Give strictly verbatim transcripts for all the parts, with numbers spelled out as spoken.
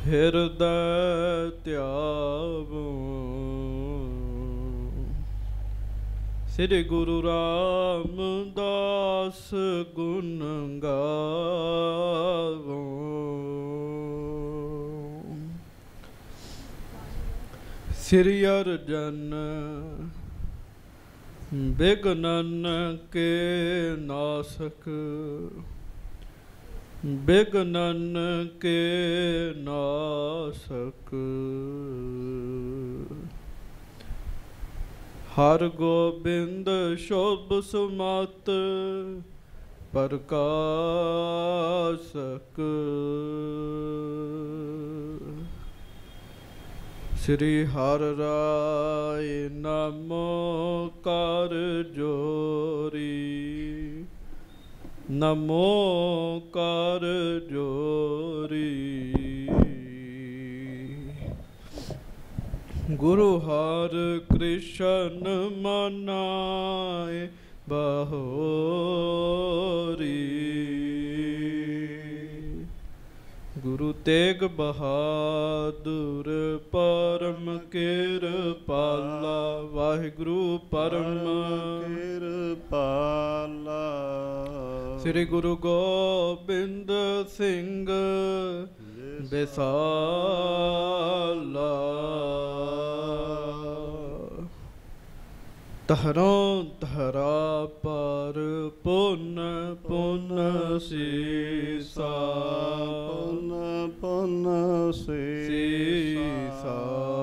ਹਿਰਦੈ ਧਿਆਵੋ ਸ੍ਰੀ ਗੁਰੂ ਰਾਮਦਾਸ ਗੁਣ ਗਾਵੋ। ਸ੍ਰੀ ਅਰਜਨ ਬਿਘਨਨ ਕੇ ਨਾਸਕ ਬਿਘਨਨ ਕੇ ਨਾਸਕ ਹਰ ਗੋਬਿੰਦ ਸ਼ੋਭ ਸੁਮਤ ਪ੍ਰਕਾਸ਼ਕ ਸ੍ਰੀ ਹਰਿ ਰਾਇ ਨਮੋ ਕਰ ਜੋਰੀ ਨਮੋ ਕਰ ਜੋਰੀ। ਗੁਰੂ ਹਰਿ ਕ੍ਰਿਸ਼ਨ ਮਨਾਏ ਬਹੋਰੀ ਗੁਰੂ ਤੇਗ ਬਹਾਦੁਰ ਪਰਮ ਕਿਰਪਾਲਾ ਵਾਹਿਗੁਰੂ ਪਰਮ ਕਿਰਪਾਲਾ। ਸ੍ਰੀ ਗੁਰੂ ਗੋਬਿੰਦ ਸਿੰਘ ਬਿਸਾਲਾ ਤਹਰੋਂ ਤਹਰਾ ਪਰ ਪੁਨ ਪੁਨ ਸੀਸਾ ਪੁਨ ਪੁਨ ਸੀਸਾ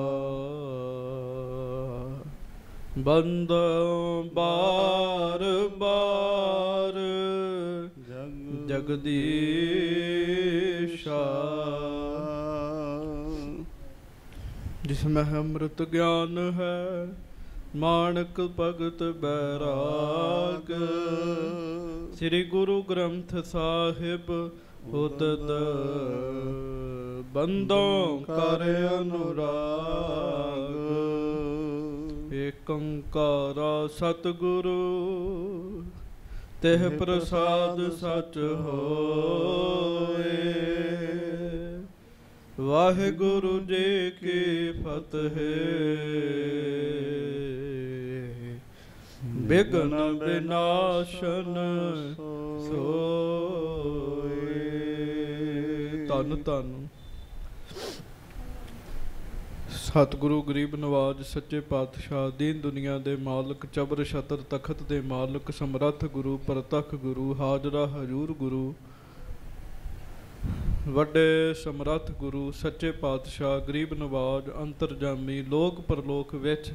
ਬੰਦੋਂ ਬਾਰ ਬਾਰ ਜਗਦੀਸ਼ਾ ਜਿਸਮਹਿ ਅੰਮ੍ਰਿਤ ਗਿਆਨ ਹੈ ਮਾਣਕ ਭਗਤ ਬੈਰਾਗ। ਸ੍ਰੀ ਗੁਰੂ ਗ੍ਰੰਥ ਸਾਹਿਬ ਉਤਤ ਬੰਦੋਂ ਕਰ ਅਨੁਰਾਗ। ਏਕ ਓੰਕਾਰ ਸਤਿਗੁਰੂ ਤਿਹ ਪ੍ਰਸਾਦ ਸਚ ਹੋਏ। ਵਾਹਿਗੁਰੂ ਜੀ ਕੀ ਫਤਿਹ। ਬਿਘਨ ਬਿਨਾਸ਼ਨ ਸੋਏ। ਧੰਨ ਧੰਨ ਸਤਿਗੁਰੂ ਗਰੀਬ ਨਵਾਜ ਸੱਚੇ ਪਾਤਸ਼ਾਹ ਦੀਨ ਦੁਨੀਆ ਦੇ ਮਾਲਕ ਚਬਰ ਛਤਰ ਤਖਤ ਦੇ ਮਾਲਕ ਸਮਰੱਥ ਗੁਰੂ ਪ੍ਰਤੱਖ ਗੁਰੂ ਹਾਜ਼ਰਾ ਹਜ਼ੂਰ ਗੁਰੂ ਵੱਡੇ ਸਮਰੱਥ ਗੁਰੂ ਸੱਚੇ ਪਾਤਸ਼ਾਹ ਗਰੀਬ ਨਵਾਜ ਅੰਤਰਜਾਮੀ ਲੋਕ ਪਰਲੋਕ ਵਿੱਚ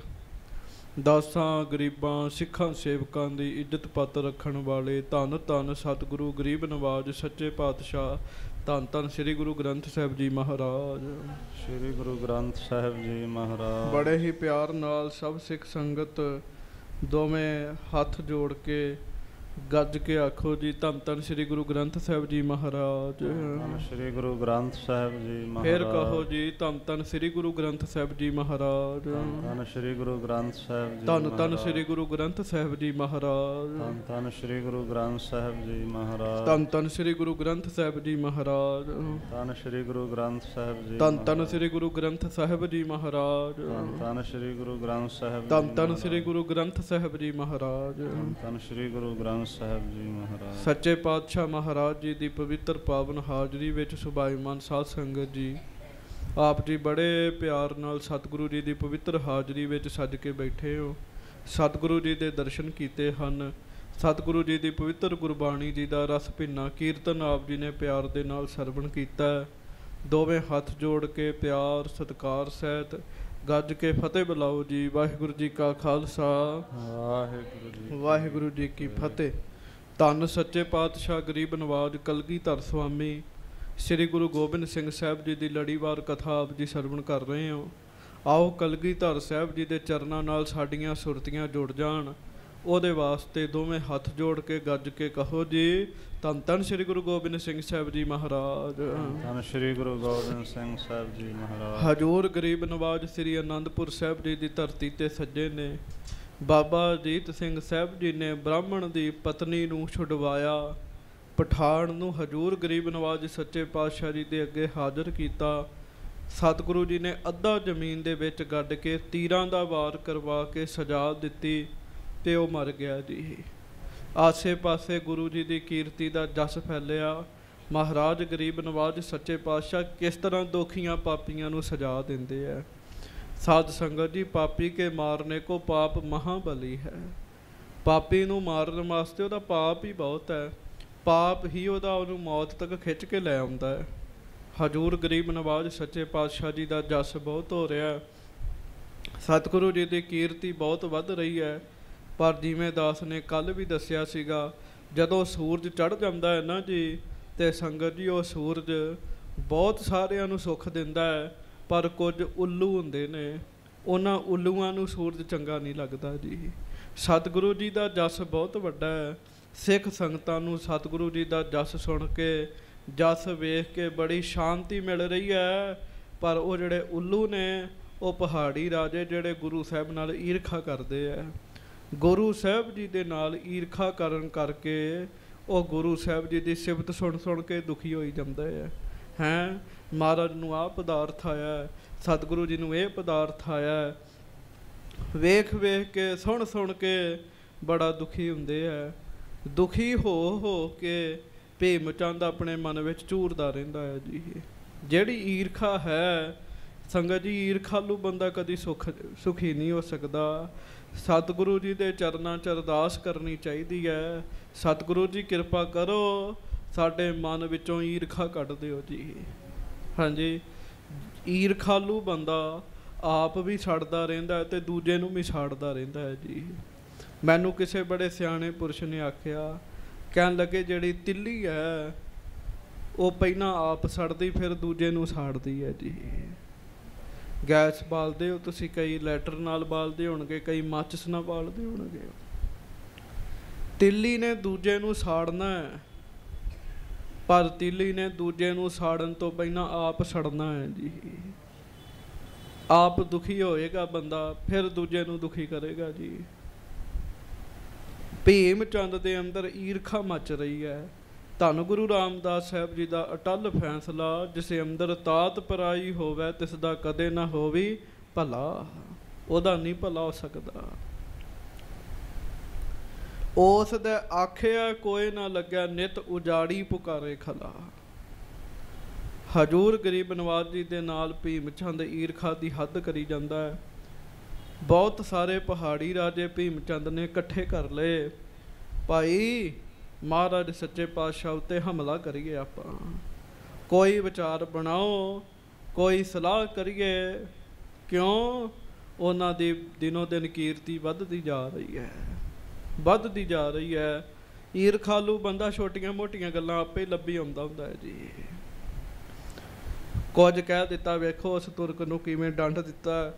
ਦਾਸਾਂ ਗਰੀਬਾਂ ਸਿੱਖਾਂ ਸੇਵਕਾਂ ਦੀ ਇੱਜ਼ਤ ਪੱਤ ਰੱਖਣ ਵਾਲੇ ਧੰਨ ਧੰਨ ਸਤਿਗੁਰੂ ਗਰੀਬ ਨਵਾਜ ਸੱਚੇ ਪਾਤਸ਼ਾਹ ਧੰਨ ਧੰਨ ਸ੍ਰੀ ਗੁਰੂ ਗ੍ਰੰਥ ਸਾਹਿਬ ਜੀ ਮਹਾਰਾਜ। ਸ੍ਰੀ ਗੁਰੂ ਗ੍ਰੰਥ ਸਾਹਿਬ ਜੀ ਮਹਾਰਾਜ। ਬੜੇ ਹੀ ਪਿਆਰ ਨਾਲ ਸਭ ਸਿੱਖ ਸੰਗਤ ਦੋਵੇਂ ਹੱਥ ਜੋੜ ਕੇ ਗੱਜ ਕੇ ਆਖੋ ਜੀ ਧੰਨ ਧੰਨ ਸ੍ਰੀ ਗੁਰੂ ਗ੍ਰੰਥ ਸਾਹਿਬ ਜੀ ਮਹਾਰਾਜ। ਧੰਨ ਸ੍ਰੀ ਗੁਰੂ ਗ੍ਰੰਥ ਸਾਹਿਬ ਜੀ ਮਹਾਰਾਜ। ਫਿਰ ਕਹੋ ਜੀ ਧੰਨ ਧੰਨ ਸ੍ਰੀ ਗੁਰੂ ਗ੍ਰੰਥ ਸਾਹਿਬ ਜੀ ਮਹਾਰਾਜ। ਧੰਨ ਸ੍ਰੀ ਗੁਰੂ ਗ੍ਰੰਥ ਸਾਹਿਬ ਜੀ। ਧੰਨ ਧੰਨ ਸ੍ਰੀ ਗੁਰੂ ਗ੍ਰੰਥ ਸਾਹਿਬ ਜੀ ਮਹਾਰਾਜ। ਧੰਨ ਧੰਨ ਸ੍ਰੀ ਗੁਰੂ ਗ੍ਰੰਥ ਸਾਹਿਬ ਜੀ ਮਹਾਰਾਜ। ਧੰਨ ਧੰਨ ਸ੍ਰੀ ਗੁਰੂ ਗ੍ਰੰਥ ਸਾਹਿਬ ਜੀ ਮਹਾਰਾਜ। ਧੰਨ ਸ੍ਰੀ ਗੁਰੂ ਗ੍ਰੰਥ ਸਾਹਿਬ ਜੀ। ਧੰਨ ਧੰਨ ਸ੍ਰੀ ਗੁਰੂ ਗ੍ਰੰਥ ਸਾਹਿਬ ਜੀ ਮਹਾਰਾਜ। ਧੰਨ ਧੰਨ ਸ੍ਰੀ ਗੁਰੂ ਗ੍ਰੰਥ ਸਾਹਿਬ। ਧੰਨ ਧੰਨ ਸ੍ਰੀ ਗੁਰੂ ਗ੍ਰੰਥ ਸਾਹਿਬ ਜੀ ਮਹਾਰਾਜ। ਧੰਨ ਸ੍ਰੀ ਗੁਰੂ ਗ੍ਰੰਥ ਸਾਹਿਬ ਜੀ ਮਹਾਰਾਜ। ਸੱਚੇ ਪਾਤਸ਼ਾਹ ਮਹਾਰਾਜ ਜੀ ਦੀ ਪਵਿੱਤਰ ਪਾਵਨ ਹਾਜ਼ਰੀ ਵਿੱਚ ਸੁਭਾਈਮਾਨ ਸਾਧ ਸੰਗਤ ਜੀ, ਆਪ ਜੀ ਬੜੇ ਪਿਆਰ ਨਾਲ ਸਤਿਗੁਰੂ ਜੀ ਦੀ ਪਵਿੱਤਰ ਹਾਜ਼ਰੀ ਵਿੱਚ ਸੱਜ ਕੇ ਬੈਠੇ ਹੋ। ਸਤਿਗੁਰੂ ਜੀ ਦੇ ਦਰਸ਼ਨ ਕੀਤੇ ਹਨ। ਸਤਿਗੁਰੂ ਜੀ ਦੀ ਪਵਿੱਤਰ ਗੁਰਬਾਣੀ ਜੀ ਦਾ ਰਸ ਭਿੰਨਾ ਕੀਰਤਨ ਆਪ ਜੀ ਨੇ ਪਿਆਰ ਦੇ ਨਾਲ ਸਰਵਣ ਕੀਤਾ। ਦੋਵੇਂ ਹੱਥ ਜੋੜ ਕੇ ਪਿਆਰ ਸਤਿਕਾਰ ਸਹਿਤ ਗੱਜ ਕੇ ਫਤਿਹ ਬੁਲਾਓ ਜੀ। ਵਾਹਿਗੁਰੂ ਜੀ ਕਾ ਖਾਲਸਾ ਵਾਹਿਗੁਰੂ ਜੀ ਵਾਹਿਗੁਰੂ ਜੀ ਕੀ ਫਤਿਹ। ਧੰਨ ਸੱਚੇ ਪਾਤਸ਼ਾਹ ਗਰੀਬ ਨਵਾਜ ਕਲਗੀਧਰ ਸੁਆਮੀ ਸ੍ਰੀ ਗੁਰੂ ਗੋਬਿੰਦ ਸਿੰਘ ਸਾਹਿਬ ਜੀ ਦੀ ਲੜੀਵਾਰ ਕਥਾ ਆਪ ਜੀ ਸਰਵਣ ਕਰ ਰਹੇ ਹੋ। ਆਓ ਕਲਗੀਧਰ ਸਾਹਿਬ ਜੀ ਦੇ ਚਰਨਾਂ ਨਾਲ ਸਾਡੀਆਂ ਸੁਰਤੀਆਂ ਜੁੜ ਜਾਣ, ਉਹਦੇ ਵਾਸਤੇ ਦੋਵੇਂ ਹੱਥ ਜੋੜ ਕੇ ਗੱਜ ਕੇ ਕਹੋ ਜੀ ਧੰਨ ਧੰਨ ਸ੍ਰੀ ਗੁਰੂ ਗੋਬਿੰਦ ਸਿੰਘ ਸਾਹਿਬ ਜੀ ਮਹਾਰਾਜ। ਧੰਨ ਸ੍ਰੀ ਗੁਰੂ ਗੋਬਿੰਦ ਸਿੰਘ ਸਾਹਿਬ ਜੀ ਮਹਾਰਾਜ। ਹਜ਼ੂਰ ਗਰੀਬ ਨਵਾਜ ਸ੍ਰੀ ਅਨੰਦਪੁਰ ਸਾਹਿਬ ਜੀ ਦੀ ਧਰਤੀ ਤੇ ਸੱਜੇ ਨੇ। ਬਾਬਾ ਅਜੀਤ ਸਿੰਘ ਸਾਹਿਬ ਜੀ ਨੇ ਬ੍ਰਾਹਮਣ ਦੀ ਪਤਨੀ ਨੂੰ ਛੁਡਵਾਇਆ। ਪਠਾਨ ਨੂੰ ਹਜ਼ੂਰ ਗਰੀਬ ਨਵਾਜ ਸੱਚੇ ਪਾਤਸ਼ਾਹ ਜੀ ਦੇ ਅੱਗੇ ਹਾਜ਼ਰ ਕੀਤਾ। ਸਤਿਗੁਰੂ ਜੀ ਨੇ ਅੱਧਾ ਜ਼ਮੀਨ ਦੇ ਵਿੱਚ ਗੱਡ ਕੇ ਤੀਰਾਂ ਦਾ ਵਾਰ ਕਰਵਾ ਕੇ ਸਜਾ ਦਿੱਤੀ ਤੇ ਉਹ ਮਰ ਗਿਆ ਜੀ। ਆਸੇ ਪਾਸੇ ਗੁਰੂ ਜੀ ਦੀ ਕੀਰਤੀ ਦਾ ਜਸ ਫੈਲਿਆ। ਮਹਾਰਾਜ ਗਰੀਬ ਨਵਾਜ ਸੱਚੇ ਪਾਤਸ਼ਾਹ ਕਿਸ ਤਰ੍ਹਾਂ ਦੁਖੀਆਂ ਪਾਪੀਆਂ ਨੂੰ ਸਜਾ ਦਿੰਦੇ ਹੈ। ਸਾਧ ਸੰਗਤ ਜੀ, ਪਾਪੀ ਕੇ ਮਾਰਨੇ ਕੋ ਪਾਪ ਮਹਾਬਲੀ ਹੈ। ਪਾਪੀ ਨੂੰ ਮਾਰਨ ਵਾਸਤੇ ਉਹਦਾ ਪਾਪ ਹੀ ਬਹੁਤ ਹੈ। ਪਾਪ ਹੀ ਉਹਦਾ ਉਹਨੂੰ ਮੌਤ ਤੱਕ ਖਿੱਚ ਕੇ ਲੈ ਆਉਂਦਾ ਹੈ। ਹਜ਼ੂਰ ਗਰੀਬ ਨਵਾਜ ਸੱਚੇ ਪਾਤਸ਼ਾਹ ਜੀ ਦਾ ਜਸ ਬਹੁਤ ਹੋ ਰਿਹਾ। ਸਤਿਗੁਰੂ ਜੀ ਦੀ ਕੀਰਤੀ ਬਹੁਤ ਵੱਧ ਰਹੀ ਹੈ। ਪਰ ਜਿਵੇਂ ਦਾਸ ਨੇ ਕੱਲ੍ਹ ਵੀ ਦੱਸਿਆ ਸੀਗਾ, ਜਦੋਂ ਸੂਰਜ ਚੜ੍ਹ ਜਾਂਦਾ ਹੈ ਨਾ ਜੀ, ਅਤੇ ਸੰਗਤ ਜੀ ਉਹ ਸੂਰਜ ਬਹੁਤ ਸਾਰਿਆਂ ਨੂੰ ਸੁੱਖ ਦਿੰਦਾ ਹੈ। ਪਰ ਕੁਝ ਉੱਲੂ ਹੁੰਦੇ ਨੇ, ਉਹਨਾਂ ਉੱਲੂਆਂ ਨੂੰ ਸੂਰਜ ਚੰਗਾ ਨਹੀਂ ਲੱਗਦਾ ਜੀ। ਸਤਿਗੁਰੂ ਜੀ ਦਾ ਜਸ ਬਹੁਤ ਵੱਡਾ ਹੈ। ਸਿੱਖ ਸੰਗਤਾਂ ਨੂੰ ਸਤਿਗੁਰੂ ਜੀ ਦਾ ਜਸ ਸੁਣ ਕੇ, ਜਸ ਵੇਖ ਕੇ ਬੜੀ ਸ਼ਾਂਤੀ ਮਿਲ ਰਹੀ ਹੈ। ਪਰ ਉਹ ਜਿਹੜੇ ਉੱਲੂ ਨੇ, ਉਹ ਪਹਾੜੀ ਰਾਜੇ ਜਿਹੜੇ ਗੁਰੂ ਸਾਹਿਬ ਨਾਲ ਈਰਖਾ ਕਰਦੇ ਹੈ। ਗੁਰੂ ਸਾਹਿਬ ਜੀ ਦੇ ਨਾਲ ਈਰਖਾ ਕਰਨ ਕਰਕੇ ਉਹ ਗੁਰੂ ਸਾਹਿਬ ਜੀ ਦੀ ਸਿਫਤ ਸੁਣ ਸੁਣ ਕੇ ਦੁਖੀ ਹੋਈ ਜਾਂਦੇ ਹੈ। ਹੈਂ, ਮਹਾਰਾਜ ਨੂੰ ਆਹ ਪਦਾਰਥ ਆਇਆ, ਸਤਿਗੁਰੂ ਜੀ ਨੂੰ ਇਹ ਪਦਾਰਥ ਆਇਆ, ਵੇਖ ਵੇਖ ਕੇ ਸੁਣ ਸੁਣ ਕੇ ਬੜਾ ਦੁਖੀ ਹੁੰਦੇ ਹੈ। ਦੁਖੀ ਹੋ ਹੋ ਕੇ ਭੀਮ ਚੰਦ ਆਪਣੇ ਮਨ ਵਿੱਚ ਝੂਰਦਾ ਰਹਿੰਦਾ ਹੈ ਜੀ। ਜਿਹੜੀ ਈਰਖਾ ਹੈ ਸੰਗਤ ਜੀ, ਈਰਖਾਲੂ ਬੰਦਾ ਕਦੀ ਸੁਖ ਸੁਖੀ ਨਹੀਂ ਹੋ ਸਕਦਾ। ਸਤਿਗੁਰੂ ਜੀ ਦੇ ਚਰਨਾਂ 'ਚ ਅਰਦਾਸ ਕਰਨੀ ਚਾਹੀਦੀ ਹੈ, ਸਤਿਗੁਰੂ ਜੀ ਕਿਰਪਾ ਕਰੋ, ਸਾਡੇ ਮਨ ਵਿੱਚੋਂ ਈਰਖਾ ਕੱਢ ਦਿਓ ਜੀ। ਹਾਂਜੀ, ਈਰਖਾਲੂ ਬੰਦਾ ਆਪ ਵੀ ਸੜਦਾ ਰਹਿੰਦਾ ਅਤੇ ਦੂਜੇ ਨੂੰ ਵੀ ਸਾੜਦਾ ਰਹਿੰਦਾ ਹੈ ਜੀ। ਮੈਨੂੰ ਕਿਸੇ ਬੜੇ ਸਿਆਣੇ ਪੁਰਸ਼ ਨੇ ਆਖਿਆ, ਕਹਿਣ ਲੱਗੇ ਜਿਹੜੀ ਤਿੱਲੀ ਹੈ ਉਹ ਪਹਿਲਾਂ ਆਪ ਸੜਦੀ ਫਿਰ ਦੂਜੇ ਨੂੰ ਸਾੜਦੀ ਹੈ ਜੀ। ਗੈਸ ਬਾਲਦੇ ਹੋ ਤੁਸੀਂ, ਕਈ ਲੈਟਰ ਨਾਲ ਬਾਲਦੇ ਹੋਣਗੇ, ਕਈ ਮਾਚਿਸ ਨਾਲ ਬਾਲਦੇ ਹੋਣਗੇ। ਤਿੱਲੀ ਨੇ ਦੂਜੇ ਨੂੰ ਸਾੜਨਾ ਹੈ, ਪਰ ਤਿੱਲੀ ਨੇ ਦੂਜੇ ਨੂੰ ਸਾੜਨ ਤੋਂ ਪਹਿਲਾਂ ਆਪ ਸੜਨਾ ਹੈ ਜੀ। ਆਪ ਦੁਖੀ ਹੋਏਗਾ ਬੰਦਾ, ਫਿਰ ਦੂਜੇ ਨੂੰ ਦੁਖੀ ਕਰੇਗਾ ਜੀ। ਭੀਮ ਚੰਦ ਦੇ ਅੰਦਰ ਈਰਖਾ ਮਚ ਰਹੀ ਹੈ। ਧੰਨ ਗੁਰੂ ਰਾਮਦਾਸ ਸਾਹਿਬ ਜੀ ਦਾ ਅਟਲ ਫੈਸਲਾ, ਜਿਸ ਅੰਦਰ ਤਾਤ ਪਰਾਈ ਹੋਵੇ ਤਿਸ ਦਾ ਕਦੇ ਨਾ ਹੋਵੀ ਭਲਾ। ਉਹਦਾ ਨਹੀਂ ਭਲਾ ਹੋ ਸਕਦਾ। ਉਸ ਦੇ ਆਖਿਆ ਕੋਈ ਨਾ ਲੱਗਿਆ, ਨਿਤ ਉਜਾੜੀ ਪੁਕਾਰੇ ਖਲਾ। ਹਜ਼ੂਰ ਗਰੀਬ ਨਵਾਜ ਜੀ ਦੇ ਨਾਲ ਭੀਮ ਚੰਦ ਈਰਖਾ ਦੀ ਹੱਦ ਕਰੀ ਜਾਂਦਾ ਹੈ। ਬਹੁਤ ਸਾਰੇ ਪਹਾੜੀ ਰਾਜੇ ਭੀਮ ਚੰਦ ਨੇ ਇਕੱਠੇ ਕਰ ਲਏ, ਭਾਈ ਮਹਾਰਾਜ ਸੱਚੇ ਪਾਤਸ਼ਾਹ ਉੱਤੇ ਹਮਲਾ ਕਰੀਏ, ਆਪਾਂ ਕੋਈ ਵਿਚਾਰ ਬਣਾਓ, ਕੋਈ ਸਲਾਹ ਕਰੀਏ। ਕਿਉਂ? ਉਹਨਾਂ ਦੀ ਦਿਨੋ ਦਿਨ ਕੀਰਤੀ ਵੱਧਦੀ ਜਾ ਰਹੀ ਹੈ, ਵੱਧਦੀ ਜਾ ਰਹੀ ਹੈ। ਈਰਖਾਲੂ ਬੰਦਾ ਛੋਟੀਆਂ ਮੋਟੀਆਂ ਗੱਲਾਂ ਆਪੇ ਲੱਭੀ ਆਉਂਦਾ ਹੁੰਦਾ ਹੈ ਜੀ। ਕੁਝ ਕਹਿ ਦਿੱਤਾ, ਵੇਖੋ ਉਸ ਤੁਰਕ ਨੂੰ ਕਿਵੇਂ ਡੰਡ ਦਿੱਤਾ।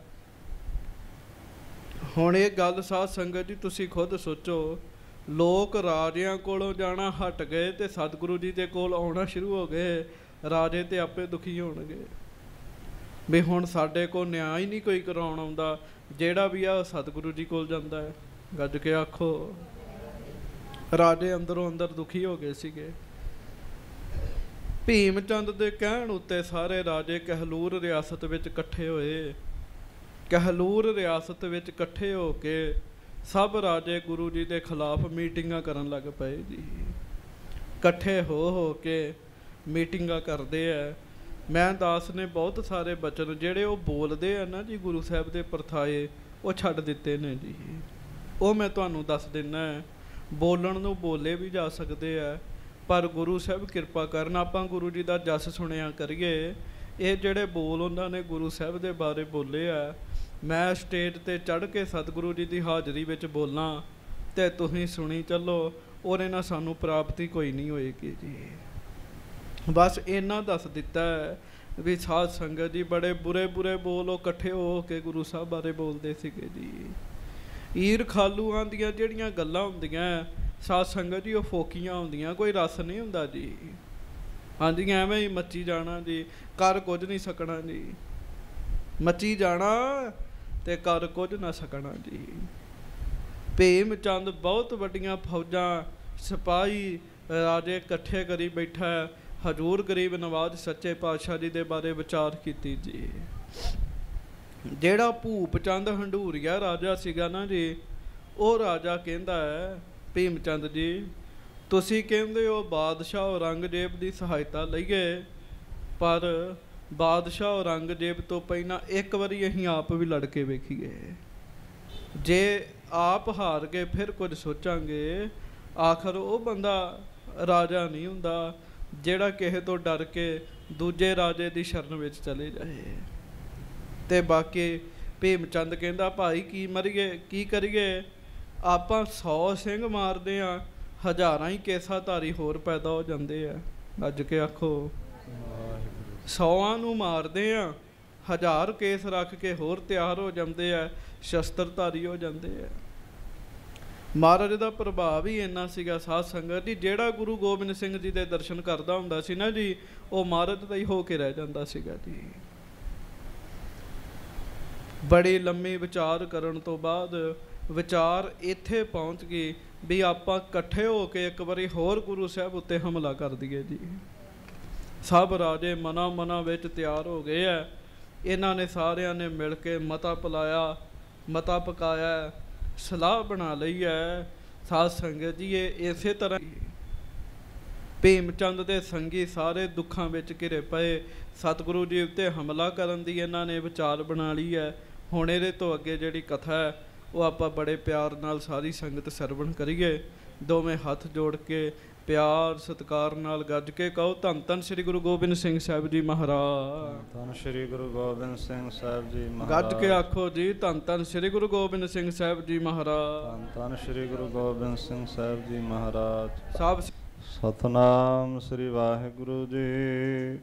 ਹੁਣ ਇਹ ਗੱਲ ਸਾਧ ਸੰਗਤ ਜੀ ਤੁਸੀਂ ਖੁਦ ਸੋਚੋ, ਲੋਕ ਰਾਜਿਆਂ ਕੋਲੋਂ ਜਾਣਾ ਹਟ ਗਏ ਤੇ ਸਤਿਗੁਰੂ ਜੀ ਦੇ ਕੋਲ ਆਉਣਾ ਸ਼ੁਰੂ ਹੋ ਗਏ। ਰਾਜੇ ਤੇ ਆਪੇ ਦੁਖੀ ਹੋਣਗੇ ਵੀ ਹੁਣ ਸਾਡੇ ਕੋਲ ਨਿਆਂ ਹੀ ਨਹੀਂ ਕੋਈ ਕਰਾਉਣ ਆਉਂਦਾ। ਜਿਹੜਾ ਵੀ ਆ ਸਤਿਗੁਰੂ ਜੀ ਕੋਲ ਜਾਂਦਾ ਹੈ। ਗੱਜ ਕੇ ਆਖੋ, ਰਾਜੇ ਅੰਦਰੋਂ ਅੰਦਰ ਦੁਖੀ ਹੋ ਗਏ ਸੀਗੇ। ਭੀਮ ਚੰਦ ਦੇ ਕਹਿਣ ਉੱਤੇ ਸਾਰੇ ਰਾਜੇ ਕਹਿਲੂਰ ਰਿਆਸਤ ਵਿੱਚ ਇਕੱਠੇ ਹੋਏ। ਕਹਿਲੂਰ ਰਿਆਸਤ ਵਿੱਚ ਇਕੱਠੇ ਹੋ ਕੇ ਸਭ ਰਾਜੇ ਗੁਰੂ ਜੀ ਦੇ ਖਿਲਾਫ ਮੀਟਿੰਗਾਂ ਕਰਨ ਲੱਗ ਪਏ ਜੀ। ਇਕੱਠੇ ਹੋ ਹੋ ਕੇ ਮੀਟਿੰਗਾਂ ਕਰਦੇ ਆ। ਮੈਂ ਦਾਸ ਨੇ ਬਹੁਤ ਸਾਰੇ ਬਚਨ ਜਿਹੜੇ ਉਹ ਬੋਲਦੇ ਆ ਨਾ ਜੀ, ਗੁਰੂ ਸਾਹਿਬ ਦੇ ਪਰਥਾਏ, ਉਹ ਛੱਡ ਦਿੱਤੇ ਨੇ ਜੀ। ਉਹ ਮੈਂ ਤੁਹਾਨੂੰ ਦੱਸ ਦਿੰਦਾ। ਬੋਲਣ ਨੂੰ ਬੋਲੇ ਵੀ ਜਾ ਸਕਦੇ ਆ, ਪਰ ਗੁਰੂ ਸਾਹਿਬ ਕਿਰਪਾ ਕਰਨ ਆਪਾਂ ਗੁਰੂ ਜੀ ਦਾ ਜਸ ਸੁਣਿਆ ਕਰੀਏ। ਇਹ ਜਿਹੜੇ ਬੋਲ ਉਹਨਾਂ ਨੇ ਗੁਰੂ ਸਾਹਿਬ ਦੇ ਬਾਰੇ ਬੋਲੇ ਆ, ਮੈਂ ਸਟੇਜ 'ਤੇ ਚੜ੍ਹ ਕੇ ਸਤਿਗੁਰੂ ਜੀ ਦੀ ਹਾਜ਼ਰੀ ਵਿੱਚ ਬੋਲਾਂ ਅਤੇ ਤੁਸੀਂ ਸੁਣੀ ਚੱਲੋ, ਉਹਦੇ ਨਾਲ ਸਾਨੂੰ ਪ੍ਰਾਪਤੀ ਕੋਈ ਨਹੀਂ ਹੋਏਗੀ ਜੀ। ਬਸ ਇੰਨਾ ਦੱਸ ਦਿੱਤਾ ਵੀ ਸਾਧ ਸੰਗਤ ਜੀ ਬੜੇ ਬੁਰੇ ਬੁਰੇ ਬੋਲ ਉਹ ਇਕੱਠੇ ਹੋ ਕੇ ਗੁਰੂ ਸਾਹਿਬ ਬਾਰੇ ਬੋਲਦੇ ਸੀਗੇ ਜੀ। ਈਰਖਾਲੂਆਂ ਦੀਆਂ ਜਿਹੜੀਆਂ ਗੱਲਾਂ ਹੁੰਦੀਆਂ ਸਾਧ ਸੰਗਤ ਜੀ, ਉਹ ਫੋਕੀਆਂ ਹੁੰਦੀਆਂ, ਕੋਈ ਰਸ ਨਹੀਂ ਹੁੰਦਾ ਜੀ। ਹਾਂਜੀ, ਐਵੇਂ ਹੀ ਮੱਚੀ ਜਾਣਾ ਜੀ, ਕਰ ਕੁਝ ਨਹੀਂ ਸਕਣਾ ਜੀ। ਮੱਚੀ ਜਾਣਾ ਤੇ ਕਰ ਕੁਝ ਨਾ ਸਕਣਾ ਜੀ। ਭੀਮ ਚੰਦ ਬਹੁਤ ਵੱਡੀਆਂ ਫੌਜਾਂ, ਸਿਪਾਹੀ ਰਾਜੇ ਇਕੱਠੇ ਕਰੀ ਬੈਠਾ ਹਜੂਰ ਗਰੀਬ ਨਵਾਜ ਸੱਚੇ ਪਾਤਸ਼ਾਹ ਜੀ ਦੇ ਬਾਰੇ ਵਿਚਾਰ ਕੀਤੀ ਜੀ। ਜਿਹੜਾ ਭੂਪ ਚੰਦ ਹੰਡੂਰੀਆ ਰਾਜਾ ਸੀਗਾ ਨਾ ਜੀ, ਉਹ ਰਾਜਾ ਕਹਿੰਦਾ ਹੈ ਭੀਮ ਚੰਦ ਜੀ, ਤੁਸੀਂ ਕਹਿੰਦੇ ਹੋ ਬਾਦਸ਼ਾਹ ਔਰੰਗਜ਼ੇਬ ਦੀ ਸਹਾਇਤਾ ਲਈਏ, ਪਰ ਬਾਦਸ਼ਾਹ ਔਰੰਗਜ਼ੇਬ ਤੋਂ ਪਹਿਲਾਂ ਇੱਕ ਵਾਰੀ ਅਸੀਂ ਆਪ ਵੀ ਲੜ ਕੇ ਵੇਖੀਏ। ਜੇ ਆਪ ਹਾਰ ਗਏ ਫਿਰ ਕੁਝ ਸੋਚਾਂਗੇ। ਆਖਰ ਉਹ ਬੰਦਾ ਰਾਜਾ ਨਹੀਂ ਹੁੰਦਾ ਜਿਹੜਾ ਕਿਸੇ ਤੋਂ ਡਰ ਕੇ ਦੂਜੇ ਰਾਜੇ ਦੀ ਸ਼ਰਨ ਵਿੱਚ ਚਲੇ ਜਾਏ। ਤੇ ਬਾਕੀ ਭੀਮ ਚੰਦ ਕਹਿੰਦਾ ਭਾਈ ਕੀ ਮਰੀਏ ਕੀ ਕਰੀਏ, ਆਪਾਂ ਸੌ ਸਿੰਘ ਮਾਰਦੇ ਹਾਂ, ਹਜ਼ਾਰਾਂ ਹੀ ਕੇਸਾਧਾਰੀ ਹੋਰ ਪੈਦਾ ਹੋ ਜਾਂਦੇ ਆ। ਅੱਜ ਕੇ ਆਖੋ ਸੌਆਂ ਨੂੰ ਮਾਰਦੇ ਆ, ਹਜ਼ਾਰ ਕੇਸ ਰੱਖ ਕੇ ਹੋਰ ਤਿਆਰ ਹੋ ਜਾਂਦੇ ਆ, ਸ਼ਸਤਰਧਾਰੀ ਹੋ ਜਾਂਦੇ ਆ। ਮਹਾਰਾਜ ਦਾ ਪ੍ਰਭਾਵ ਹੀ ਇੰਨਾ ਸੀਗਾ ਸਾਧ ਸੰਗਤ ਜੀ, ਜਿਹੜਾ ਗੁਰੂ ਗੋਬਿੰਦ ਸਿੰਘ ਜੀ ਦੇ ਦਰਸ਼ਨ ਕਰਦਾ ਹੁੰਦਾ ਸੀ ਨਾ ਜੀ, ਉਹ ਮਹਾਰਾਜ ਦਾ ਹੀ ਹੋ ਕੇ ਰਹਿ ਜਾਂਦਾ ਸੀਗਾ ਜੀ। ਬੜੀ ਲੰਮੀ ਵਿਚਾਰ ਕਰਨ ਤੋਂ ਬਾਅਦ ਵਿਚਾਰ ਇੱਥੇ ਪਹੁੰਚ ਗਈ ਵੀ ਆਪਾਂ ਇਕੱਠੇ ਹੋ ਕੇ ਇੱਕ ਵਾਰੀ ਹੋਰ ਗੁਰੂ ਸਾਹਿਬ ਉੱਤੇ ਹਮਲਾ ਕਰ ਦਈਏ ਜੀ। ਸਭ ਰਾਜੇ ਮਨਾਂ ਮਨਾਂ ਵਿੱਚ ਤਿਆਰ ਹੋ ਗਏ ਆ। ਇਹਨਾਂ ਨੇ ਸਾਰਿਆਂ ਨੇ ਮਿਲ ਕੇ ਮਤਾ ਪਲਾਇਆ, ਮਤਾ ਪਕਾਇਆ, ਸਲਾਹ ਬਣਾ ਲਈ ਹੈ। ਸਾਧ ਸੰਗਤ ਜੀ ਇਹ ਇਸੇ ਤਰ੍ਹਾਂ ਭੀਮ ਚੰਦ ਦੇ ਸੰਗੀ ਸਾਰੇ ਦੁੱਖਾਂ ਵਿੱਚ ਘਿਰੇ ਪਏ, ਸਤਿਗੁਰੂ ਜੀ ਉੱਤੇ ਹਮਲਾ ਕਰਨ ਦੀ ਇਹਨਾਂ ਨੇ ਵਿਚਾਰ ਬਣਾ ਲਈ ਹੈ। ਹੁਣ ਇਹਦੇ ਤੋਂ ਅੱਗੇ ਜਿਹੜੀ ਕਥਾ ਹੈ ਉਹ ਆਪਾਂ ਬੜੇ ਪਿਆਰ ਨਾਲ ਸਾਰੀ ਸੰਗਤ ਸਰਵਣ ਕਰੀਏ। ਦੋਵੇਂ ਹੱਥ ਜੋੜ ਕੇ ਪਿਆਰ ਸਤਿਕਾਰ ਨਾਲ ਗੱਜ ਕੇ ਕਹੋ ਧੰਨ ਧੰਨ ਸ੍ਰੀ ਗੁਰੂ ਗੋਬਿੰਦ ਸਿੰਘ ਸਾਹਿਬ ਜੀ ਮਹਾਰਾਜ। ਧੰਨ ਸ੍ਰੀ ਗੁਰੂ ਗੋਬਿੰਦ ਸਿੰਘ ਸਾਹਿਬ ਜੀ ਮਹਾਰਾਜ। ਗੱਜ ਕੇ ਆਖੋ ਜੀ ਧੰਨ ਧੰਨ ਸ੍ਰੀ ਗੁਰੂ ਗੋਬਿੰਦ ਸਿੰਘ ਸਾਹਿਬ ਜੀ ਮਹਾਰਾਜ। ਧੰਨ ਧੰਨ ਸ੍ਰੀ ਗੁਰੂ ਗੋਬਿੰਦ ਸਿੰਘ ਸਾਹਿਬ ਜੀ ਮਹਾਰਾਜ। ਸਭ ਸਤਨਾਮ ਸ੍ਰੀ ਵਾਹਿਗੁਰੂ ਜੀ।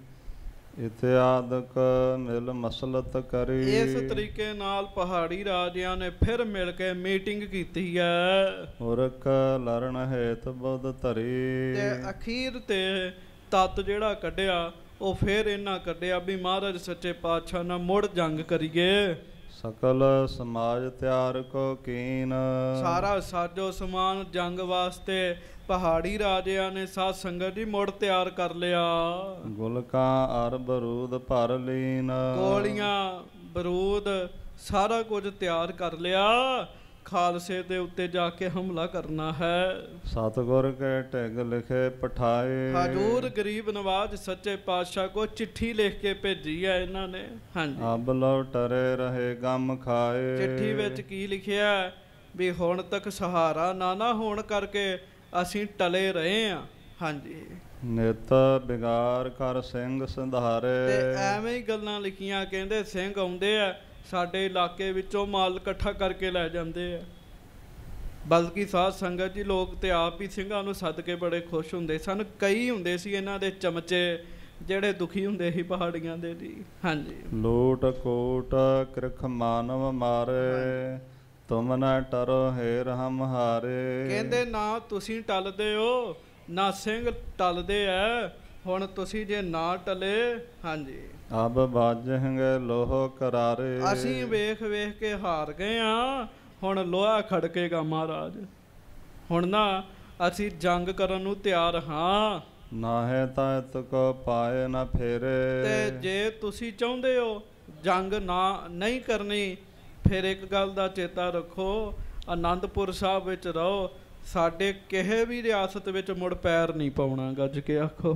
ਇਤਿਆਦਕ ਮਿਲ ਮਸਲਤ ਕਰੀ। ਇਸ ਤਰੀਕੇ ਨਾਲ ਪਹਾੜੀ ਰਾਜਿਆਂ ਨੇ ਫਿਰ ਮਿਲ ਕੇ ਮੀਟਿੰਗ ਕੀਤੀ ਹੈ। ਹੁਰਕ ਲਰਨ ਹੇਤ ਬੁੱਧ ਧਰੀ। ਤੇ ਅਖੀਰ ਤੇ ਤੱਤ ਜਿਹੜਾ ਕੱਢਿਆ ਉਹ ਫਿਰ ਇਹਨਾਂ ਕੱਢਿਆ ਵੀ ਮਹਾਰਾਜ ਸੱਚੇ ਪਾਤਸ਼ਾਹ ਨਾਲ ਮੁੜ ਜੰਗ ਕਰੀਏ। ਸਕਲ ਸਮਾਜ ਤਿਆਰ ਕੋ ਕੀਨ। ਸਾਰਾ ਸਾਜੋ ਸਮਾਨ ਜੰਗ ਵਾਸਤੇ ਪਹਾੜੀ ਰਾਜਿਆਂ ਨੇ ਸਾਧ ਸੰਗਤ ਜੀ ਮੁੜ ਤਿਆਰ ਕਰ ਲਿਆ। ਗੁਲਕਾਂ ਅਰ ਬਰੂਦ ਭਰ ਲੀਨ। ਗੋਲੀਆਂ ਬਰੂਦ ਸਾਰਾ ਕੁਝ ਤਿਆਰ ਕਰ ਲਿਆ। ਖਾਲਸੇ ਦੇ ਉੱਤੇ ਜਾ ਕੇ ਹਮਲਾ ਕਰਨਾ ਹੈ। ਸਤਿਗੁਰ ਕੇ ਢਿਗ ਲਿਖੇ ਪਠਾਏ। ਹਜੂਰ ਗਰੀਬ ਨਵਾਜ ਸੱਚੇ ਪਾਤਸ਼ਾਹ ਕੋ ਚਿੱਠੀ ਲਿਖ ਕੇ ਭੇਜੀ ਹੈ ਇਹਨਾਂ ਨੇ। ਹਾਂਜੀ ਅਬ ਲੋ ਟਰੇ ਰਹੇ ਗਮ ਖਾਏ। ਚਿੱਠੀ ਵਿੱਚ ਕੀ ਲਿਖਿਆ ਵੀ ਹੁਣ ਤੱਕ ਸਹਾਰਾ ਨਾ ਨਾ ਹੋਣ ਕਰਕੇ ਅਸੀਂ ਟਲੇ ਰਹੇ ਹਾਂ। ਹਾਂਜੀ ਨਿਤ ਬਿਗਾਰ ਕਰ ਸਿੰਘ ਸੰਧਾਰੇ। ਤੇ ਐਵੇਂ ਹੀ ਗੱਲਾਂ ਲਿਖੀਆਂ, ਕਹਿੰਦੇ ਸਿੰਘ ਆਉਂਦੇ ਆ ਸਾਡੇ ਇਲਾਕੇ ਵਿੱਚੋਂ ਮਾਲ ਇਕੱਠਾ ਕਰਕੇ ਲੈ ਜਾਂਦੇ ਆ। ਬਲਕਿ ਸਾਧ ਸੰਗਤ ਜੀ ਲੋਕ ਤੇ ਆਪ ਹੀ ਸਿੰਘਾਂ ਨੂੰ ਸੱਦ ਕੇ ਬੜੇ ਖੁਸ਼ ਹੁੰਦੇ ਸਨ। ਕਈ ਹੁੰਦੇ ਸੀ ਇਹਨਾਂ ਦੇ ਚਮਚੇ ਜਿਹੜੇ ਦੁਖੀ ਹੁੰਦੇ ਸੀ ਪਹਾੜੀਆਂ ਦੇ ਜੀ। ਹਾਂਜੀ ਲੋਟ ਕੋਟ ਕਿਰਖ ਮਾਨਵ ਮਾਰੇ। ਤੁਮ ਨਾ ਟਰੋ ਹੇਰ ਹਮ ਹਾਰੇ। ਕਹਿੰਦੇ ਨਾ ਤੁਸੀਂ ਟਲਦੇ ਹੋ ਨਾ ਸਿੰਘ ਟਲਦੇ ਆ। ਹੁਣ ਤੁਸੀਂ ਜੇ ਨਾ ਟਲੇ, ਹਾਂਜੀ ਅਬ ਬਾਜਹਿੰਗੇ ਲੋਹ ਕਰਾਰੇ। ਅਸੀਂ ਵੇਖ ਵੇਖ ਕੇ ਹਾਰ ਗਏ ਆ, ਹੁਣ ਲੋਹਾ ਖੜਕੇਗਾ ਮਹਾਰਾਜ। ਹੁਣ ਨਾ ਅਸੀਂ ਜੰਗ ਕਰਨ ਨੂੰ ਤਿਆਰ ਹਾਂ। ਨਾ ਹੈ ਤਾਂ ਇਤ ਕੋ ਪਾਏ ਨਾ ਫੇਰੇ। ਤੇ ਜੇ ਤੁਸੀਂ ਚਾਹੁੰਦੇ ਹੋ ਜੰਗ ਨਾ ਨਹੀਂ ਕਰਨੀ, ਫਿਰ ਇੱਕ ਗੱਲ ਦਾ ਚੇਤਾ ਰੱਖੋ, ਆਨੰਦਪੁਰ ਸਾਹਿਬ ਵਿੱਚ ਰਹੋ, ਸਾਡੇ ਕਿਸੇ ਵੀ ਰਿਆਸਤ ਵਿੱਚ ਮੁੜ ਪੈਰ ਨਹੀਂ ਪਾਉਣਾ। ਗੱਜ ਕੇ ਆਖੋ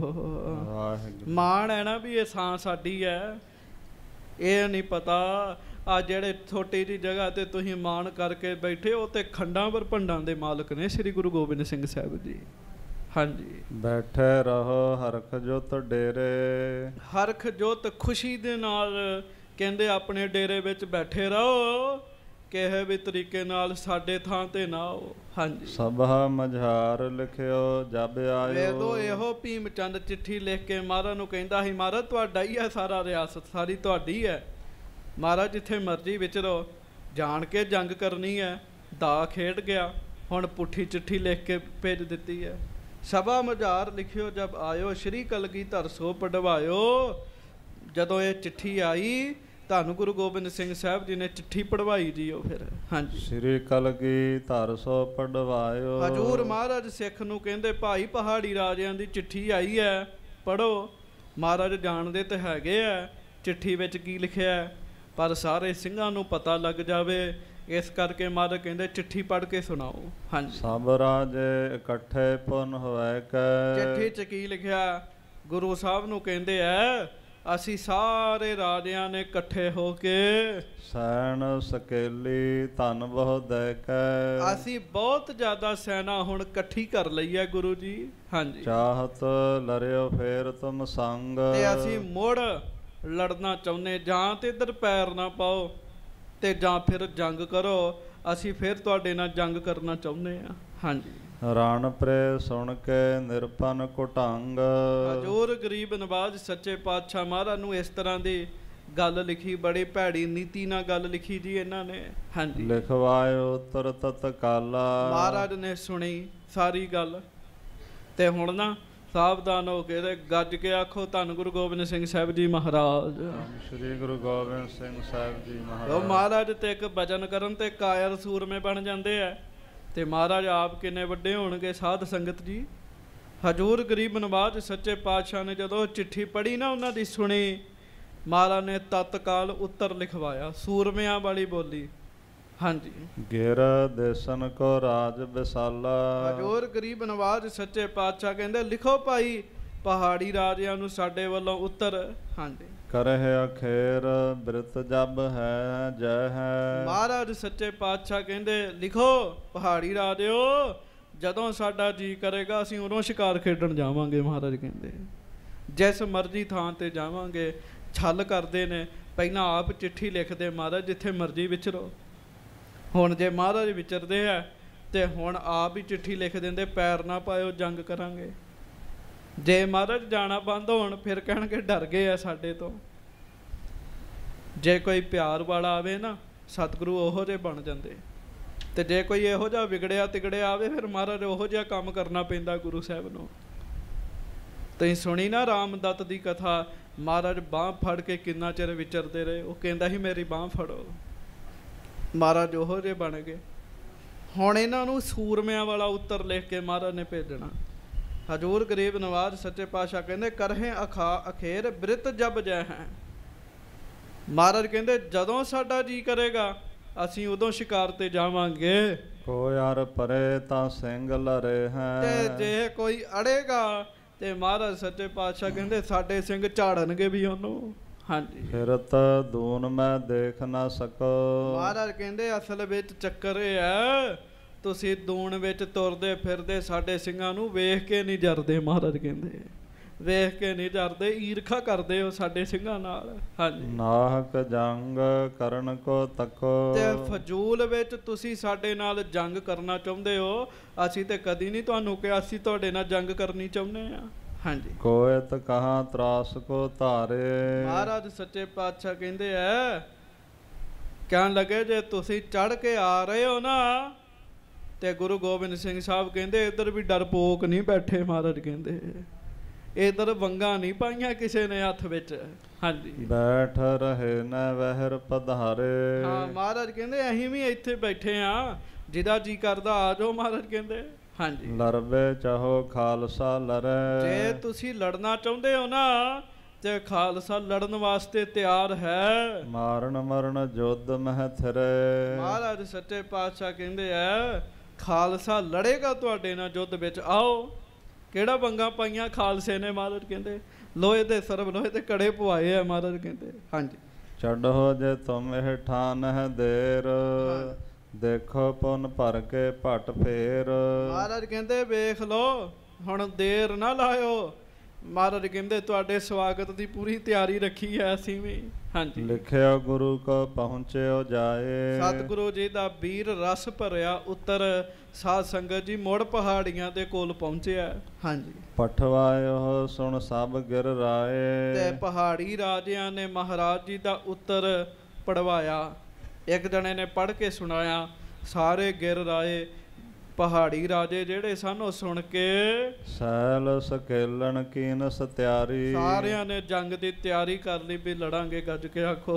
ਮਾਣ ਹੈ ਨਾ ਵੀ ਇਹ ਥਾਂ ਸਾਡੀ ਹੈ। ਇਹ ਨਹੀਂ ਪਤਾ ਆ ਜਿਹੜੇ ਛੋਟੀ ਜਿਹੀ ਜਗ੍ਹਾ ਤੇ ਤੁਸੀਂ ਮਾਣ ਕਰਕੇ ਬੈਠੇ ਹੋ ਤੇ ਖੰਡਾਂ ਪਰ ਭੰਡਾਂ ਦੇ ਮਾਲਕ ਨੇ ਸ੍ਰੀ ਗੁਰੂ ਗੋਬਿੰਦ ਸਿੰਘ ਸਾਹਿਬ ਜੀ। ਹਾਂਜੀ ਬੈਠੇ ਰਹੋ ਹਰਖ ਜੁਤ ਡੇਰੇ। ਹਰਖ ਜੁਤ ਖੁਸ਼ੀ ਦੇ ਨਾਲ ਕਹਿੰਦੇ ਆਪਣੇ ਡੇਰੇ ਵਿੱਚ ਬੈਠੇ ਰਹੋ, ਕਿਸੇ ਵੀ ਤਰੀਕੇ ਨਾਲ ਸਾਡੇ ਥਾਂ ਤੇ ਨਾ ਆਓ। ਹਾਂਜੀ ਸਭਾ ਮਝਾਰ ਲਿਖਿਓ ਜਬ ਆਇਓ। ਵੇਦੋ ਇਹੋ ਭੀਮ ਚੰਦ ਚਿੱਠੀ ਲਿਖ ਕੇ ਮਹਾਰਾਜ ਨੂੰ ਕਹਿੰਦਾ ਸੀ ਮਹਾਰਾਜ ਤੁਹਾਡਾ ਹੀ ਹੈ ਸਾਰਾ ਰਿਆਸਤ, ਸਾਰੀ ਤੁਹਾਡੀ ਹੈ ਮਹਾਰਾਜ, ਜਿੱਥੇ ਮਰਜ਼ੀ ਵਿਚਰੋ, ਜਾਣ ਕੇ ਜੰਗ ਕਰਨੀ ਹੈ। ਦਾ ਖੇਡ ਗਿਆ, ਹੁਣ ਪੁੱਠੀ ਚਿੱਠੀ ਲਿਖ ਕੇ ਭੇਜ ਦਿੱਤੀ ਹੈ। ਸਭਾ ਮਝਾਰ ਲਿਖਿਓ ਜਬ ਆਇਓ ਸ਼੍ਰੀ ਕਲਗੀਧਰ ਸੋ ਪੜਵਾਇਓ। ਜਦੋਂ ਇਹ ਚਿੱਠੀ ਆਈ ਧੰਨ ਗੁਰੂ ਗੋਬਿੰਦ ਸਿੰਘ ਸਾਹਿਬ ਜੀ ਨੇ ਚਿੱਠੀ ਪੜਵਾਈ ਜੀ ਉਹ ਫਿਰ। ਹਾਂਜੀ ਸ਼੍ਰੀ ਕਲਗੀਧਰ ਸੋ ਪੜਵਾਇਓ। ਹਜੂਰ ਮਹਾਰਾਜ ਸਿੱਖ ਨੂੰ ਕਹਿੰਦੇ ਭਾਈ ਪਹਾੜੀ ਰਾਜਿਆਂ ਦੀ ਚਿੱਠੀ ਆਈ ਹੈ, ਪੜ੍ਹੋ। ਮਹਾਰਾਜ ਜਾਣਦੇ ਤਾਂ ਹੈਗੇ ਆ ਚਿੱਠੀ ਵਿੱਚ ਕੀ ਲਿਖਿਆ, ਪਰ ਸਾਰੇ ਸਿੰਘਾਂ ਨੂੰ ਪਤਾ ਲੱਗ ਜਾਵੇ, ਇਸ ਕਰਕੇ ਮਹਾਰਾਜ ਕਹਿੰਦੇ ਚਿੱਠੀ ਪੜ੍ਹ ਕੇ ਸੁਣਾਓ। ਹਾਂਜੀ। ਸਭ ਰਾਜੇ ਇਕੱਠੇ ਪੁਨ ਹੋਇ ਕੈ। ਚਿੱਠੀ 'ਚ ਕੀ ਲਿਖਿਆ? ਗੁਰੂ ਸਾਹਿਬ ਨੂੰ ਕਹਿੰਦੇ ਆ ਅਸੀਂ ਸਾਰੇ ਰਾਜਿਆਂ ਨੇ ਇਕੱਠੇ ਹੋ ਕੇ ਸੈਨ ਸਕੇਲੀ ਧਨ ਬਹੁ ਦੇ ਕੈ। ਅਸੀਂ ਬਹੁਤ ਜ਼ਿਆਦਾ ਸੈਨਾ ਹੁਣ ਇਕੱਠੀ ਕਰ ਲਈ ਹੈ ਗੁਰੂ ਜੀ। ਹਾਂਜੀ। ਚਾਹਤ ਲਰਿਓ ਫੇਰ ਤੁਮ ਸੰਗ। ਤੇ ਅਸੀਂ ਮੁੜ ਲੜਨਾ ਚਾਹੁੰਦੇ, ਜਾਂ ਤੇ ਇੱਧਰ ਪੈਰ ਨਾ ਪਾਓ ਤੇ ਜਾਂ ਫਿਰ ਜੰਗ ਕਰੋ, ਅਸੀਂ ਫਿਰ ਤੁਹਾਡੇ ਨਾਲ ਜੰਗ ਕਰਨਾ ਚਾਹੁੰਦੇ ਹਾਂ। ਹਾਂਜੀ। ਰਣ ਪ੍ਰੇ ਸੁਣ ਕੇ ਨਿਰਪਨ ਕੁਟੰਗ। ਹਜ਼ੂਰ ਗਰੀਬ ਨਵਾਜ ਸੱਚੇ ਪਾਤਸ਼ਾਹ ਮਹਾਰਾਜ ਨੂੰ ਇਸ ਤਰ੍ਹਾਂ ਦੀ ਗੱਲ ਲਿਖੀ, ਬੜੀ ਭੈੜੀ ਨੀਤੀ ਨਾਲ ਗੱਲ ਲਿਖੀ ਜੀ ਇਹਨਾਂ ਨੇ। ਹਾਂਜੀ। ਲਿਖਵਾਇਓ ਉਤਰ ਤਤਕਾਲਾ। ਮਹਾਰਾਜ ਨੇ ਸੁਣੀ ਸਾਰੀ ਗੱਲ ਤੇ ਹੁਣ ਨਾ ਸਾਵਧਾਨ ਹੋ ਕੇ ਤੇ ਗੱਜ ਕੇ ਆਖੋ ਧੰਨ ਗੁਰੂ ਗੋਬਿੰਦ ਸਿੰਘ ਸਾਹਿਬ ਜੀ ਮਹਾਰਾਜ। ਸ੍ਰੀ ਗੁਰੂ ਗੋਬਿੰਦ ਸਿੰਘ ਸਾਹਿਬ ਜੀ ਮਹਾਰਾਜ। ਉਹ ਮਹਾਰਾਜ ਤੇ ਇੱਕ ਭਜਨ ਕਰਨ ਤੇ ਕਾਇਰ ਸੂਰਮੇ ਬਣ ਜਾਂਦੇ ਆ, ਤੇ ਮਹਾਰਾਜ ਆਪ ਕਿੰਨੇ ਵੱਡੇ ਹੋਣਗੇ ਸਾਧ ਸੰਗਤ ਜੀ। ਹਜ਼ੂਰ ਗਰੀਬ ਨਵਾਜ ਸੱਚੇ ਪਾਤਸ਼ਾਹ ਨੇ ਜਦੋਂ ਚਿੱਠੀ ਪੜ੍ਹੀ ਨਾ, ਉਹਨਾਂ ਦੀ ਸੁਣੀ, ਮਹਾਰਾਜ ਨੇ ਤਤਕਾਲ ਉੱਤਰ ਲਿਖਵਾਇਆ, ਸੂਰਮਿਆਂ ਵਾਲੀ ਬੋਲੀ। ਹਾਂਜੀ। ਗਿਰ ਦੇਸਨ ਕੋ ਰਾਜ ਵਿਸਾਲਾ। ਹਜ਼ੂਰ ਗਰੀਬ ਨਵਾਜ ਸੱਚੇ ਪਾਤਸ਼ਾਹ ਕਹਿੰਦੇ ਲਿਖੋ ਭਾਈ, ਪਹਾੜੀ ਰਾਜਿਆਂ ਨੂੰ ਸਾਡੇ ਵੱਲੋਂ ਉੱਤਰ। ਹਾਂਜੀ। ਕਰਹਿ ਅਖੇਰ ਬਿਰਤ ਜਬ ਹੈ ਜੈ ਹੈ। ਮਹਾਰਾਜ ਸੱਚੇ ਪਾਤਸ਼ਾਹ ਕਹਿੰਦੇ ਲਿਖੋ ਪਹਾੜੀ ਰਾਜਿਓ, ਜਦੋਂ ਸਾਡਾ ਜੀ ਕਰੇਗਾ ਅਸੀਂ ਉਦੋਂ ਸ਼ਿਕਾਰ ਖੇਡਣ ਜਾਵਾਂਗੇ। ਮਹਾਰਾਜ ਕਹਿੰਦੇ ਜਿਸ ਮਰਜ਼ੀ ਥਾਂ ਤੇ ਜਾਵਾਂਗੇ। ਛਲ ਕਰਦੇ ਨੇ, ਪਹਿਲਾਂ ਆਪ ਚਿੱਠੀ ਲਿਖਦੇ ਮਹਾਰਾਜ ਜਿੱਥੇ ਮਰਜ਼ੀ ਵਿਚਰੋ। ਹੁਣ ਜੇ ਮਹਾਰਾਜ ਵਿਚਰਦੇ ਆ ਤੇ ਹੁਣ ਆਪ ਹੀ ਚਿੱਠੀ ਲਿਖ ਦਿੰਦੇ, ਪੈਰ ਨਾ ਪਾਇਓ ਜੰਗ ਕਰਾਂਗੇ। ਜੇ ਮਹਾਰਾਜ ਜਾਣਾ ਬੰਦ ਹੋਣ ਫਿਰ ਕਹਿਣਗੇ ਡਰ ਗਏ ਆ ਸਾਡੇ ਤੋਂ। ਜੇ ਕੋਈ ਪਿਆਰ ਵਾਲਾ ਆਵੇ ਨਾ ਸਤਿਗੁਰੂ ਉਹੋ ਜਿਹੇ ਬਣ ਜਾਂਦੇ, ਤੇ ਜੇ ਕੋਈ ਇਹੋ ਜਿਹਾ ਵਿਗੜਿਆ ਤਿਗੜਿਆ ਆਵੇ ਫਿਰ ਮਹਾਰਾਜ ਉਹੋ ਜਿਹਾ ਕੰਮ ਕਰਨਾ ਪੈਂਦਾ ਗੁਰੂ ਸਾਹਿਬ ਨੂੰ। ਤੁਸੀਂ ਸੁਣੀ ਨਾ ਰਾਮਦੱਤ ਦੀ ਕਥਾ, ਮਹਾਰਾਜ ਬਾਂਹ ਫੜ ਕੇ ਕਿੰਨਾ ਚਿਰ ਵਿਚਰਦੇ ਰਹੇ। ਉਹ ਕਹਿੰਦਾ ਸੀ ਮੇਰੀ ਬਾਂਹ ਫੜੋ, ਮਹਾਰਾਜ ਉਹੋ ਜਿਹੇ ਬਣ ਗਏ। ਹੁਣ ਇਹਨਾਂ ਨੂੰ ਸੂਰਮਿਆਂ ਵਾਲਾ ਉੱਤਰ ਲਿਖ ਕੇ ਮਹਾਰਾਜ ਨੇ ਭੇਜਣਾ। ਹਜ਼ੂਰ ਗਰੀਬ ਨਵਾਜ ਸੱਚੇ ਪਾਤਸ਼ਾਹ ਕਹਿੰਦੇ ਕਰਹੇ ਅਖਾ ਅਖੇਰ ਬਿਰਤ ਜਬ ਜੈ ਹੈ। ਮਹਾਰਾਜ ਕਹਿੰਦੇ ਜਦੋਂ ਸਾਡਾ ਜੀ ਕਰੇਗਾ ਅਸੀਂ ਉਦੋਂ ਸ਼ਿਕਾਰ ਤੇ ਜਾਵਾਂਗੇ। ਕੋ ਯਾਰ ਪਰੇ ਤਾਂ ਸਿੰਘ ਲਰੇ ਹੈ। ਤੇ ਜੇ ਕੋਈ ਅੜੇਗਾ ਤੇ ਮਹਾਰਾਜ ਸੱਚੇ ਪਾਤਸ਼ਾਹ ਕਹਿੰਦੇ ਸਾਡੇ ਸਿੰਘ ਝਾੜਨਗੇ ਵੀ ਉਹਨੂੰ। ਹਾਂਜੀ। ਫਿਰਤ ਦੂਨ ਮੈਂ ਦੇਖ ਨਾ ਸਕੋ। ਮਹਾਰਾਜ ਕਹਿੰਦੇ ਅਸਲ ਵਿੱਚ ਚੱਕਰ ਇਹ ਹੈ, ਤੁਸੀਂ ਦੂਣ ਵਿੱਚ ਤੁਰਦੇ ਫਿਰਦੇ ਸਾਡੇ ਸਿੰਘਾਂ ਨੂੰ ਵੇਖ ਕੇ ਨਹੀਂ ਜਰਦੇ। ਮਹਾਰਾਜ ਕਹਿੰਦੇ ਵੇਖ ਕੇ ਨਹੀਂ ਜਰਦੇ, ਈਰਖਾ ਕਰਦੇ ਹੋ ਸਾਡੇ ਸਿੰਘਾਂ ਨਾਲ। ਹਾਂਜੀ। ਨਾਹਕ ਜੰਗ ਕਰਨ ਕੋ ਤਕੋ। ਤੇ ਫਜ਼ੂਲ ਵਿੱਚ ਤੁਸੀਂ ਸਾਡੇ ਨਾਲ ਜੰਗ ਕਰਨਾ ਚਾਹੁੰਦੇ ਹੋ। ਅਸੀਂ ਤੇ ਕਦੀ ਨਹੀਂ ਤੁਹਾਨੂੰ ਕਿਹਾ ਅਸੀਂ ਤੁਹਾਡੇ ਨਾਲ ਜੰਗ ਕਰਨੀ ਚਾਹੁੰਦੇ ਆ। ਹਾਂਜੀ। ਕੋਇਤ ਕਹਾਂ ਤਰਾਸ ਕੋ ਧਾਰੇ। ਮਹਾਰਾਜ ਸੱਚੇ ਪਾਤਸ਼ਾਹ ਕਹਿੰਦੇ ਆ ਕਹਿਣ ਲੱਗੇ ਜੇ ਤੁਸੀਂ ਚੜ ਕੇ ਆ ਰਹੇ ਹੋ ਨਾ, ਤੇ ਗੁਰੂ ਗੋਬਿੰਦ ਸਿੰਘ ਸਾਹਿਬ ਕਹਿੰਦੇ ਇੱਧਰ ਵੀ ਡਰਪੋਕ ਨਹੀਂ ਬੈਠੇ। ਮਹਾਰਾਜ ਕਹਿੰਦੇ ਇੱਧਰ ਵੰਗਾਂ ਨਹੀਂ ਪਾਈਆਂ ਕਿਸੇ ਨੇ ਹੱਥ ਵਿੱਚ। ਹਾਂਜੀ। ਬੈਠ ਰਹੇ ਨ ਵਹਿਰ ਪਧਾਰੇ। ਹਾਂ ਮਹਾਰਾਜ ਕਹਿੰਦੇ ਅਸੀਂ ਵੀ ਇੱਥੇ ਬੈਠੇ ਆ, ਜਿਹਦਾ ਜੀ ਕਰਦਾ ਆ ਜਾਓ। ਮਹਾਰਾਜ ਕਹਿੰਦੇ ਹਾਂਜੀ। ਲੜਵੇ ਚਾਹੋ ਖਾਲਸਾ ਲੜੈ। ਜੇ ਤੁਸੀਂ ਲੜਨਾ ਚਾਹੁੰਦੇ ਹੋ ਨਾ ਤੇ ਖਾਲਸਾ ਲੜਨ ਵਾਸਤੇ ਤਿਆਰ ਹੈ। ਮਾਰਨ ਮਰਨ ਜੁੱਧ ਮਹਿ ਥਿਰੇ। ਮਹਾਰਾਜ ਸੱਚੇ ਪਾਤਸ਼ਾਹ ਕਹਿੰਦੇ ਆ ਖਾਲਸਾ ਲੜੇਗਾ ਤੁਹਾਡੇ ਨਾਲ ਯੁੱਧ ਵਿੱਚ। ਆਓ। ਕਿਹੜਾ ਵੰਗਾਂ ਪਾਈਆਂ ਖਾਲਸੇ ਨੇ? ਮਹਾਰਾਜ ਕਹਿੰਦੇ ਲੋਹੇ ਦੇ ਸਰਬ ਲੋਹੇ ਦੇ ਕੜੇ ਪਵਾਏ ਆ। ਮਹਾਰਾਜ ਕਹਿੰਦੇ ਹਾਂਜੀ। ਛੱਡੋ ਜੇ ਤੁਮ ਇਹ ਠਾਨ ਹੈ ਦੇਰ, ਦੇਖੋ ਪੁੰਨ ਭਰ ਕੇ ਭਟ ਫੇਰ। ਮਹਾਰਾਜ ਕਹਿੰਦੇ ਵੇਖ ਲੋ ਹੁਣ ਦੇਰ ਨਾ ਲਾਇਓ। ਮਹਾਰਾਜ ਕਹਿੰਦੇ ਤੁਹਾਡੇ ਸਵਾਗਤ ਦੀ ਪੂਰੀ ਤਿਆਰੀ ਰੱਖੀ ਹੈ ਅਸੀਂ ਵੀ। ਹਾਂਜੀ। ਲਿਖਿਓ ਗੁਰੂ ਕੋ ਪਹੁੰਚਿਓ ਜਾਏ। ਸਤਿਗੁਰੂ ਜੀ ਦਾ ਵੀਰ ਰਸ ਭਰਿਆ ਉੱਤਰ ਸਾਧ ਸੰਗਤ ਜੀ ਮੁੜ ਪਹਾੜੀਆਂ ਦੇ ਕੋਲ ਪਹੁੰਚਿਆ। ਹਾਂਜੀ। ਪਠਵਾਇਓ ਸੁਣ ਸਭ ਗਿਰ ਰਾਏ। ਤੇ ਪਹਾੜੀ ਰਾਜਿਆਂ ਨੇ ਮਹਾਰਾਜ ਜੀ ਦਾ ਉੱਤਰ ਪੜਵਾਇਆ। ਇੱਕ ਜਣੇ ਨੇ ਪੜ੍ਹ ਕੇ ਸੁਣਾਇਆ, ਸਾਰੇ ਗਿਰ ਰਾਏ ਪਹਾੜੀ ਰਾਜੇ ਜਿਹੜੇ ਸਨ ਉਹ ਸੁਣ ਕੇ ਸੈਲ ਸਕੇਲਣ ਕੀਨ ਸਤਿਆਰੀ। ਸਾਰਿਆਂ ਨੇ ਜੰਗ ਦੀ ਤਿਆਰੀ ਕਰ ਲਈ ਵੀ ਲੜਾਂਗੇ, ਗੱਜ ਕੇ ਆਖੋ।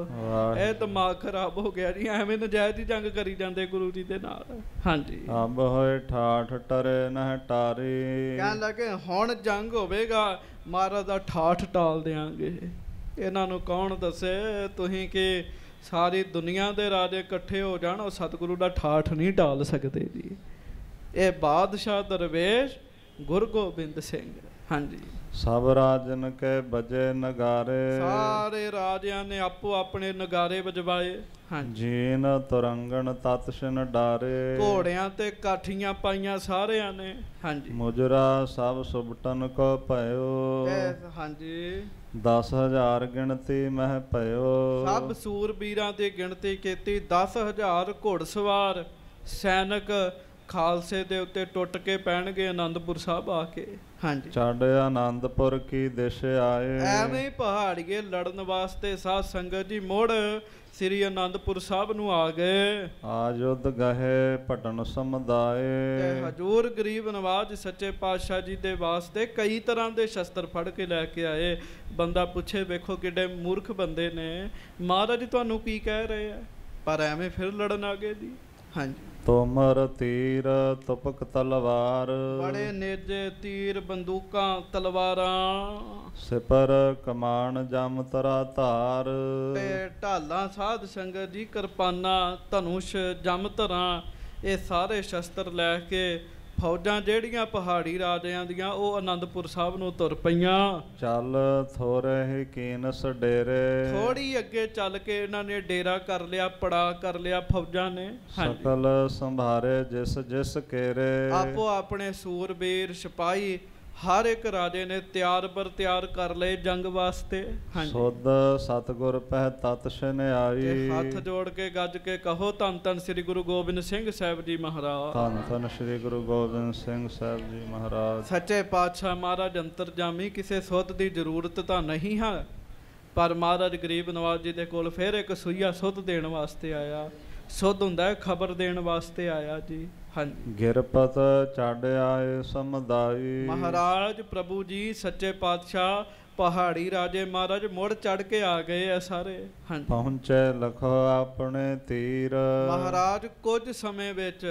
ਇਹ ਦਿਮਾਗ ਖਰਾਬ ਹੋ ਗਿਆ ਜੀ, ਐਵੇਂ ਨਜਾਇਜ਼ ਹੀ ਜੰਗ ਕਰੀ ਜਾਂਦੇ ਗੁਰੂ ਜੀ ਦੇ ਨਾਲ। ਹਾਂਜੀ ਅੰਬ ਹੋਏ ਠਾਠ ਟਰੇ ਨਹਿ ਟਾਰੀ। ਕਹਿਣ ਲੱਗੇ ਹੁਣ ਜੰਗ ਹੋਵੇਗਾ, ਮਹਾਰਾਜ ਦਾ ਠਾਠ ਟਾਲ ਦਿਆਂਗੇ। ਇਹਨਾਂ ਨੂੰ ਕੌਣ ਦੱਸੇ ਤੁਸੀਂ ਕਿ ਸਾਰੀ ਦੁਨੀਆ ਦੇ ਰਾਜੇ ਇਕੱਠੇ ਹੋ ਜਾਣ, ਉਹ ਸਤਿਗੁਰੂ ਦਾ ਠਾਠ ਨਹੀਂ ਟਾਲ ਸਕਦੇ ਜੀ। ਇਹ ਬਾਦਸ਼ਾਹ ਦਰਵੇਸ਼ ਗੁਰੂ ਗੋਬਿੰਦ ਸਿੰਘ। ਹਾਂਜੀ ਸਭ ਰਾਜਨ ਕੇ ਬਜੇ ਨਗਾਰੇ। ਸਾਰੇ ਰਾਜਿਆਂ ਨੇ ਆਪੋ ਆਪਣੇ ਨਗਾਰੇ ਵਜਵਾਏ। ਹਾਂਜੀ ਜੀਨ ਤੁਰੰਗਣ ਤਤਸ਼ਨ ਡਾਰੇ। ਘੋੜਿਆਂ ਤੇ ਕਾਠੀਆਂ ਪਾਈਆਂ ਸਾਰਿਆਂ ਨੇ। ਹਾਂਜੀ ਮੁਜਰਾ ਸਭ ਸੁਬਟਨ ਕੋ ਭਇਓ। ਹਾਂਜੀ ਦਸ ਹਜ਼ਾਰ ਗਿਣਤੀ ਮਹਿ ਭਇਓ। ਸਭ ਸੂਰਬੀਰਾਂ ਦੀ ਗਿਣਤੀ ਕੀਤੀ। ਦਸ ਹਜ਼ਾਰ ਘੋੜਸਵਾਰ ਸੈਨਿਕ ਖਾਲਸੇ ਦੇ ਉੱਤੇ ਟੁੱਟ ਕੇ ਪੈਣਗੇ ਆਨੰਦਪੁਰ ਸਾਹਿਬ ਆ ਕੇ। ਹਾਂਜੀ ਛੱਡ ਆਨੰਦਪੁਰ ਕੀ ਦਿਸ਼ ਆਏ। ਐਵੇਂ ਹੀ ਪਹਾੜੀਏ ਲੜਨ ਵਾਸਤੇ ਸਾਧ ਸੰਗਤ ਜੀ ਮੁੜ ਸ੍ਰੀ ਆਨੰਦਪੁਰ ਸਾਹਿਬ ਨੂੰ ਆ ਗਏ। ਆ ਯੁੱਧ ਗਹੇ ਭਟਨ ਸਮੁਦਾਏ। ਤੇ ਹਜੂਰ ਗਰੀਬ ਨਵਾਜ ਸੱਚੇ ਪਾਤਸ਼ਾਹ ਜੀ ਦੇ ਵਾਸਤੇ ਕਈ ਤਰ੍ਹਾਂ ਦੇ ਸ਼ਸਤਰ ਫੜ ਕੇ ਲੈ ਕੇ ਆਏ। ਬੰਦਾ ਪੁੱਛੇ ਵੇਖੋ ਕਿੱਡੇ ਮੂਰਖ ਬੰਦੇ ਨੇ, ਮਹਾਰਾਜ ਤੁਹਾਨੂੰ ਕੀ ਕਹਿ ਰਹੇ ਆ, ਪਰ ਐਵੇਂ ਫਿਰ ਲੜਨ ਆ ਗਏ ਜੀ। ਹਾਂਜੀ ਤੋਮਰ ਤੀਰ ਤੁਪਕ ਤਲਵਾਰ। ਬੜੇ ਨੇਜੇ ਤੀਰ ਬੰਦੂਕਾਂ ਤਲਵਾਰਾਂ। ਸਿਪਰ ਕਮਾਨ ਜਮ ਤਰਾ ਧਾਰ। ਤੇ ਢਾਲਾਂ ਸਾਧ ਸੰਗਤ ਜੀ ਕਿਰਪਾਨਾਂ ਧਨੁਸ਼ ਜਮ ਧਰਾਂ ਇਹ ਸਾਰੇ ਸ਼ਸਤਰ ਲੈ ਕੇ ਫੌਜਾਂ ਜਿਹੜੀਆਂ ਪਹਾੜੀ ਰਾਜਿਆਂ ਦੀਆਂ ਉਹ ਆਨੰਦਪੁਰ ਸਾਹਿਬ ਨੂੰ ਤੁਰ ਪਈਆਂ। ਚੱਲ ਥੋੜੇ ਹੀ ਕੀਨਸ ਡੇਰੇ। ਥੋੜੀ ਅੱਗੇ ਚੱਲ ਕੇ ਇਹਨਾਂ ਨੇ ਡੇਰਾ ਕਰ ਲਿਆ, ਪੜਾ ਕਰ ਲਿਆ ਫੌਜਾਂ ਨੇ। ਸਕਲ ਸੰਭਾਰੇ ਜਿਸ ਜਿਸ ਕੇਰੇ। ਆਪੋ ਆਪਣੇ ਸੂਰਬੀਰ ਸਿਪਾਹੀ ਹਰ ਇੱਕ ਰਾਜੇ ਨੇ ਤਿਆਰ ਬਰ ਤਿਆਰ ਕਰ ਲਏ ਜੰਗ ਵਾਸਤੇ। ਸੁਧ ਸਤਿਗੁਰ ਪਹਿ ਤਤ ਸ਼ਨਿਆਈ। ਹੱਥ ਜੋੜ ਕੇ ਗੱਜ ਕੇ ਕਹੋ ਧੰਨ ਧੰਨ ਸ੍ਰੀ ਗੁਰੂ ਗੋਬਿੰਦ ਸਿੰਘ ਸਾਹਿਬ ਜੀ ਮਹਾਰਾਜ। ਧੰਨ ਧੰਨ ਸ੍ਰੀ ਗੁਰੂ ਗੋਬਿੰਦ ਸਿੰਘ ਸਾਹਿਬ ਜੀ ਮਹਾਰਾਜ। ਸੱਚੇ ਪਾਤਸ਼ਾਹ ਮਹਾਰਾਜ ਅੰਤਰਜਾਮੀ, ਕਿਸੇ ਸੁੱਧ ਦੀ ਜ਼ਰੂਰਤ ਤਾਂ ਨਹੀਂ ਹੈ, ਪਰ ਮਹਾਰਾਜ ਗਰੀਬ ਨਵਾਜ ਜੀ ਦੇ ਕੋਲ ਫਿਰ ਇੱਕ ਸੂਈਆ ਸੁੱਧ ਦੇਣ ਵਾਸਤੇ ਆਇਆ। ਸੁੱਧ ਹੁੰਦਾ ਹੈ ਖਬਰ ਦੇਣ ਵਾਸਤੇ ਆਇਆ ਜੀ। ਹਾਂਜੀ ਗਿਰਪਤ ਚੜ ਆਏ ਸਮੁਦਾਈ। ਮਹਾਰਾਜ ਪ੍ਰਭੂ ਜੀ ਸੱਚੇ ਪਾਤਸ਼ਾਹ ਪਹਾੜੀ ਰਾਜੇ ਮਹਾਰਾਜ ਮੁੜ ਚੜ ਕੇ ਆ ਗਏ ਆ ਸਾਰੇ। ਹਾਂਜੀ ਪਹੁੰਚੇ ਲਖੋ ਆਪਣੇ ਤੀਰ। ਮਹਾਰਾਜ ਕੁਝ ਸਮੇਂ ਵਿੱਚ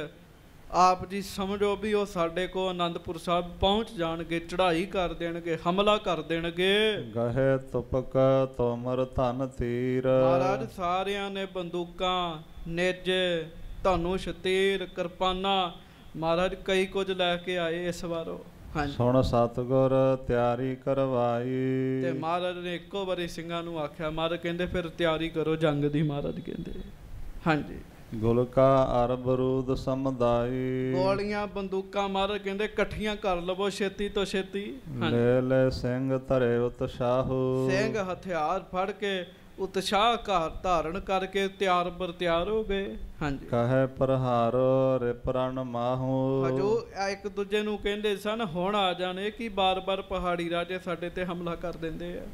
ਆਪ ਜੀ ਸਮਝੋ ਵੀ ਉਹ ਸਾਡੇ ਕੋ ਆਨੰਦਪੁਰ ਸਾਹਿਬ ਪਹੁੰਚ ਜਾਣਗੇ, ਚੜ੍ਹਾਈ ਕਰ ਦੇਣਗੇ, ਹਮਲਾ ਕਰ ਦੇਣਗੇ। ਗਹੇ ਤੁਪਕ ਤੋਮਰ ਧਨ ਤੀਰ। ਮਹਾਰਾਜ ਸਾਰਿਆਂ ਨੇ ਬੰਦੂਕਾਂ ਨੇਜੇ ਧਨੁਸ਼ ਤੀਰ ਕਿਰਪਾਨਾਂ ਮਹਾਰਾਜ ਕਈ ਕੁਝ ਲੈ ਕੇ ਆਏ ਇਸ ਵਾਰੋਂ। ਹਾਂਜੀ ਸੁਣ ਸਤਿਗੁਰ ਤਿਆਰੀ ਕਰਵਾਈ। ਤੇ ਮਹਾਰਾਜ ਨੇ ਇੱਕੋ ਵਾਰੀ ਸਿੰਘਾਂ ਨੂੰ ਆਖਿਆ, ਮਹਾਰਾਜ ਕਹਿੰਦੇ ਫਿਰ ਤਿਆਰੀ ਕਰੋ ਜੰਗ ਦੀ। ਮਹਾਰਾਜ ਕਹਿੰਦੇ ਹਾਂਜੀ ਗੁਲਕਾ ਅਰ ਬਰੂਦ ਸਮੁਦਾਈ। ਗੋਲੀਆਂ ਬੰਦੂਕਾਂ ਮਹਾਰਾਜ ਕਹਿੰਦੇ ਇਕੱਠੀਆਂ ਕਰ ਲਵੋ ਛੇਤੀ ਤੋਂ ਛੇਤੀ। ਲੈ ਲੈ ਸਿੰਘ ਧਰੇ ਉਤਸ਼ਾਹੂ। ਸਿੰਘ ਹਥਿਆਰ ਫੜ ਕੇ ਉਤਸ਼ਾਹ ਘਰ ਧਾਰਨ ਕਰਕੇ ਤਿਆਰ ਬਰ ਤਿਆਰ ਹੋ ਗਏ। ਹਾਂਜੀ ਕਹੇ ਪ੍ਰਹਾਰੋ ਰੇ ਪ੍ਰਣ ਮਾਹੂ। ਹਜੂ ਇੱਕ ਦੂਜੇ ਨੂੰ ਕਹਿੰਦੇ ਸਨ ਹੁਣ ਆ ਜਾਣੇ ਕਿ ਬਾਰ-ਬਾਰ ਪਹਾੜੀ ਰਾਜੇ ਸਾਡੇ ਤੇ ਹਮਲਾ ਕਰ ਦਿੰਦੇ ਆ।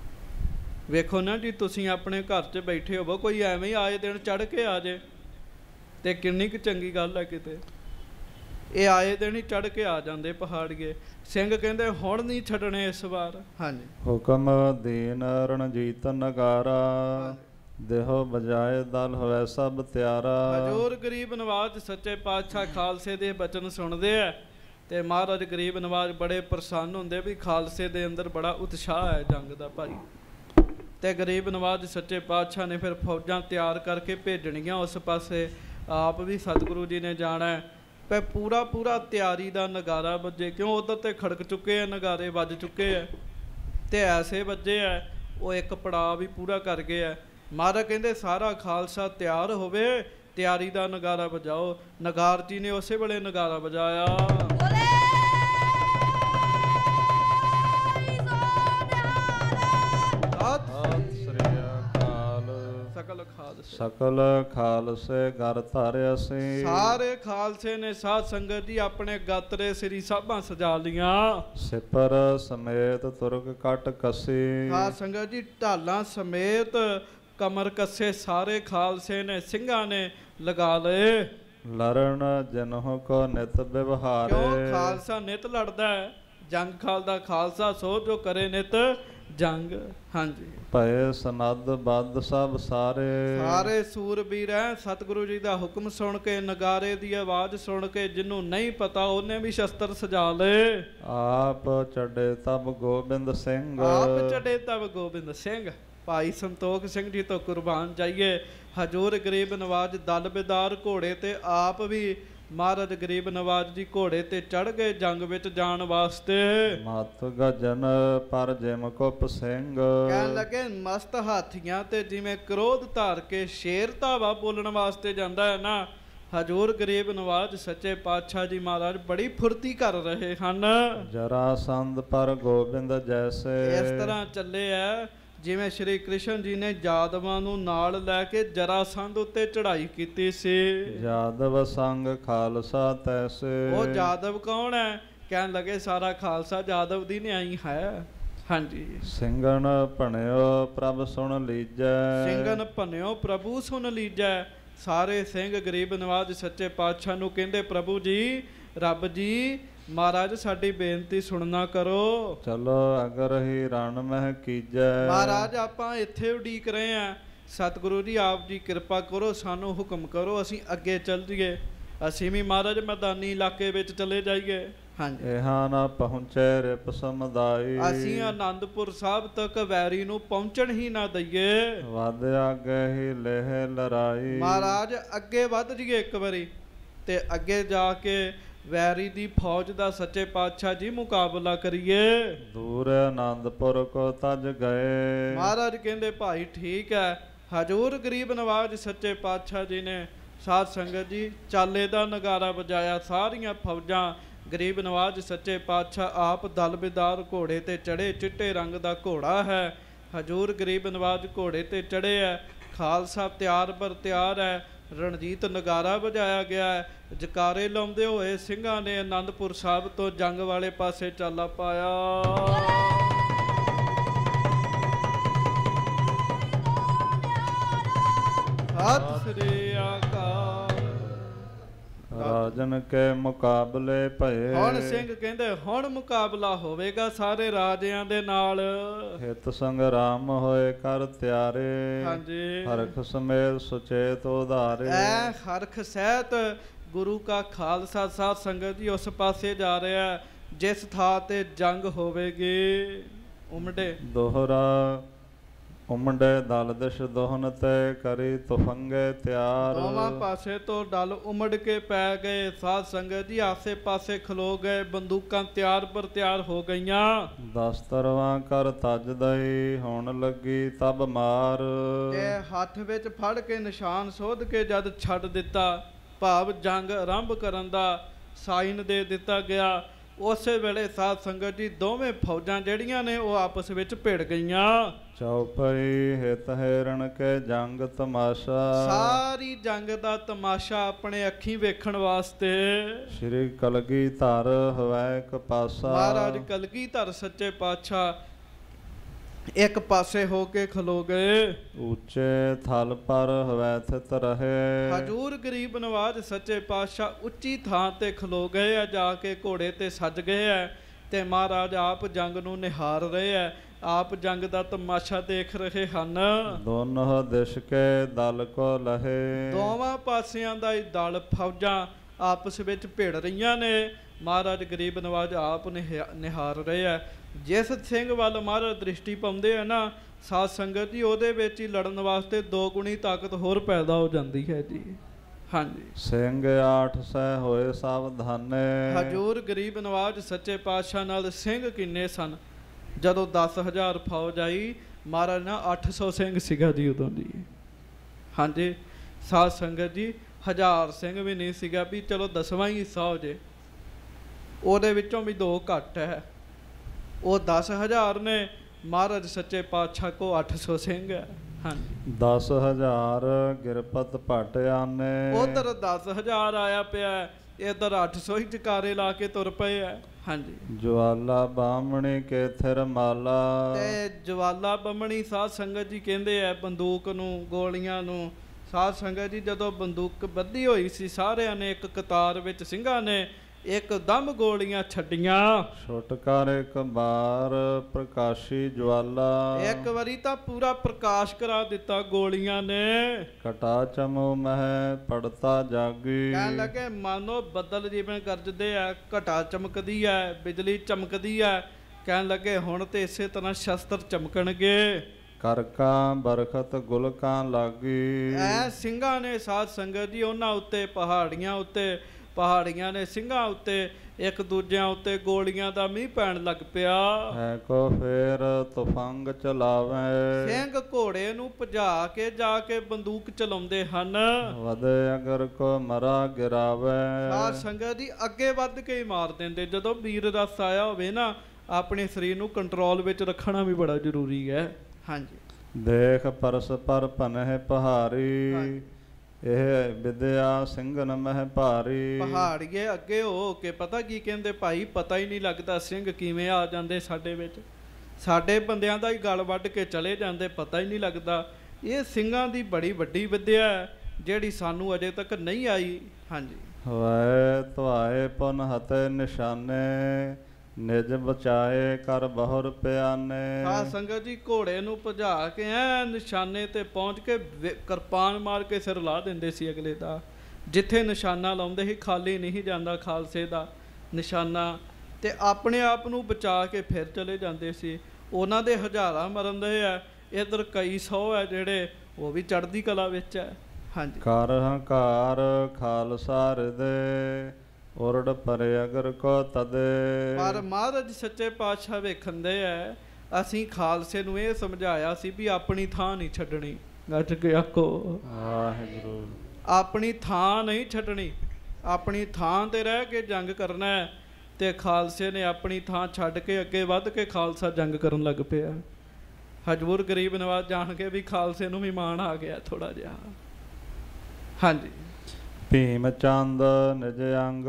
ਵੇਖੋ ਨਾ ਜੀ, ਤੁਸੀਂ ਆਪਣੇ ਘਰ 'ਚ ਬੈਠੇ ਹੋਵੋ, ਕੋਈ ਐਵੇਂ ਹੀ ਆਏ ਦਿਨ ਚੜ ਕੇ ਆ ਜੇ ਤੇ ਕਿੰਨੀ ਕੁ ਚੰਗੀ ਗੱਲ ਹੈ। ਕਿਤੇ ਇਹ ਆਏ ਦਿਨ ਹੀ ਚੜ ਕੇ ਆ ਜਾਂਦੇ ਪਹਾੜੀਏ। ਸਿੰਘ ਕਹਿੰਦੇ ਹੁਣ ਨਹੀਂ ਛੱਡਣੇ ਇਸ ਵਾਰ। ਹਾਂਜੀ ਹੁਕਮ ਦੀਨ ਰਣਜੀਤ ਨਗਾਰਾ। ਦੇਹੋ ਬਜਾਏ ਦਲ ਹੋਵੇ ਸਭ ਤਿਆਰਾ। ਹਜੂਰ ਗਰੀਬ ਨਵਾਜ ਸੱਚੇ ਪਾਤਸ਼ਾਹ ਖਾਲਸੇ ਦੇ ਬਚਨ ਸੁਣਦੇ ਆ ਤੇ ਮਹਾਰਾਜ ਗਰੀਬ ਨਵਾਜ ਬੜੇ ਪ੍ਰਸੰਨ ਹੁੰਦੇ ਵੀ ਖਾਲਸੇ ਦੇ ਅੰਦਰ ਬੜਾ ਉਤਸ਼ਾਹ ਹੈ ਜੰਗ ਦਾ ਭਾਈ। ਤੇ ਗਰੀਬ ਨਵਾਜ ਸੱਚੇ ਪਾਤਸ਼ਾਹ ਨੇ ਫਿਰ ਫੌਜਾਂ ਤਿਆਰ ਕਰਕੇ ਭੇਜਣੀਆਂ ਉਸ ਪਾਸੇ। ਆਪ ਵੀ ਸਤਿਗੁਰੂ ਜੀ ਨੇ ਜਾਣਾ ਪੈ ਪੂਰਾ ਪੂਰਾ ਤਿਆਰੀ ਦਾ ਨਗਾਰਾ ਵੱਜੇ, ਕਿਉਂ ਉਧਰ ਤੇ ਖੜਕ ਚੁੱਕੇ ਆ, ਨਗਾਰੇ ਵੱਜ ਚੁੱਕੇ ਆ ਤੇ ਐਸੇ ਵੱਜੇ ਆ ਉਹ ਇੱਕ ਪੜਾਅ ਵੀ ਪੂਰਾ ਕਰ ਗਏ ਆ। ਮਹਾਰਾਜ ਕਹਿੰਦੇ ਸਾਰਾ ਖਾਲਸਾ ਤਿਆਰ ਹੋਵੇ, ਤਿਆਰੀ ਦਾ ਨਗਾਰਾ ਵਜਾਓ। ਨਗਾਰ ਜੀ ਨੇ ਉਸੇ ਵੇਲੇ ਨਗਾਰਾ ਵਜਾਇਆ। ਸਕਲ ਖਾਲਸੇ ਸਕਲ ਖਾਲਸੇ ਘਰ ਧਾਰਿਆ ਸੀ। ਸਾਰੇ ਖਾਲਸੇ ਨੇ ਸਾਧ ਸੰਗਤ ਜੀ ਆਪਣੇ ਗਾਤਰੇ ਸ੍ਰੀ ਸਾਹਿਬਾਂ ਸਜਾ ਲੀਆਂ। ਸਿਪਰ ਸਮੇਤ ਤੁਰਕ ਕੱਟ ਕੱਸੀ। ਸਾਧ ਸੰਗਤ ਜੀ ਢਾਲਾਂ ਸਮੇਤ ਕਮਰ ਕੱਸੇ ਸਾਰੇ ਖਾਲਸੇ ਨੇ ਸਿੰਘਾਂ ਨੇ ਲਗਾ ਲਏ। ਲਰਨ ਜਨਹੁ ਕੋ ਨਿਤ ਵਿਵਹਾਰੇ। ਕਿਉਂ ਖਾਲਸਾ ਨਿਤ ਲੜਦਾ ਹੈ, ਜੰਗ ਖਾਲਦਾ ਖਾਲਸਾ ਸੋ ਜੋ ਕਰੇ ਨਿਤ ਜੰਗ। ਹਾਂਜੀ ਭਏ ਸਨਦ ਬਦ ਸਭ ਸਾਰੇ। ਸਾਰੇ ਸੂਰਬੀਰ ਹੈ, ਸਤਿਗੁਰੂ ਜੀ ਦਾ ਹੁਕਮ ਸੁਣ ਕੇ, ਨਗਾਰੇ ਦੀ ਆਵਾਜ਼ ਸੁਣ ਕੇ, ਜਿਹਨੂੰ ਨਹੀਂ ਪਤਾ ਉਹਨੇ ਵੀ ਸ਼ਸਤਰ ਸਜਾ ਲਏ। ਆਪ ਚੜੇ ਤਬ ਗੋਬਿੰਦ ਸਿੰਘ। ਆਪ ਚੜੇ ਤਬ ਗੋਬਿੰਦ ਸਿੰਘ। ਭਾਈ ਸੰਤੋਖ ਸਿੰਘ ਜੀ ਤੋਂ ਕੁਰਬਾਨ ਜਾਈਏ। ਹਜੂਰ ਗਰੀਬ ਨਵਾਜ ਦਲ ਬੇਦਾਰ ਘੋੜੇ ਤੇ ਆਪ ਵੀ ਮਹਾਰਾਜ ਗਰੀਬ ਨਵਾਜ ਜੀ ਘੋੜੇ ਤੇ ਚੜ ਗਏ ਜੰਗ ਵਿੱਚ ਜਾਣ ਵਾਸਤੇ। ਮਤ ਗਜਨ ਪਰ ਜਿਮ ਕੁਪ ਸਿੰਘ। ਕਹਿਣ ਲੱਗੇ ਮਸਤ ਹਾਥੀਆਂ ਤੇ ਜਿਵੇਂ ਕ੍ਰੋਧ ਧਾਰ ਕੇ ਸ਼ੇਰ ਧਾਵਾ ਬੋਲਣ ਵਾਸਤੇ ਜਾਂਦਾ ਹੈ ਨਾ, ਹਜੂਰ ਗਰੀਬ ਨਵਾਜ ਸੱਚੇ ਪਾਤਸ਼ਾਹ ਜੀ ਮਹਾਰਾਜ ਬੜੀ ਫੁਰਤੀ ਕਰ ਰਹੇ ਹਨ। ਜਰਾਸੰਧ ਪਰ ਗੋਬਿੰਦ ਜੈਸੇ। ਇਸ ਤਰ੍ਹਾਂ ਚੱਲੇ ਆ ਜਿਵੇਂ ਸ਼੍ਰੀ ਕ੍ਰਿਸ਼ਨ ਜੀ ਨੇ ਜਾਦਵਾਂ ਨੂੰ ਨਾਲ ਲੈ ਕੇ ਜਰਾਸੰਧ ਉੱਤੇ ਚੜ੍ਹਾਈ ਕੀਤੀ ਸੀ। ਜਾਦਵ ਸੰਗ ਖਾਲਸਾ ਤੈਸੇ। ਉਹ ਜਾਦਵ ਕੌਣ ਹੈ? ਕਹਿਣ ਲੱਗੇ ਸਾਰਾ ਖਾਲਸਾ ਜਾਦਵ ਦੀ ਨਿਆਈ ਹੈ। ਹਾਂਜੀ ਸਿੰਘਨ ਭਣਿਓ ਪ੍ਰਭ ਸੁਣ ਲੀਜੈ। ਸਿੰਘਨ ਭਣਿਓ ਪ੍ਰਭੂ ਸੁਣ ਲੀਜੈ। ਸਾਰੇ ਸਿੰਘ ਗਰੀਬ ਨਵਾਜ ਸੱਚੇ ਪਾਤਸ਼ਾਹ ਨੂੰ ਕਹਿੰਦੇ ਪ੍ਰਭੂ ਜੀ, ਰੱਬ ਜੀ, ਮਹਾਰਾਜ ਸਾਡੀ ਬੇਨਤੀ ਸੁਣਨਾ ਕਰੋ। ਚਲੋ ਅਗਰ ਹੀ ਰਣ ਮਹਿ ਕੀਜੈ। ਮਹਾਰਾਜ ਆਪਾਂ ਇੱਥੇ ਉਡੀਕ ਰਹੇ ਆ, ਸਤਿਗੁਰੂ ਜੀ ਆਪ ਜੀ ਕਿਰਪਾ ਕਰੋ, ਸਾਨੂੰ ਹੁਕਮ ਕਰੋ, ਅਸੀਂ ਅੱਗੇ ਚੱਲ ਜਾਈਏ। ਅਸੀਂ ਵੀ ਮਹਾਰਾਜ ਮੈਦਾਨੀ ਇਲਾਕੇ ਵਿੱਚ ਚਲੇ ਜਾਈਏ। ਹਾਂਜੀ ਇਹਾਂ ਨਾ ਪਹੁੰਚੇ ਰਿਪ ਸਮੁਦਾਈ। ਅਸੀਂ ਆਨੰਦਪੁਰ ਸਾਹਿਬ ਤੱਕ ਵੈਰੀ ਨੂੰ ਪਹੁੰਚਣ ਹੀ ਨਾ ਦਈਏ। ਵਧ ਅੱਗੇ ਹੀ ਲਹਿ ਲੜਾਈ। ਮਹਾਰਾਜ ਅੱਗੇ ਵੱਧ ਜਾਈਏ ਇੱਕ ਵਾਰੀ ਤੇ ਅੱਗੇ ਜਾ ਕੇ ਵੈਰੀ ਦੀ ਫੌਜ ਦਾ ਸੱਚੇ ਪਾਤਸ਼ਾਹ ਜੀ ਮੁਕਾਬਲਾ ਕਰੀਏ। ਦੂਰ ਆਨੰਦਪੁਰ ਕੋ ਤਜ ਗਏ। ਮਹਾਰਾਜ ਕਹਿੰਦੇ ਭਾਈ ਠੀਕ ਹੈ। ਹਜੂਰ ਗਰੀਬ ਨਵਾਜ ਸੱਚੇ ਪਾਤਸ਼ਾਹ ਜੀ ਨੇ ਸਾਧ ਸੰਗਤ ਜੀ ਚਾਲੇ ਦਾ ਨਗਾਰਾ ਵਜਾਇਆ। ਸਾਰੀਆਂ ਫੌਜਾਂ ਗਰੀਬ ਨਵਾਜ ਸੱਚੇ ਪਾਤਸ਼ਾਹ ਆਪ ਦਲ ਬੇਦਾਰ ਘੋੜੇ ਤੇ ਚੜੇ। ਚਿੱਟੇ ਰੰਗ ਦਾ ਘੋੜਾ ਹੈ। ਹਜੂਰ ਗਰੀਬ ਨਵਾਜ ਘੋੜੇ ਤੇ ਚੜੇ ਹੈ। ਖਾਲਸਾ ਤਿਆਰ ਬਰ ਤਿਆਰ ਹੈ। ਰਣਜੀਤ ਨਗਾਰਾ ਵਜਾਇਆ ਗਿਆ ਹੈ। ਜਕਾਰੇ ਲਾਉਂਦੇ ਹੋਏ ਸਿੰਘਾਂ ਨੇ ਆਨੰਦਪੁਰ ਸਾਹਿਬ ਤੋਂ ਜੰਗ ਵਾਲੇ ਪਾਸੇ ਚਾਲਾ ਪਾਇਆ। ਸਤਿ ਸ੍ਰੀ ਅਕਾਲ। ਰਾਜਨ ਕੇ ਮੁਕਾਬਲੇ ਭਏ। ਹੁਣ ਸਿੰਘ ਕਹਿੰਦੇ ਹੁਣ ਮੁਕਾਬਲਾ ਹੋਵੇਗਾ ਸਾਰੇ ਰਾਜਿਆਂ ਦੇ ਨਾਲ। ਹਿਤ ਸੰਗਰਾਮ ਹੋਏ ਕਰ ਤਿਆਰੇ। ਹਾਂਜੀ ਹਰਖ ਸਮੇਤ ਸੁਚੇਤ ਉਧਾਰੇ। ਐ ਹਰਖ ਸਹਿਤ ਗੁਰੂ ਕਾ ਖਾਲਸਾ ਸਾਧ ਸੰਗਤ ਜੀ ਉਸ ਪਾਸੇ ਜਾ ਰਿਹਾ ਜਿਸ ਥਾਂ ਤੇ ਜੰਗ ਹੋਵੇਗੀ। ਉਮੜੇ ਦੋਹਰਾ ਉਮੜੇ ਦਲ ਦਿਸ਼ ਦੋਹਨ ਤੇ ਕਰੀ ਤੁਫੰਗੇ ਤਿਆਰ। ਦੋਵਾਂ ਪਾਸੇ ਤੋਂ ਡਲ ਉਮੜ ਕੇ ਪੈ ਗਏ। ਸਾਧ ਸੰਗਤ ਜੀ ਆਸੇ ਪਾਸੇ ਖਲੋ ਗਏ। ਬੰਦੂਕਾਂ ਤਿਆਰ ਪਰ ਤਿਆਰ ਹੋ ਗਈਆਂ। ਦਸਤਰਵਾਂ ਕਰ ਤਜ ਦਈ ਹੋਣ ਲੱਗੀ ਤਬ ਮਾਰ। ਤੇ ਹੱਥ ਵਿੱਚ ਫੜ ਕੇ ਨਿਸ਼ਾਨ ਸੋਧ ਕੇ ਜਦ ਛੱਡ ਦਿੱਤਾ, ਭਾਵ ਜੰਗ ਆਰੰਭ ਕਰਨ ਦਾ ਸਾਈਨ ਦੇ ਦਿੱਤਾ ਗਿਆ, ਉਸੇ ਵੇਲੇ ਸਾਧ ਸੰਗਤ ਜੀ ਦੋਵੇਂ ਫੌਜਾਂ ਜਿਹੜੀਆਂ ਨੇ ਉਹ ਆਪਸ ਵਿੱਚ ਭਿੜ ਗਈਆਂ। ਚੌਪਈ ਹਿਤ ਹਿਰਣ ਕੇ ਜੰਗ ਤਮਾਸ਼ਾ। ਸਾਰੀ ਜੰਗ ਦਾ ਤਮਾਸ਼ਾ ਆਪਣੇ ਅੱਖੀਂ ਵੇਖਣ ਵਾਸਤੇ ਸ਼੍ਰੀ ਕਲਗੀਧਰ ਹਵੈ ਇੱਕ ਪਾਸਾ। ਮਹਾਰਾਜ ਕਲਗੀਧਰ ਸੱਚੇ ਪਾਤਸ਼ਾਹ ਇੱਕ ਪਾਸੇ ਹੋ ਕੇ ਖਲੋ ਗਏ। ਉੱਚੇ ਥਲ ਪਰ ਹਵੈ ਥਿਤ ਰਹੇ। ਹਜੂਰ ਗਰੀਬ ਨਵਾਜ ਸੱਚੇ ਪਾਤਸ਼ਾਹ ਉੱਚੀ ਥਾਂ ਤੇ ਖਲੋ ਗਏ ਆ, ਜਾ ਕੇ ਘੋੜੇ ਤੇ ਸੱਜ ਗਏ ਆ ਤੇ ਮਹਾਰਾਜ ਆਪ ਜੰਗ ਨੂੰ ਨਿਹਾਰ ਰਹੇ ਆ, ਆਪ ਜੰਗ ਦਾ ਤਮਾਸ਼ਾ ਦੇਖ ਰਹੇ ਹਨ। ਦੋਨੋਂ ਦਿਸ਼ ਕੇ ਦਲ ਕੋ ਲਹੇ। ਦੋਵਾਂ ਪਾਸਿਆਂ ਦਾ ਹੀ ਦਲ ਫੌਜਾਂ ਆਪਸ ਵਿੱਚ ਭਿੜ ਰਹੀਆਂ ਨੇ। ਮਹਾਰਾਜ ਗਰੀਬ ਨਵਾਜ ਆਪ ਨਿਹਾਰ ਰਹੇ ਆ। ਜਿਸ ਸਿੰਘ ਵੱਲ ਮਹਾਰਾਜ ਦ੍ਰਿਸ਼ਟੀ ਪਾਉਂਦੇ ਆ ਨਾ ਸਾਧ ਸੰਗਤ ਜੀ, ਉਹਦੇ ਵਿੱਚ ਹੀ ਲੜਨ ਵਾਸਤੇ ਦੋ ਗੁਣੀ ਤਾਕਤ ਹੋਰ ਪੈਦਾ ਹੋ ਜਾਂਦੀ ਹੈ ਜੀ। ਹਾਂਜੀ ਸਿੰਘ ਆਠ ਸੈ ਹੋਏ ਸਾਵਧਾਨੇ। ਹਜੂਰ ਗਰੀਬ ਨਵਾਜ ਸੱਚੇ ਪਾਤਸ਼ਾਹ ਨਾਲ ਸਿੰਘ ਕਿੰਨੇ ਸਨ? ਜਦੋਂ ਦਸ ਹਜ਼ਾਰ ਫੌਜ ਆਈ, ਮਹਾਰਾਜ ਨਾਲ ਅੱਠ ਸੌ ਸਿੰਘ ਸੀਗਾ ਜੀ ਉਦੋਂ ਜੀ। ਹਾਂਜੀ ਸਾਧ ਸੰਗਤ ਜੀ, ਹਜ਼ਾਰ ਸਿੰਘ ਵੀ ਨਹੀਂ ਸੀਗਾ ਵੀ ਚਲੋ ਦਸਵਾਂ ਹੀ ਹਿੱਸਾ ਹੋ ਜੇ, ਉਹਦੇ ਵਿੱਚੋਂ ਵੀ ਦੋ ਘੱਟ ਹੈ। ਉਹ ਦਸ ਹਜ਼ਾਰ ਨੇ, ਮਹਾਰਾਜ ਸੱਚੇ ਪਾਤਸ਼ਾਹ ਕੋ ਅੱਠ ਸੌ ਸਿੰਘ ਹੈ। ਹਾਂਜੀ ਦਸ ਹਜ਼ਾਰ ਗਿਰਪਤ ਭੱਟ ਆਨੇ। ਉਧਰ ਦਸ ਹਜ਼ਾਰ ਆਇਆ ਪਿਆ, ਇੱਧਰ ਅੱਠ ਸੌ ਹੀ ਜਕਾਰੇ ਲਾ ਕੇ ਤੁਰ ਪਏ ਆ। ਹਾਂਜੀ ਜਵਾਲਾ ਬਾਹਮਣੀ ਕੇ ਥਿਰ ਮਾਲਾ। ਤੇ ਜਵਾਲਾ ਬੰਮਣੀ ਸਾਧ ਸੰਗਤ ਜੀ ਕਹਿੰਦੇ ਆ ਬੰਦੂਕ ਨੂੰ, ਗੋਲੀਆਂ ਨੂੰ ਸਾਧ ਸੰਗਤ ਜੀ ਜਦੋਂ ਬੰਦੂਕ ਬੱਧੀ ਹੋਈ ਸੀ ਸਾਰਿਆਂ ਨੇ ਇੱਕ ਕਤਾਰ ਵਿੱਚ ਸਿੰਘਾਂ ਨੇ ਇੱਕਦਮ ਗੋਲੀਆਂ ਛੱਡੀਆਂ। ਛੁਟਕਾਰ ਇੱਕ ਬਾਰ ਪ੍ਰਕਾਸ਼ੀ ਜਵਾਲਾ, ਇੱਕ ਵਾਰੀ ਤਾਂ ਪੂਰਾ ਪ੍ਰਕਾਸ਼ ਕਰਾ ਦਿੱਤਾ ਗੋਲੀਆਂ ਨੇ। ਘਟਾ ਚਮੋ ਮਹਿ ਪੜਤਾ ਜਾਗੀ, ਕਹਿਣ ਲੱਗੇ ਮਾਨੋ ਬੱਦਲ ਜਿਵੇਂ ਗਰਜਦੇ ਆ, ਘਟਾ ਚਮਕਦੀ ਹੈ, ਬਿਜਲੀ ਚਮਕਦੀ ਹੈ। ਕਹਿਣ ਲੱਗੇ ਹੁਣ ਤੇ ਇਸੇ ਤਰ੍ਹਾਂ ਸ਼ਸਤਰ ਚਮਕਣਗੇ। ਕਰਕਾਂ ਬਰਖਤ ਗੁਲਕਾਂ ਲਾਗੀ, ਐ ਸਿੰਘਾਂ ਨੇ ਸਾਧ ਸੰਗਤ ਜੀ ਉਹਨਾਂ ਉੱਤੇ ਪਹਾੜੀਆਂ ਉੱਤੇ ਪਹਾੜੀਆਂ ਨੇ ਸਿੰਘਾਂ ਉੱਤੇ ਇੱਕ ਦੂਜਿਆਂ ਉੱਤੇ ਗੋਲੀਆਂ ਦਾ ਮੀਂਹ ਪੈਣ ਲੱਗ ਪਿਆ। ਹੈ ਕੋ ਫੇਰ ਤੁਫੰਗ ਚਲਾਵੇ, ਸਿੰਘ ਘੋੜੇ ਨੂੰ ਭਜਾ ਕੇ ਜਾ ਕੇ ਬੰਦੂਕ ਚਲਾਉਂਦੇ ਹਨ। ਵਦੇ ਅਗਰ ਕੋ ਮਰਾ ਗਿਰਾਵੇ, ਸਾਧ ਸੰਗਤ ਜੀ ਅੱਗੇ ਵੱਧ ਕੇ ਹੀ ਮਾਰ ਦਿੰਦੇ। ਜਦੋਂ ਵੀਰ ਰਸ ਆਇਆ ਹੋਵੇ ਨਾ, ਆਪਣੇ ਸਰੀਰ ਨੂੰ ਕੰਟਰੋਲ ਵਿੱਚ ਰੱਖਣਾ ਵੀ ਬੜਾ ਜ਼ਰੂਰੀ ਹੈ। ਹਾਂਜੀ। ਦੇਖ ਪਰਸ ਪਰ ਭਨਹਿ ਪਹਾੜੀ, ਇਹ ਵਿਦਿਆ ਸਿੰਘਨ ਮਹਿ ਭਾਰੀ। ਪਹਾੜੀਏ ਅੱਗੇ ਹੋ ਕੇ ਪਤਾ ਕੀ ਕਹਿੰਦੇ ਭਾਈ, ਪਤਾ ਹੀ ਨਹੀਂ ਲੱਗਦਾ ਸਿੰਘ ਕਿਵੇਂ ਆ ਜਾਂਦੇ ਸਾਡੇ ਵਿੱਚ। ਸਾਡੇ ਬੰਦਿਆਂ ਦਾ ਹੀ ਗਲ ਵੱਢ ਕੇ ਚਲੇ ਜਾਂਦੇ, ਪਤਾ ਹੀ ਨਹੀਂ ਲੱਗਦਾ। ਇਹ ਸਿੰਘਾਂ ਦੀ ਬੜੀ ਵੱਡੀ ਵਿਦਿਆ ਹੈ ਜਿਹੜੀ ਸਾਨੂੰ ਅਜੇ ਤੱਕ ਨਹੀਂ ਆਈ। ਹਾਂਜੀ। ਹੋਏ ਧੁਆਏ ਪੁਨ ਹਤੇ ਨਿਸ਼ਾਨੇ, ਨਿਜ ਬਚਾਏ ਕਰ ਬਹੁਰ ਪਿਆਨੇ। ਸਾਧ ਸੰਗਤ ਜੀ ਘੋੜੇ ਨੂੰ ਭਜਾ ਕੇ ਐ ਨਿਸ਼ਾਨੇ ਤੇ ਪਹੁੰਚ ਕੇ ਕਿਰਪਾਨ ਮਾਰ ਕੇ ਸਿਰ ਲਾ ਦਿੰਦੇ ਸੀ ਅਗਲੇ ਦਾ। ਜਿੱਥੇ ਨਿਸ਼ਾਨਾ ਲਾਉਂਦੇ ਸੀ ਖਾਲੀ ਨਹੀਂ ਜਾਂਦਾ ਖਾਲਸੇ ਦਾ ਨਿਸ਼ਾਨਾ, ਤੇ ਆਪਣੇ ਆਪ ਨੂੰ ਬਚਾ ਕੇ ਫਿਰ ਚਲੇ ਜਾਂਦੇ ਸੀ। ਉਹਨਾਂ ਦੇ ਹਜ਼ਾਰਾਂ ਮਰਨ ਦੇ ਆ, ਇੱਧਰ ਕਈ ਸੌ ਹੈ ਜਿਹੜੇ ਉਹ ਵੀ ਚੜ੍ਹਦੀ ਕਲਾ ਵਿੱਚ ਹੈ। ਹਾਂਜੀ। ਕਰ ਹੰਕਾਰ ਖਾਲਸਾ ਹਿਰਦੇ, ਉਰੜ ਪਰੇ ਅਗਰ ਕੋ ਤਦੇ। ਪਰ ਮਹਾਰਾਜ ਸੱਚੇ ਪਾਤਸ਼ਾਹ ਵੇਖੰਦੇ ਐ, ਅਸੀਂ ਖਾਲਸੇ ਨੂੰ ਇਹ ਸਮਝਾਇਆ ਸੀ ਵੀ ਆਪਣੀ ਥਾਂ ਨਹੀਂ ਛੱਡਣੀ। ਗੱਜ ਕੇ ਆਖੋ ਵਾਹਿਗੁਰੂ। ਆਪਣੀ ਥਾਂ ਨਹੀਂ ਛੱਡਣੀ, ਆਪਣੀ ਥਾਂ ਤੇ ਰਹਿ ਕੇ ਜੰਗ ਕਰਨਾ ਹੈ। ਤੇ ਖਾਲਸੇ ਨੇ ਆਪਣੀ ਥਾਂ ਛੱਡ ਕੇ ਅੱਗੇ ਵੱਧ ਕੇ ਖਾਲਸਾ ਜੰਗ ਕਰਨ ਲੱਗ ਪਿਆ। ਹਜ਼ੂਰ ਗਰੀਬ ਨਵਾਜ਼ ਜਾਣ ਕੇ ਵੀ ਖਾਲਸੇ ਨੂੰ ਵੀ ਮਾਣ ਆ ਗਿਆ ਥੋੜਾ ਜਿਹਾ। ਹਾਂਜੀ। ਭੀਮ ਚੰਦ ਨਿਜ ਅੰਗ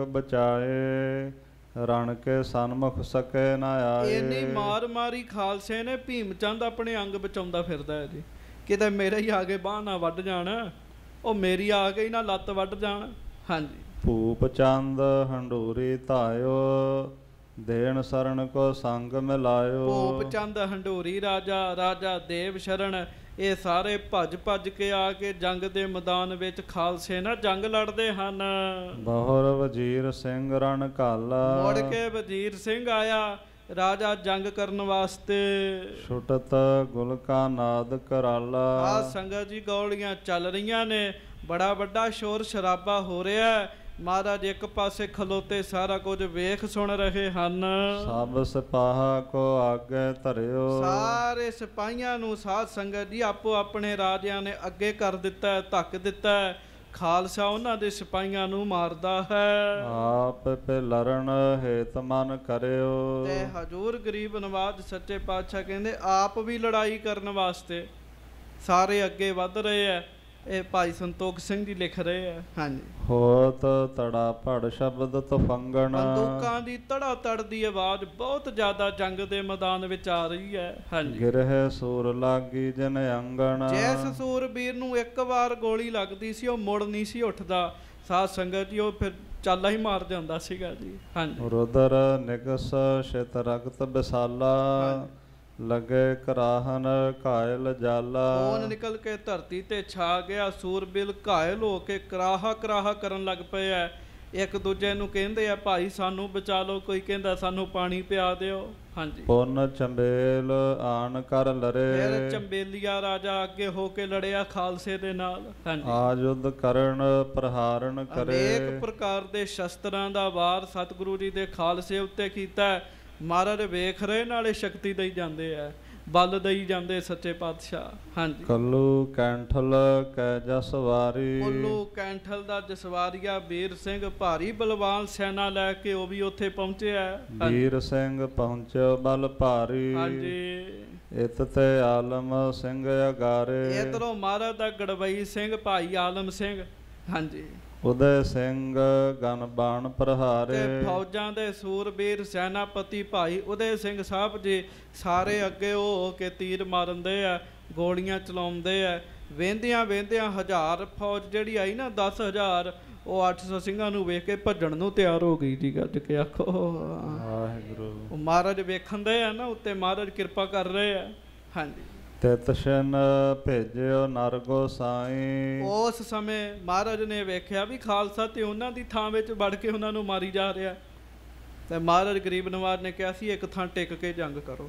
ਬਚਾਏ, ਰਣ ਕੇ ਸਨਮੁਖ ਸਕੇ ਨਾ ਆਏ। ਇੰਨੀ ਮਾਰ ਮਾਰੀ ਖਾਲਸੇ ਨੇ, ਭੀਮ ਚੰਦ ਆਪਣੇ ਅੰਗ ਬਚਾਉਂਦਾ ਫਿਰਦਾ ਹੈ ਜੀ। ਕਿਤੇ ਮੇਰੇ ਹੀ ਆਗੇ ਬਾਂਹ ਨਾ ਵੱਢ ਜਾਣ, ਉਹ ਮੇਰੀ ਆ ਕੇ ਹੀ ਨਾ ਲੱਤ ਵੱਢ ਜਾਣ। ਹਾਂਜੀ। ਭੂਪ ਚੰਦ ਹੰਡੂਰੀ ਧਾਇਓ, ਦੇਣ ਸ਼ਰਨ ਕੋ ਸੰਗ ਮਿਲਾਇਓ। ਭੂਪ ਚੰਦ ਹੰਡੂਰੀ ਰਾਜਾ, ਰਾਜਾ ਦੇਵ ਸ਼ਰਨ, ਇਹ ਸਾਰੇ ਭੱਜ ਭੱਜ ਕੇ ਆ ਕੇ ਜੰਗ ਦੇ ਮੈਦਾਨ ਵਿੱਚ ਖਾਲਸੇ ਨਾਲ ਜੰਗ ਲੜਦੇ ਹਨ। ਬਹੁਰ ਵਜ਼ੀਰ ਸਿੰਘ ਰਣ ਘਾਲਾ, ਮੁੜ ਕੇ ਵਜ਼ੀਰ ਸਿੰਘ ਆਇਆ ਰਾਜਾ ਜੰਗ ਕਰਨ ਵਾਸਤੇ। ਛੁਟਤ ਗੁਲਕਾ ਨਾਦ ਕਰਾਲਾ। ਆ ਸੰਗਤ ਜੀ ਗੋਲੀਆਂ ਚੱਲ ਰਹੀਆਂ ਨੇ, ਬੜਾ ਵੱਡਾ ਸ਼ੋਰ ਸ਼ਰਾਬਾ ਹੋ ਰਿਹਾ। ਮਹਾਰਾਜ ਇੱਕ ਪਾਸੇ ਖਲੋਤੇ ਸਾਰਾ ਕੁਝ ਵੇਖ ਸੁਣ ਰਹੇ ਹਨ। ਸਭ ਸਿਪਾਹਾ ਕੋ ਆਗੇ ਧਰਿਓ, ਸਾਰੇ ਸਿਪਾਹੀਆਂ ਨੂੰ ਸਾਧ ਸੰਗਤ ਜੀ ਆਪੋ ਆਪਣੇ ਰਾਜਿਆਂ ਨੇ ਅੱਗੇ ਕਰ ਦਿੱਤਾ, ਧੱਕ ਦਿੱਤਾ। ਖਾਲਸਾ ਉਹਨਾਂ ਦੇ ਸਿਪਾਹੀਆਂ ਨੂੰ ਮਾਰਦਾ ਹੈ। ਆਪ ਪੇ ਲੜਨ ਹੇਤ ਮਨ ਕਰਿਓ, ਤੇ ਹਜ਼ੂਰ ਗਰੀਬ ਨਵਾਜ਼ ਸੱਚੇ ਪਾਤਸ਼ਾਹ ਕਹਿੰਦੇ ਆਪ ਵੀ ਲੜਾਈ ਕਰਨ ਵਾਸਤੇ ਸਾਰੇ ਅੱਗੇ ਵੱਧ ਰਹੇ ਆ। ਇਹ ਭਾਈ ਸੰਤੋਖ ਸਿੰਘ ਜੀ ਲਿਖ ਰਹੇ ਆ। ਹਾਂਜੀ। ਹੋਤ ਤੜਾ ਭੜ ਸ਼ਬਦ ਤੁਫੰਗਣ, ਬੰਦੂਕਾਂ ਦੀ ਤੜਾ ਤੜ ਦੀ ਆਵਾਜ਼ ਬਹੁਤ ਜ਼ਿਆਦਾ ਜੰਗ ਦੇ ਮੈਦਾਨ ਵਿੱਚ ਆ ਰਹੀ ਹੈ। ਹਾਂਜੀ। ਗਿਰਹਿ ਸੂਰ ਲਾਗੀ ਜਨ ਅੰਗਣ, ਜਿਸ ਸੂਰਬੀਰ ਨੂੰ ਇੱਕ ਵਾਰ ਗੋਲੀ ਲੱਗਦੀ ਸੀ ਉਹ ਮੁੜ ਨਹੀਂ ਸੀ ਉੱਠਦਾ। ਸਾਧ ਸੰਗਤ ਜੀ ਉਹ ਫਿਰ ਚਾਲਾ ਹੀ ਮਾਰ ਜਾਂਦਾ ਸੀਗਾ ਜੀ। ਹਾਂਜੀ। ਰੁਦਰ ਨਿਗਸ ਸ਼ਿਤ ਰਗਤ ਬਿਸਾਲਾ, ਲਗੇ ਕਰਾਹਨ ਘਾਇਲ ਜਾਲਾ। ਖੂਨ ਨਿਕਲ ਕੇ ਧਰਤੀ ਤੇ ਛਾ ਗਿਆ। ਸੂਰਬੀਰ ਘਾਇਲ ਹੋ ਕੇ ਕਰਾਹਾ ਕਰਾਹਾ ਕਰਨ ਲੱਗ ਪਏ ਆ। ਇੱਕ ਦੂਜੇ ਨੂੰ ਕਹਿੰਦੇ ਆ ਭਾਈ ਸਾਨੂੰ ਬਚਾ ਲਓ, ਕੋਈ ਕਹਿੰਦਾ ਸਾਨੂੰ ਪਾਣੀ ਪਿਆ ਦਿਓ। ਹਾਂਜੀ। ਪੁੰਨ ਚੰਬੇਲ ਆਣ ਕਰ ਲਰੇ, ਫਿਰ ਚੰਬੇਲੀਆ ਰਾਜਾ ਅੱਗੇ ਹੋ ਕੇ ਲੜਿਆ ਖਾਲਸੇ ਦੇ ਨਾਲ। ਹਾਂਜੀ। ਆ ਯੁੱਧ ਕਰਨ ਪ੍ਰਹਾਰਨ ਕਰੇ, ਅਨੇਕ ਪ੍ਰਕਾਰ ਦੇ ਸ਼ਸਤਰਾਂ ਦਾ ਵਾਰ ਸਤਿਗੁਰੂ ਜੀ ਦੇ ਖਾਲਸੇ ਉੱਤੇ ਕੀਤਾ। ਮਹਾਰਾਜ ਵੇਖ ਰਹੇ ਨਾਲੇ ਸ਼ਕਤੀ ਦੇਈ ਜਾਂਦੇ ਆ, ਬਲ ਦੇਈ ਜਾਂਦੇ ਸੱਚੇ ਪਾਤਸ਼ਾਹ। ਹਾਂਜੀ। ਕੱਲੂ ਕੈਂਠਲ ਕੈ ਜਸਵਾਰੀ, ਕੱਲੂ ਕੈਂਠਲ ਦਾ ਜਸਵਾਰੀਆ ਵੀਰ ਸਿੰਘ ਭਾਰੀ ਬਲਵਾਨ ਸੈਨਾ ਲੈ ਕੇ ਉਹ ਵੀ ਉੱਥੇ ਪਹੁੰਚਿਆ। ਵੀਰ ਸਿੰਘ ਪਹੁੰਚਿਓ ਬਲ ਭਾਰੀ, ਹਾਂਜੀ। ਇਤ ਤੇ ਆਲਮ ਸਿੰਘ ਅਗਾਰੇ, ਇਧਰੋਂ ਮਹਾਰਾਜ ਦਾ ਗੜਵਈ ਸਿੰਘ ਭਾਈ ਆਲਮ ਸਿੰਘ। ਹਾਂਜੀ। ਉਦੈ ਸਿੰਘ ਗਨ ਬਾਣ ਪ੍ਰਹਾਰੇ, ਤੇ ਫੌਜਾਂ ਦੇ ਸੂਰਬੀਰ ਸੈਨਾਪਤੀ ਭਾਈ ਉਦੈ ਸਿੰਘ ਸਾਹਿਬ ਜੀ ਸਾਰੇ ਅੱਗੇ ਹੋ ਕੇ ਤੀਰ ਮਾਰਦੇ ਆ, ਗੋਲੀਆਂ ਚਲਾਉਂਦੇ ਆ। ਵੇਂਦਿਆਂ ਵੇਂਦਿਆਂ ਹਜ਼ਾਰ ਫੌਜ ਜਿਹੜੀ ਆਈ ਨਾ ਦਸ ਹਜ਼ਾਰ, ਉਹ ਅੱਠ ਸੌ ਸਿੰਘਾਂ ਨੂੰ ਵੇਖ ਕੇ ਭੱਜਣ ਨੂੰ ਤਿਆਰ ਹੋ ਗਈ ਜੀ। ਗੱਜ ਕੇ ਆਖੋ ਵਾਹਿਗੁਰੂ। ਉਹ ਮਹਾਰਾਜ ਵੇਖਣ ਦੇ ਆ ਨਾ ਉੱਤੇ, ਮਹਾਰਾਜ ਕਿਰਪਾ ਕਰ ਰਹੇ ਆ। ਹਾਂਜੀ। ਤਿਤ ਛਿਨ ਭੇਜਿਓ ਨਰ ਗੋਸਾਈ। ਉਸ ਸਮੇਂ ਮਹਾਰਾਜ ਨੇ ਵੇਖਿਆ ਵੀ ਖਾਲਸਾ ਤੇ ਉਹਨਾਂ ਦੀ ਥਾਂ ਵਿੱਚ ਵੜ ਕੇ ਉਹਨਾਂ ਨੂੰ ਮਾਰੀ ਜਾ ਰਿਹਾ, ਤੇ ਮਹਾਰਾਜ ਗਰੀਬ ਨਵਾਜ ਨੇ ਕਿਹਾ ਸੀ ਇੱਕ ਥਾਂ ਟਿਕ ਕੇ ਜੰਗ ਕਰੋ।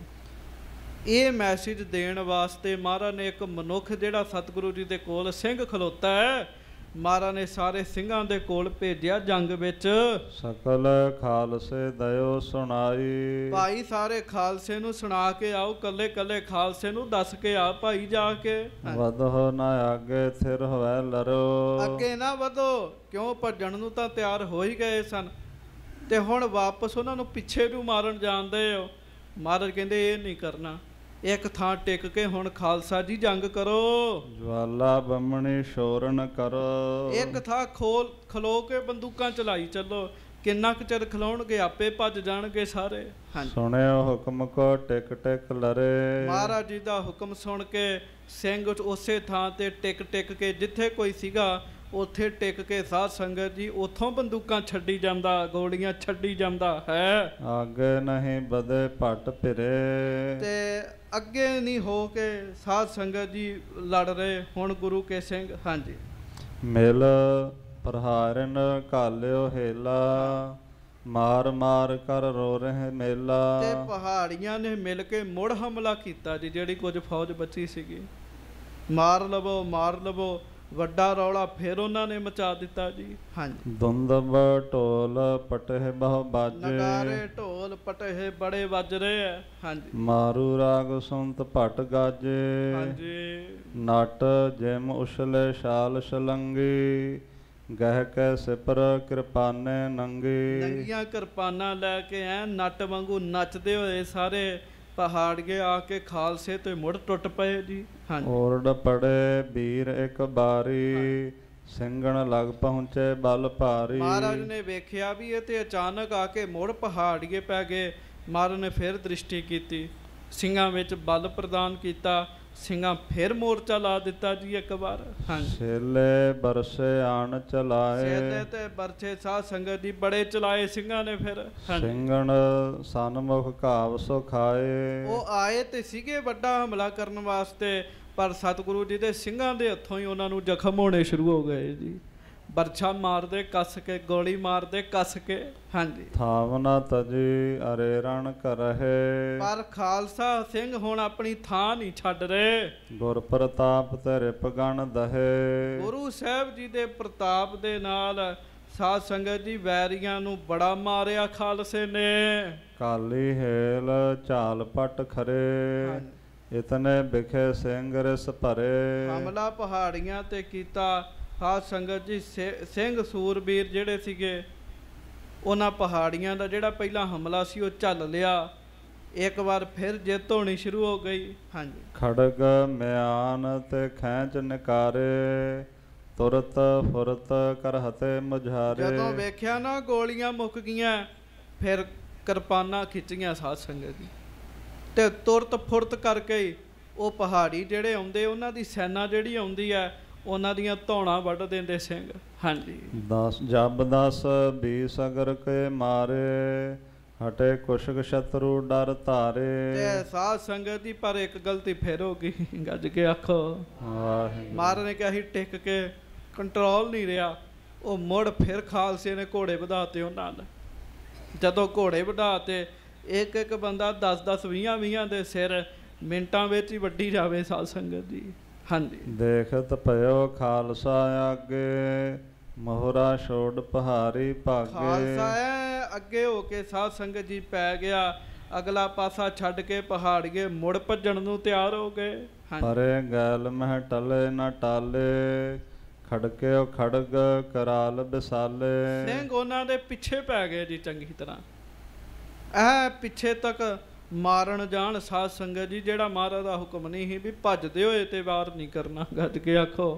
ਇਹ ਮੈਸੇਜ ਦੇਣ ਵਾਸਤੇ ਮਹਾਰਾਜ ਨੇ ਇੱਕ ਮਨੁੱਖ ਜਿਹੜਾ ਸਤਿਗੁਰੂ ਜੀ ਦੇ ਕੋਲ ਸਿੰਘ ਖਲੋਤਾ ਹੈ, ਮਹਾਰਾਜ ਨੇ ਸਾਰੇ ਸਿੰਘਾਂ ਦੇ ਕੋਲ ਭੇਜਿਆ ਜੰਗ ਵਿੱਚ। ਸਕਲ ਖਾਲਸੇ ਦਇਓ ਸੁਣਾਈ। ਭਾਈ ਸਾਰੇ ਖਾਲਸੇ ਨੂੰ ਸੁਣਾ ਕੇ ਆਓ, ਕੱਲੇ ਕੱਲੇ ਖਾਲਸੇ ਨੂੰ ਦੱਸ ਕੇ ਆ ਭਾਈ ਜਾ ਕੇ। ਵਧੋ ਨਾ ਆਗੇ ਥਿਰ ਹੋਵੇ ਲਰੋ। ਅੱਗੇ ਨਾ ਵਧੋ, ਕਿਉਂ ਭੱਜਣ ਨੂੰ ਤਾਂ ਤਿਆਰ ਹੋ ਹੀ ਗਏ ਸਨ, ਤੇ ਹੁਣ ਵਾਪਸ ਉਹਨਾਂ ਨੂੰ ਪਿੱਛੇ ਨੂੰ ਮਾਰਨ ਜਾਣਦੇ ਹੋ। ਮਹਾਰਾਜ ਕਹਿੰਦੇ ਇਹ ਨਹੀਂ ਕਰਨਾ, ਇੱਕ ਥਾਂ ਟਿਕ ਕੇ ਹੁਣ ਖਾਲਸਾ ਜੀ ਜੰਗ ਕਰੋ। ਜਵਾਲਾ ਬੰਮਣੀ ਸ਼ੋਰਨ ਕਰੋ। ਇੱਕ ਥਾਂ ਖੋਲ ਖਲੋ ਕੇ ਬੰਦੂਕਾਂ ਚਲਾਈ ਚੱਲੋ, ਕਿੰਨਾ ਕੁ ਚਿਰ ਖਲੋਣਗੇ, ਆਪੇ ਭੱਜ ਜਾਣਗੇ ਸਾਰੇ। ਸੁਣਿਓ ਹੁਕਮ ਕੋ ਟਿਕ ਟਿਕ ਲਰੇ। ਮਹਾਰਾਜ ਜੀ ਦਾ ਹੁਕਮ ਸੁਣ ਕੇ ਸਿੰਘ ਉਸੇ ਥਾਂ ਤੇ ਟਿਕ ਟਿਕ ਕੇ, ਜਿੱਥੇ ਕੋਈ ਸੀਗਾ ਉੱਥੇ ਟਿਕ ਕੇ ਸਾਧ ਸੰਗਤ ਜੀ ਉੱਥੋਂ ਬੰਦੂਕਾਂ ਛੱਡੀ ਜਾਂਦਾ, ਗੋਲੀਆਂ ਛੱਡੀ ਜਾਂਦਾ ਹੈ। ਅੱਗੇ ਨਹੀਂ ਵਧੇ ਭੱਟ ਫਿਰੇ। ਤੇ ਅੱਗੇ ਨਹੀਂ ਹੋ ਕੇ ਸਾਧ ਸੰਗਤ ਜੀ ਲੜ ਰਹੇ ਹੁਣ ਗੁਰੂ ਕੇ ਸਿੰਘ। ਹਾਂਜੀ। ਮਿਲ ਪ੍ਰਹਾਰਨ ਘਾਲਿਓ ਹੇਲਾ। ਮਾਰ ਮਾਰ ਕਰ ਰੋ ਰਹੇ ਮੇਲਾ। ਤੇ ਪਹਾੜੀਆਂ ਨੇ ਮਿਲ ਕੇ ਮੁੜ ਹਮਲਾ ਕੀਤਾ ਜੀ, ਜਿਹੜੀ ਕੁਝ ਫੌਜ ਬਚੀ ਸੀਗੀ। ਮਾਰ ਲਵੋ ਮਾਰ ਲਵੋ, ਵੱਡਾ ਰੌਲਾ ਫਿਰ ਉਹਨਾਂ ਨੇ ਮਚਾ ਦਿੱਤਾ ਜੀ। ਹਾਂਜੀ। ਦੁੰਦਬ ਢੋਲ ਪਟੇ ਬਹੁ ਬਾਜੇ। ਨਗਾਰੇ ਢੋਲ ਪਟੇ ਬੜੇ ਵੱਜ ਰਹੇ ਆ। ਹਾਂਜੀ। ਮਾਰੂ ਰਾਗ ਸੁਨਤ ਭਟ ਗਾਜੇ। ਹਾਂਜੀ। ਨਟ ਜਿਮ ਉਛਲੇ ਸ਼ਾਲ ਸ਼ਲੰਗੀ। ਗਹਿ ਕੇ ਸਿਪਰ ਕਿਰਪਾਨੇ ਨੰਗੀ। ਨੰਗੀਆਂ ਕਿਰਪਾਨਾਂ ਲੈ ਕੇ ਐ ਨੱਟ ਵਾਂਗੂ ਨੱਚਦੇ ਹੋਏ ਸਾਰੇ ਪਹਾੜੀਏ ਆ ਕੇ ਖਾਲਸੇ ਤੇ ਮੁੜ ਟੁੱਟ ਪਏ ਜੀ। ਹਾਂਜੀ। ਓਰਡ ਪੜੇ ਵੀਰ ਇੱਕ ਬਾਰੀ। ਸਿੰਘਣ ਲੱਗ ਪਹੁੰਚੇ ਬਲ ਭਾਰੀ। ਮਹਾਰਾਜ ਨੇ ਵੇਖਿਆ ਵੀ ਇਹ ਤੇ ਅਚਾਨਕ ਆ ਕੇ ਮੁੜ ਪਹਾੜੀਏ ਪੈ ਗਏ। ਮਹਾਰਾਜ ਨੇ ਫਿਰ ਦ੍ਰਿਸ਼ਟੀ ਕੀਤੀ, ਸਿੰਘਾਂ ਵਿੱਚ ਬਲ ਪ੍ਰਦਾਨ ਕੀਤਾ, ਸਿੰਘਾਂ ਫਿਰ ਮੋਰਚਾ ਲਾ ਦਿੱਤਾ ਜੀ ਇੱਕ ਵਾਰ। ਹਾਂਜੀ। ਛੇਲੇ ਬਰਸੇ ਆਣ ਚਲਾਏ। ਛੇਲੇ ਤੇ ਬਰਛੇ ਸਾਧ ਸੰਗਤ ਜੀ ਬੜੇ ਚਲਾਏ ਸਿੰਘਾਂ ਨੇ ਫਿਰ। ਸਿੰਘਣ ਸਨਮੁਖ ਘਾਵ ਸੋ ਖਾਏ। ਉਹ ਆਏ ਤੇ ਸੀਗੇ ਵੱਡਾ ਹਮਲਾ ਕਰਨ ਵਾਸਤੇ, ਪਰ ਸਤਿਗੁਰੂ ਜੀ ਦੇ ਸਿੰਘਾਂ ਦੇ ਹੱਥੋਂ ਹੀ ਉਹਨਾਂ ਨੂੰ ਜ਼ਖਮ ਹੋਣੇ ਸ਼ੁਰੂ ਹੋ ਗਏ ਜੀ। ਬਰਛਾ ਮਾਰਦੇ ਕੱਸ ਕੇ, ਗੋਲੀ ਮਾਰਦੇ ਕੱਸ ਕੇ। ਹਾਂਜੀ। ਥਾਵਨਾ ਤਜੀ ਅਰੇ ਰਣ ਕਰਹਿ। ਪਰ ਖਾਲਸਾ ਸਿੰਘ ਹੁਣ ਆਪਣੀ ਥਾਂ ਨਹੀਂ ਛੱਡ ਰਹੇ। ਗੁਰ ਪ੍ਰਤਾਪ ਤੇ ਰਿਪਗਣ ਦਹੇ। ਗੁਰੂ ਸਾਹਿਬ ਜੀ ਦੇ ਪ੍ਰਤਾਪ ਦੇ ਨਾਲ ਸਾਧ ਸੰਗਤ ਜੀ ਵੈਰੀਆਂ ਨੂੰ ਬੜਾ ਮਾਰਿਆ ਖਾਲਸੇ ਨੇ। ਕਾਲੀ ਹੇਲ ਝਾਲ ਪਟ ਖਰੇ। ਇਤਨੇ ਬਿਖੇ ਸਿੰਘ ਰਿਸ ਭਰੇ। ਹਮਲਾ ਪਹਾੜੀਆਂ ਤੇ ਕੀਤਾ। ਸਾਧ ਸੰਗਤ ਜੀ ਸਿੰਘ ਸੂਰਬੀਰ ਜਿਹੜੇ ਸੀਗੇ, ਉਹਨਾਂ ਪਹਾੜੀਆਂ ਦਾ ਜਿਹੜਾ ਪਹਿਲਾ ਹਮਲਾ ਸੀ ਉਹ ਝੱਲ ਲਿਆ। ਇੱਕ ਵਾਰ ਫਿਰ ਜਿੱਤ ਹੋਣੀ ਸ਼ੁਰੂ ਹੋ ਗਈ। ਹਾਂਜੀ। ਖੜਗ ਮਿਆਨ ਤੇ ਖੈਂਚ ਨਿਕਾਰੇ। ਤੁਰਤ ਫੁਰਤ ਕਰਹਤੇ ਮੁਝਾਰੇ। ਜਦੋਂ ਵੇਖਿਆ ਨਾ ਗੋਲੀਆਂ ਮੁੱਕ ਗਈਆਂ, ਫਿਰ ਕਿਰਪਾਨਾਂ ਖਿੱਚੀਆਂ ਸਾਧ ਸੰਗਤ ਜੀ, ਤੇ ਤੁਰਤ ਫੁਰਤ ਕਰਕੇ ਉਹ ਪਹਾੜੀ ਜਿਹੜੇ ਆਉਂਦੇ, ਉਹਨਾਂ ਦੀ ਸੈਨਾ ਜਿਹੜੀ ਆਉਂਦੀ ਹੈ, ਉਹਨਾਂ ਦੀਆਂ ਧੌਣਾਂ ਵੱਢ ਦਿੰਦੇ ਸਿੰਘ। ਹਾਂਜੀ। ਦਸ ਜਬ ਦਸ ਬੀਸ ਅਗਰ ਕੇ ਮਾਰੇ। ਹਟੇ ਕੁਸ਼ਕ ਸ਼ਤਰੂ ਡਰ ਧਾਰੇ। ਤੇ ਸਾਧ ਸੰਗਤ ਦੀ ਪਰ ਇੱਕ ਗਲਤੀ ਫਿਰ ਹੋ ਗਈ। ਗੱਜ ਕੇ ਆਖੋ ਮਹਾਰਾਜ ਨੇ ਕਿਹਾ ਸੀ ਟਿਕ ਕੇ, ਕੰਟਰੋਲ ਨਹੀਂ ਰਿਹਾ। ਉਹ ਮੁੜ ਫਿਰ ਖਾਲਸੇ ਨੇ ਘੋੜੇ ਵਧਾਤੇ ਉਹਨਾਂ ਨੇ। ਜਦੋਂ ਘੋੜੇ ਵਧਾਤੇ, ਇੱਕ ਇੱਕ ਬੰਦਾ ਦਸ ਦਸ ਵੀਹਾਂ ਵੀਹਾਂ ਦੇ ਸਿਰ ਮਿੰਟਾਂ ਵਿੱਚ ਹੀ ਵੱਢੀ ਜਾਵੇ ਸਾਧ ਸੰਗਤ ਜੀ। ਹਾਂਜੀ। ਦੇਖਤ ਪਇਓ ਖਾਲਸਾ ਆਗੇ। ਮੋਹਰਾ ਛੋੜ ਪਹਾੜੀ ਭਾਗੇ। ਖਾਲਸਾ ਐ ਅੱਗੇ ਹੋ ਕੇ ਸਾਧ ਸੰਗਤ ਜੀ ਪੈ ਗਿਆ। ਅਗਲਾ ਪਾਸਾ ਛੱਡ ਕੇ ਪਹਾੜੀਏ ਮੁੜ ਭੱਜਣ ਨੂੰ ਤਿਆਰ ਹੋ ਗਏ। ਪਰੇ ਗੈਲ ਮਹਿ ਟਲੇ ਨਾ ਟਾਲੇ। ਖੜਕਿਓ ਖੜਗ ਕਰਾਲ ਵਿਸਾਲੇ। ਸਿੰਘ ਉਹਨਾਂ ਦੇ ਪਿੱਛੇ ਪੈ ਗਏ ਜੀ ਚੰਗੀ ਤਰ੍ਹਾਂ। ਐ ਪਿੱਛੇ ਤੱਕ ਮਾਰਨ ਜਾਣ ਸਾਧ ਸੰਗਤ ਜੀ, ਜਿਹੜਾ ਮਹਾਰਾਜ ਦਾ ਹੁਕਮ ਨਹੀਂ ਸੀ ਵੀ ਭੱਜਦੇ ਹੋਏ ਤੇ ਵਾਰ ਨਹੀਂ ਕਰਨਾ। ਗੱਜ ਕੇ ਆਖੋ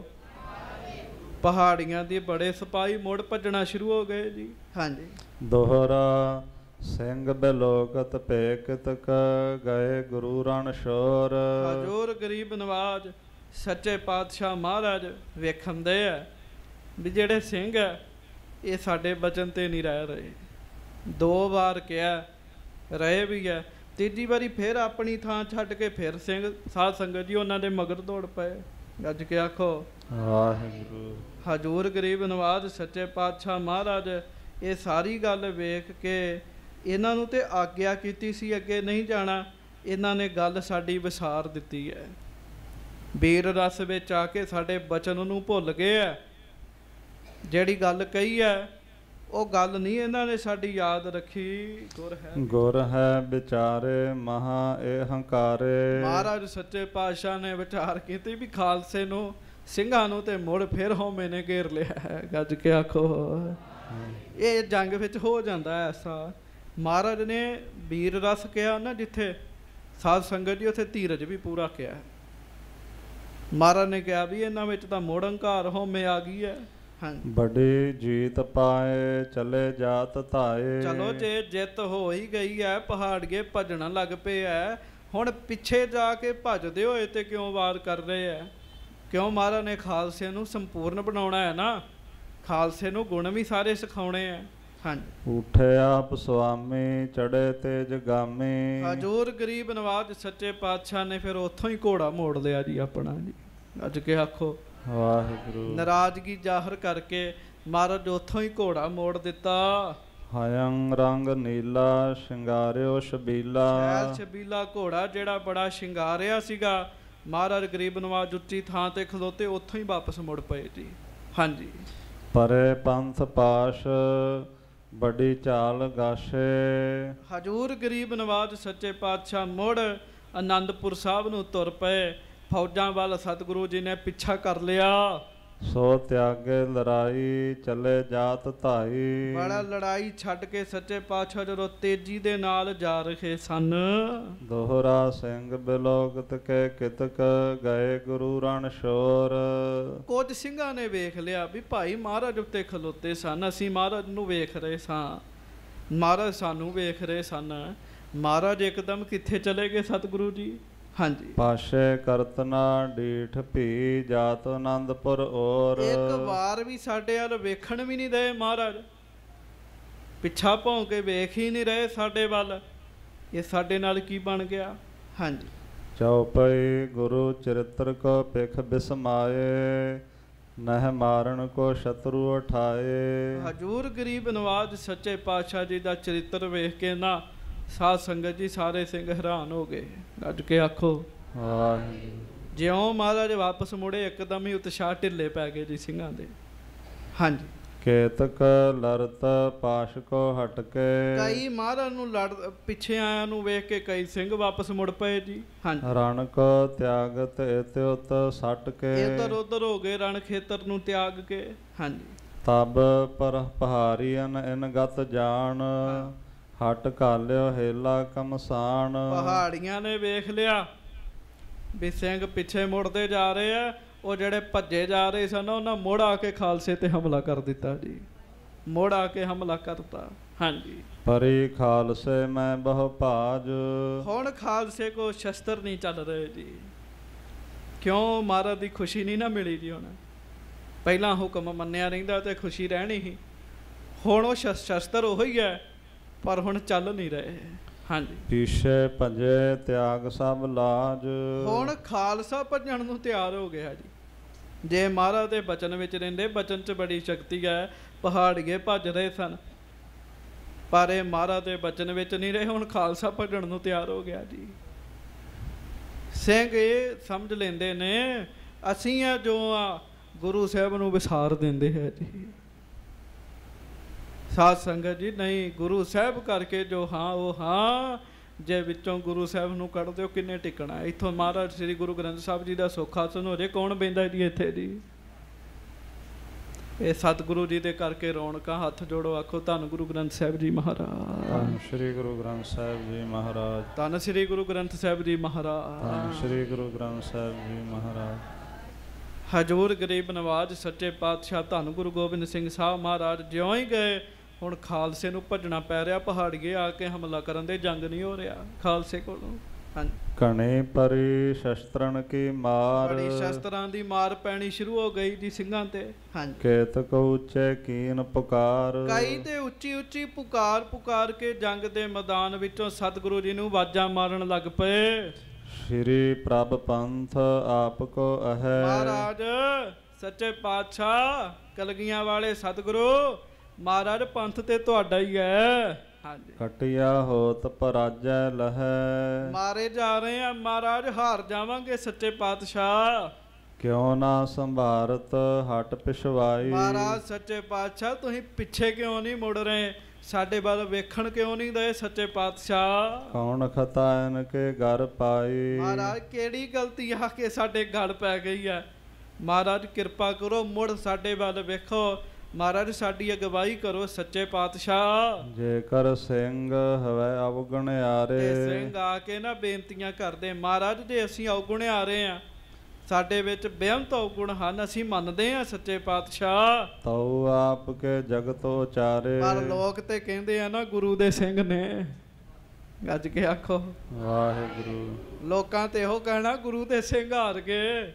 ਪਹਾੜੀਆਂ ਦੀ ਬੜੇ ਸਿਪਾਹੀ ਮੁੜ ਭੱਜਣਾ ਸ਼ੁਰੂ ਹੋ ਗਏ ਜੀ। ਹਾਂਜੀ। ਦੋਹਰਾ ਸਿੰਘ ਬਿਲੋਕਤ ਭੇਕਤ ਕ ਗਏ ਗੁਰੂ ਰਣ ਸ਼ੋਰ। ਹਜੂਰ ਗਰੀਬ ਨਵਾਜ ਸੱਚੇ ਪਾਤਸ਼ਾਹ ਮਹਾਰਾਜ ਵੇਖਣਦੇ ਆ ਵੀ ਜਿਹੜੇ ਸਿੰਘ ਆ ਇਹ ਸਾਡੇ ਬਚਨ ਤੇ ਨਹੀਂ ਰਹਿ ਰਹੇ। ਦੋ ਵਾਰ ਕਿਹਾ, ਰਹੇ ਵੀ ਹੈ, ਤੀਜੀ ਵਾਰੀ ਫਿਰ ਆਪਣੀ ਥਾਂ ਛੱਡ ਕੇ ਫਿਰ ਸਿੰਘ ਸਾਧ ਸੰਗਤ ਜੀ ਉਹਨਾਂ ਦੇ ਮਗਰ ਦੌੜ ਪਏ। ਗੱਜ ਕੇ ਆਖੋ ਵਾਹਿਗੁਰੂ। ਹਜ਼ੂਰ ਗਰੀਬ ਨਵਾਜ਼ ਸੱਚੇ ਪਾਤਸ਼ਾਹ ਮਹਾਰਾਜ ਇਹ ਸਾਰੀ ਗੱਲ ਵੇਖ ਕੇ ਇਹਨਾਂ ਨੂੰ ਤੇ ਆਗਿਆ ਕੀਤੀ ਸੀ ਅੱਗੇ ਨਹੀਂ ਜਾਣਾ, ਇਹਨਾਂ ਨੇ ਗੱਲ ਸਾਡੀ ਵਿਸਾਰ ਦਿੱਤੀ ਹੈ। ਵੀਰ ਰਸ ਵਿੱਚ ਆ ਕੇ ਸਾਡੇ ਬਚਨ ਨੂੰ ਭੁੱਲ ਗਏ ਹੈ। ਜਿਹੜੀ ਗੱਲ ਕਹੀ ਹੈ ਉਹ ਗੱਲ ਨਹੀਂ ਇਹਨਾਂ ਨੇ ਸਾਡੀ ਯਾਦ ਰੱਖੀ। ਗੁਰ ਹੈ ਗੁਰ ਹੈ ਵਿਚਾਰੇ ਮਹਾ ਇਹ ਹੰਕਾਰੇ। ਮਹਾਰਾਜ ਸੱਚੇ ਪਾਤਸ਼ਾਹ ਨੇ ਵਿਚਾਰ ਕੀਤੀ ਵੀ ਖਾਲਸੇ ਨੂੰ ਸਿੰਘਾਂ ਨੂੰ ਤੇ ਮੁੜ ਫਿਰ ਹਉਮੈ ਨੇ ਘੇਰ ਲਿਆ ਹੈ। ਗੱਜ ਕੇ ਆਖੋ ਇਹ ਜੰਗ ਵਿੱਚ ਹੋ ਜਾਂਦਾ ਐਸਾ। ਮਹਾਰਾਜ ਨੇ ਵੀਰ ਰਸ ਕਿਹਾ ਨਾ ਜਿੱਥੇ ਸਾਧ ਸੰਗਤ ਜੀ ਉੱਥੇ ਧੀਰਜ ਵੀ ਪੂਰਾ ਕਿਹਾ। ਮਹਾਰਾਜ ਨੇ ਕਿਹਾ ਵੀ ਇਹਨਾਂ ਵਿੱਚ ਤਾਂ ਮੁੜ ਹੰਕਾਰ ਹਉਮੈ ਆ ਗਈ ਹੈ। ਬੜੀ ਜੀਤ ਪਾਏ ਚਲੇ ਜਾਤ ਧਾਏ। ਚਲੋ ਜੇ ਜਿੱਤ ਹੋ ਹੀ ਗਈ ਹੈ, ਪਹਾੜੀਏ ਭੱਜਣ ਲੱਗ ਪਏ ਹੈ, ਹੁਣ ਪਿੱਛੇ ਜਾ ਕੇ ਭੱਜਦੇ ਹੋਏ ਤੇ ਕਿਉਂ ਵਾਰ ਕਰ ਰਹੇ ਹੈ? ਕਿਉਂ? ਮਹਾਰਾਜ ਨੇ ਖਾਲਸੇ ਨੂੰ ਸੰਪੂਰਨ ਬਣਾਉਣਾ ਹੈ ਨਾ, ਖਾਲਸੇ ਨੂੰ ਗੁਣ ਵੀ ਸਾਰੇ ਸਿਖਾਉਣੇ ਹੈ। ਹਾਂਜੀ। ਉਠੇ ਆਪ ਸੁਆਮੀ ਚੜੇ ਤੇ ਜਗਾਮੀ। ਹਜ਼ੂਰ ਗਰੀਬ ਨਵਾਜ਼ ਸੱਚੇ ਪਾਤਸ਼ਾਹ ਨੇ ਫਿਰ ਉੱਥੋਂ ਹੀ ਘੋੜਾ ਮੋੜ ਲਿਆ ਜੀ ਆਪਣਾ ਜੀ। ਅੱਜ ਕੇ ਆਖੋ ਵਾਹਿਗੁਰੂ। ਨਾਰਾਜ਼ਗੀ ਜ਼ਾਹਰ ਕਰਕੇ ਮਹਾਰਾਜ ਉੱਥੋਂ ਹੀ ਘੋੜਾ ਮੋੜ ਦਿੱਤਾ। ਹਯੰ ਰੰਗ ਨੀਲਾ ਸ਼ਿੰਗਾਰਿਓ ਸ਼ਬੀਲਾ। ਸ਼ੈਲ ਸ਼ਬੀਲਾ ਘੋੜਾ ਜਿਹੜਾ ਬੜਾ ਸ਼ਿੰਗਾਰਿਆ ਸੀਗਾ। ਮਹਾਰਾਜ ਗਰੀਬ ਨਵਾਜ਼ ਉੱਚੀ ਥਾਂ ਤੇ ਖਲੋਤੇ ਉੱਥੋਂ ਹੀ ਵਾਪਸ ਮੁੜ ਪਏ ਜੀ। ਹਾਂਜੀ। ਪਰੇ ਪੰਥ ਪਾਸ਼ ਬੜੀ ਚਾਲ ਗਾਸ਼ੇ। ਹਜ਼ੂਰ ਗਰੀਬ ਨਵਾਜ਼ ਸੱਚੇ ਪਾਤਸ਼ਾਹ ਮੁੜ ਆਨੰਦਪੁਰ ਸਾਹਿਬ ਨੂੰ ਤੁਰ ਪਏ। ਫੌਜਾਂ ਵੱਲ ਸਤਿਗੁਰੂ ਜੀ ਨੇ ਪਿੱਛਾ ਕਰ ਲਿਆ। ਸੋ ਤਿਆਗੇ ਲੜਾਈ ਚਲੇ ਜਾਤ ਧਾਈ। ਬੜਾ ਲੜਾਈ ਛੱਡ ਕੇ ਸੱਚੇ ਪਾਤਸ਼ਾਹ ਜਦੋਂ ਤੇਜ਼ੀ ਦੇ ਨਾਲ ਜਾ ਰਹੇ ਸਨ। ਦੋਹਰਾ ਸਿੰਘ ਬਿਲੋਕਤ ਕੇ ਕਿਤਕ ਗਏ ਗੁਰੂ ਰਣ ਸ਼ੋਰ। ਕੁਝ ਸਿੰਘਾਂ ਨੇ ਵੇਖ ਲਿਆ ਵੀ ਭਾਈ ਮਹਾਰਾਜ ਉੱਤੇ ਖਲੋਤੇ ਸਨ, ਅਸੀਂ ਮਹਾਰਾਜ ਨੂੰ ਵੇਖ ਰਹੇ ਸਾਂ, ਮਹਾਰਾਜ ਸਾਨੂੰ ਵੇਖ ਰਹੇ ਸਨ। ਮਹਾਰਾਜ ਇੱਕਦਮ ਕਿੱਥੇ ਚਲੇ ਗਏ ਸਤਿਗੁਰੂ ਜੀ? ਹਾਂਜੀ। ਪਾਸ਼ੇ ਕਰਤਨਾ ਡੀਠ ਭੀ ਜਾਤ ਆਨੰਦਪੁਰ ਔਰ। ਇੱਕ ਵਾਰ ਵੀ ਸਾਡੇ ਵੱਲ ਵੇਖਣ ਵੀ ਨਹੀਂ ਦੇ ਮਹਾਰਾਜ, ਪਿੱਛਾ ਭੌਂ ਕੇ ਵੇਖ ਹੀ ਨਹੀਂ ਰਹੇ ਸਾਡੇ ਵੱਲ। ਇਹ ਸਾਡੇ ਨਾਲ ਕੀ ਬਣ ਗਿਆ? ਹਾਂਜੀ। ਚੌਪਈ ਗੁਰੂ ਚਰਿਤਰ ਕੋ ਪਿਖ ਬਿਸਮਾਏ ਨਹਿ ਮਾਰਨ ਕੋ ਸ਼ਤਰੂ ਉਠਾਏ। ਹਜ਼ੂਰ ਗਰੀਬ ਨਵਾਜ਼ ਸੱਚੇ ਪਾਤਸ਼ਾਹ ਜੀ ਦਾ ਚਰਿੱਤਰ ਵੇਖ ਕੇ ਨਾ ਸਾਧ ਸੰਗਤ ਜੀ ਸਾਰੇ ਸਿੰਘ ਹੈਰਾਨ ਹੋ ਗਏ। ਗੱਜ ਕੇ ਆਖੋ ਵਾਹਿਗੁਰੂ। ਜਿਉਂ ਮਹਾਰਾਜ ਵਾਪਸ ਮੁੜੇ ਇੱਕਦਮ ਹੀ ਉਤਸ਼ਾਹ ਢਿੱਲੇ ਪੈ ਗਏ ਜੀ ਸਿੰਘਾਂ ਦੇ। ਹਾਂਜੀ। ਕੇਤਕ ਲੜਤ ਪਾਸ਼ ਕੋ ਹਟ ਕੇ। ਕਈ ਮਹਾਰਾਜ ਨੂੰ ਲੜ ਪਿੱਛੇ ਆਇਆਂ ਨੂੰ ਵੇਖ ਕੇ ਕਈ ਸਿੰਘ ਵਾਪਸ ਮੁੜ ਪਏ ਜੀ। ਹਾਂਜੀ। ਰਣ ਕੋ ਤਿਆਗਤ ਇਤਿ ਉਤ ਸੱਟ ਕੇ। ਇੱਧਰ ਉੱਧਰ ਹੋ ਗਏ ਰਣ ਖੇਤਰ ਨੂੰ ਤਿਆਗ ਕੇ। ਹਾਂਜੀ। ਤਬ ਪਰ ਪਹਾਰੀਅਨ ਇਨ ਗਤ ਜਾਣ ਹਟ ਘਾਲਿਓ ਹੇਲਾ ਕਮਸਾਨ। ਪਹਾੜੀਆਂ ਨੇ ਵੇਖ ਲਿਆ ਵੀ ਸਿੰਘ ਪਿੱਛੇ ਮੁੜਦੇ ਜਾ ਰਹੇ ਆ, ਉਹ ਜਿਹੜੇ ਭੱਜੇ ਜਾ ਰਹੇ ਸਨ ਉਹਨਾਂ ਮੁੜ ਆ ਕੇ ਖਾਲਸੇ ਤੇ ਹਮਲਾ ਕਰ ਦਿੱਤਾ ਜੀ। ਮੁੜ ਆ ਕੇ ਹਮਲਾ ਕਰਤਾ। ਹਾਂਜੀ। ਪਰੀ ਖਾਲਸੇ ਮੈਂ ਬਹੁ ਭਾਜ। ਹੁਣ ਖਾਲਸੇ ਕੋ ਸ਼ਸਤਰ ਨਹੀਂ ਚੱਲ ਰਹੇ ਜੀ। ਕਿਉਂ? ਮਹਾਰਾਜ ਦੀ ਖੁਸ਼ੀ ਨਹੀਂ ਨਾ ਮਿਲੀ ਜੀ। ਹੁਣ ਪਹਿਲਾਂ ਹੁਕਮ ਮੰਨਿਆ ਰਹਿੰਦਾ ਤੇ ਖੁਸ਼ੀ ਰਹਿਣੀ ਸੀ। ਹੁਣ ਉਹ ਸ਼ਸਤਰ ਉਹੀ ਹੈ ਪਰ ਹੁਣ ਚੱਲ ਨਹੀਂ ਰਹੇ। ਹਾਂਜੀ। ਪਿੱਛੇ ਭਜੇ ਤਿਆਗ ਸਭ ਲਾਜ। ਹੁਣ ਖਾਲਸਾ ਭੱਜਣ ਨੂੰ ਤਿਆਰ ਹੋ ਗਿਆ ਜੀ। ਜੇ ਮਹਾਰਾਜ ਦੇ ਬਚਨ ਵਿੱਚ ਰਹਿੰਦੇ, ਬਚਨ 'ਚ ਬੜੀ ਸ਼ਕਤੀ ਹੈ, ਪਹਾੜੀਏ ਭੱਜ ਰਹੇ ਸਨ ਪਰ ਇਹ ਮਹਾਰਾਜ ਦੇ ਬਚਨ ਵਿੱਚ ਨਹੀਂ ਰਹੇ। ਹੁਣ ਖਾਲਸਾ ਭੱਜਣ ਨੂੰ ਤਿਆਰ ਹੋ ਗਿਆ ਜੀ। ਸਿੰਘ ਇਹ ਸਮਝ ਲੈਂਦੇ ਨੇ ਅਸੀਂ ਆ ਜੋ ਆ ਗੁਰੂ ਸਾਹਿਬ ਨੂੰ ਵਿਸਾਰ ਦਿੰਦੇ ਹੈ ਜੀ। ਸਾਧ ਸੰਗਤ ਜੀ ਨਹੀਂ, ਗੁਰੂ ਸਾਹਿਬ ਕਰਕੇ ਜੋ ਹਾਂ ਉਹ ਹਾਂ। ਜੇ ਵਿੱਚੋਂ ਗੁਰੂ ਸਾਹਿਬ ਨੂੰ ਕੱਢ ਦਿਓ ਕਿੰਨੇ ਟਿਕਣਾ? ਇੱਥੋਂ ਮਹਾਰਾਜ ਸ੍ਰੀ ਗੁਰੂ ਗ੍ਰੰਥ ਸਾਹਿਬ ਜੀ ਦਾ ਸੁਖਾਸਨ ਹੋ ਜੇ ਕੌਣ ਬਹਿੰਦਾ ਜੀ ਇੱਥੇ ਜੀ? ਇਹ ਸਤਿਗੁਰੂ ਜੀ ਦੇ ਕਰਕੇ ਰੌਣਕਾਂ। ਹੱਥ ਜੋੜੋ, ਆਖੋ ਧੰਨ ਗੁਰੂ ਗ੍ਰੰਥ ਸਾਹਿਬ ਜੀ ਮਹਾਰਾਜ। ਧੰਨ ਸ੍ਰੀ ਗੁਰੂ ਗ੍ਰੰਥ ਸਾਹਿਬ ਜੀ ਮਹਾਰਾਜ। ਧੰਨ ਸ੍ਰੀ ਗੁਰੂ ਗ੍ਰੰਥ ਸਾਹਿਬ ਜੀ ਮਹਾਰਾਜ। ਧੰਨ ਸ੍ਰੀ ਗੁਰੂ ਗ੍ਰੰਥ ਸਾਹਿਬ ਜੀ ਮਹਾਰਾਜ। ਹਜ਼ੂਰ ਗਰੀਬ ਨਵਾਜ਼ ਸੱਚੇ ਪਾਤਸ਼ਾਹ ਧੰਨ ਗੁਰੂ ਗੋਬਿੰਦ ਸਿੰਘ ਸਾਹਿਬ ਮਹਾਰਾਜ ਜਿਉਂ ਹੀ ਗਏ ਹੁਣ ਖਾਲਸੇ ਨੂੰ ਭੱਜਣਾ ਪੈ ਰਿਹਾ। ਪਹਾੜੀਏ ਆ ਕੇ ਹਮਲਾ ਕਰਨ ਦੇ ਜੰਗ ਨਹੀਂ ਹੋ ਰਿਹਾ ਖਾਲਸੇ ਕੋਲੋਂ। ਹਾਂਜੀ। ਘਣੇ ਪਰੀ ਸ਼ਸਤਰਨ ਕੀ ਮਾਰ, ਬੜੀ ਸ਼ਸਤਰਾਂ ਦੀ ਮਾਰ ਪੈਣੀ ਸ਼ੁਰੂ ਹੋ ਗਈ ਜੀ ਸਿੰਘਾਂ ਤੇ। ਹਾਂਜੀ। ਕੇਤਕ ਉੱਚੇ ਕੀਨ ਪੁਕਾਰ, ਕਈ ਤੇ ਉੱਚੀ ਉੱਚੀ ਪੁਕਾਰ ਪੁਕਾਰ ਕੇ ਜੰਗ ਦੇ ਮੈਦਾਨ ਵਿੱਚੋਂ ਸਤਿਗੁਰੂ ਜੀ ਨੂੰ ਆਵਾਜ਼ਾਂ ਮਾਰਨ ਲੱਗ ਪਏ। ਸ਼੍ਰੀ ਪ੍ਰਭ ਪੰਥ ਆਪ ਕੋ ਅਹੈ, ਮਹਾਰਾਜ ਸੱਚੇ ਪਾਤਸ਼ਾਹ ਕਲਗੀਆਂ ਵਾਲੇ ਸਤਿਗੁਰੂ ਮਹਾਰਾਜ ਪੰਥ ਤੇ ਤੁਹਾਡਾ ਹੀ ਹੈ। ਹਾਂਜੀ। ਕਟਿਆ ਹੋਤ ਪਰਾਜੈ ਲਹੈ, ਮਾਰੇ ਜਾ ਰਹੇ ਆ ਮਹਾਰਾਜ, ਹਾਰ ਜਾਵਾਂਗੇ ਸੱਚੇ ਪਾਤਸ਼ਾਹ। ਕਿਉ ਨਾ ਸੰਭਾਰਤ ਹਟ ਪਿਛਵਾਈ, ਮਹਾਰਾਜ ਸੱਚੇ ਪਾਤਸ਼ਾਹ ਤੁਸੀਂ ਪਿੱਛੇ ਕਿਉਂ ਨਹੀਂ ਮੁੜ ਰਹੇ, ਸਾਡੇ ਵੱਲ ਵੇਖਣ ਕਿਉਂ ਨਹੀਂ ਦਏ ਸੱਚੇ ਪਾਤਸ਼ਾਹ। ਕੌਣ ਖਤਾਇਨ ਕੇ ਘਰ ਪਾਈ, ਮਹਾਰਾਜ ਕਿਹੜੀ ਗਲਤੀ ਆ ਕੇ ਸਾਡੇ ਗਲ ਪੈ ਗਈ ਹੈ। ਮਹਾਰਾਜ ਕਿਰਪਾ ਕਰੋ, ਮੁੜ ਸਾਡੇ ਵੱਲ ਵੇਖੋ। ਮਹਾਰਾਜ ਸਾਡੀ ਅਗਵਾਈ ਕਰੋ ਸੱਚੇ ਪਾਤਸ਼ਾਹ। ਜੇਕਰ ਸਿੰਘ ਹਵੈ ਅਵਗੁਣਿਆਰੇ, ਸਿੰਘ ਆ ਕੇ ਨਾ ਬੇਨਤੀਆਂ ਕਰਦੇ, ਮਹਾਰਾਜ ਜੇ ਅਸੀਂ ਅਵਗੁਣਿਆਰੇ ਆ, ਸਾਡੇ ਵਿੱਚ ਬੇਅੰਤ ਔਗੁਣ ਹਨ, ਅਸੀਂ ਮੰਨਦੇ ਹਾਂ ਸੱਚੇ ਪਾਤਸ਼ਾਹ। ਤਉ ਆਪ ਕੇ ਜਗਤ ਉਚਾਰੇ, ਪਰ ਲੋਕ ਤੇ ਕਹਿੰਦੇ ਆ ਨਾ ਗੁਰੂ ਦੇ ਸਿੰਘ ਨੇ, ਗੱਜ ਕੇ ਆਖੋ ਵਾਹਿਗੁਰੂ। ਲੋਕਾਂ ਤੇ ਇਹੋ ਕਹਿਣਾ ਗੁਰੂ ਦੇ ਸਿੰਘ ਹਾਰ ਗਏ।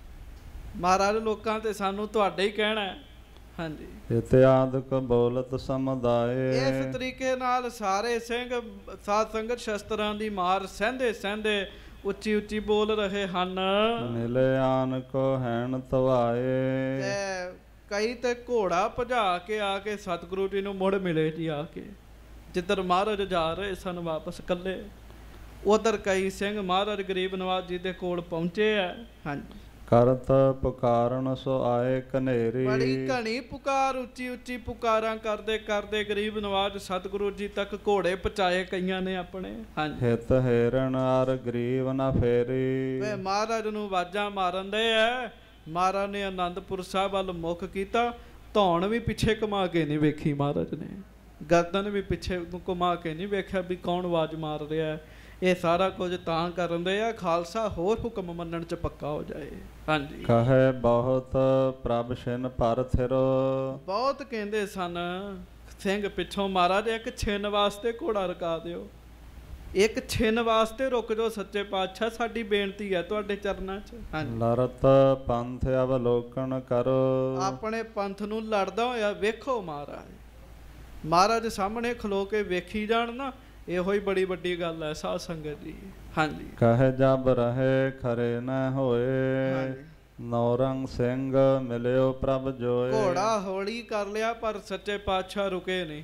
ਮਹਾਰਾਜ ਲੋਕਾਂ ਤੇ ਸਾਨੂੰ ਤੁਹਾਡੇ ਹੀ ਕਹਿਣਾ। ਹਾਂਜੀ। ਇਤਿਆਦਿਕ ਬੋਲਤ ਸਮੁਦਾਏ, ਇਸ ਤਰੀਕੇ ਨਾਲ ਸਾਰੇ ਸਿੰਘ ਸਾਧ ਸੰਗਤ ਸ਼ਸਤਰਾਂ ਦੀ ਮਾਰ ਸਹਿੰਦੇ ਸਹਿੰਦੇ ਉੱਚੀ ਉੱਚੀ ਬੋਲ ਰਹੇ ਹਨ। ਮਿਲੇ ਆਨ ਕੋ ਹੈਣ ਤਵਾਏ, ਤੇ ਕਈ ਤੇ ਘੋੜਾ ਭਜਾ ਕੇ ਆ ਕੇ ਸਤਿਗੁਰੂ ਜੀ ਨੂੰ ਮੁੜ ਮਿਲੇ ਜੀ ਆ ਕੇ, ਜਿੱਧਰ ਮਹਾਰਾਜ ਜਾ ਰਹੇ ਸਨ ਵਾਪਸ ਇਕੱਲੇ, ਉਧਰ ਕਈ ਸਿੰਘ ਮਹਾਰਾਜ ਗਰੀਬ ਨਵਾਜ ਜੀ ਦੇ ਕੋਲ ਪਹੁੰਚੇ ਆ। ਹਾਂਜੀ। ਕਰਤ ਪੁਕਾਰਨ ਸੋ ਆਏ ਕਨੇਰੀ, ਬੜੀ ਘਣੀ ਪੁਕਾਰ, ਉੱਚੀ ਉੱਚੀ ਪੁਕਾਰਾਂ ਕਰਦੇ ਕਰਦੇ ਗਰੀਬ ਨਵਾਜ ਸਤਿਗੁਰੂ ਜੀ ਤੱਕ ਘੋੜੇ ਪਹੁੰਚਾਏ ਕਈਆਂ ਨੇ ਆਪਣੇ। ਹਾਂਜੀ। ਹਿਤ ਹੇਰਨ ਆਰ ਗਰੀਬ ਨਾ ਫੇਰੀ, ਵੇ ਮਹਾਰਾਜ ਨੂੰ ਆਵਾਜ਼ਾਂ ਮਾਰਨ ਦੇ ਐ। ਮਹਾਰਾਜ ਨੇ ਆਨੰਦਪੁਰ ਸਾਹਿਬ ਵੱਲ ਮੁੱਖ ਕੀਤਾ, ਧੌਣ ਵੀ ਪਿੱਛੇ ਘੁਮਾ ਕੇ ਨਹੀਂ ਵੇਖੀ ਮਹਾਰਾਜ ਨੇ, ਗਰਦਨ ਵੀ ਪਿੱਛੇ ਘੁਮਾ ਕੇ ਨਹੀਂ ਵੇਖਿਆ ਵੀ ਕੌਣ ਆਵਾਜ਼ ਮਾਰ ਰਿਹਾ। ਇਹ ਸਾਰਾ ਕੁਝ ਤਾਂ ਕਰਨ ਦੇ ਆ ਖਾਲਸਾ ਹੋਰ ਹੁਕਮ ਮੰਨਣ ਚ ਪੱਕਾ ਹੋ ਜਾਏ। ਹਾਂਜੀ। ਕਹੇ ਬਹੁਤ ਪ੍ਰਭ ਛਿਨ ਭਰ ਥਿਰੋ, ਬਹੁਤ ਕਹਿੰਦੇ ਸਨ ਸਿੰਘ ਪਿੱਛੋਂ ਮਹਾਰਾਜ ਇੱਕ ਛਿਨ ਵਾਸਤੇ ਘੋੜਾ ਰੁਕਾ ਦਿਓ, ਇੱਕ ਛਿਨ ਵਾਸਤੇ ਰੁਕ ਜਾਓ ਸੱਚੇ ਪਾਤਸ਼ਾਹ, ਸਾਡੀ ਬੇਨਤੀ ਹੈ ਤੁਹਾਡੇ ਚਰਨਾਂ 'ਚ। ਹਾਂਜੀ। ਲਰਤ ਪੰਥ ਅਵਲੋਕਨ ਕਰੋ, ਆਪਣੇ ਪੰਥ ਨੂੰ ਲੜਦਾ ਹੋਇਆ ਵੇਖੋ ਮਹਾਰਾਜ। ਮਹਾਰਾਜ ਸਾਹਮਣੇ ਖਲੋ ਕੇ ਵੇਖੀ ਜਾਣ ਨਾ, ਇਹੋ ਹੀ ਬੜੀ ਵੱਡੀ ਗੱਲ ਹੈ ਸਾਧ ਸੰਗਤ ਜੀ। ਹਾਂਜੀ। ਕਹੇ ਜਬ ਰਹੇ ਖਰੇ ਨ ਹੋਏ, ਨੌਰੰਗ ਸਿੰਘ ਮਿਲਿਓ ਪ੍ਰਭ ਜੋਏ। ਘੋੜਾ ਹੌਲੀ ਕਰ ਲਿਆ ਪਰ ਸੱਚੇ ਪਾਤਸ਼ਾਹ ਰੁਕੇ ਨਹੀਂ,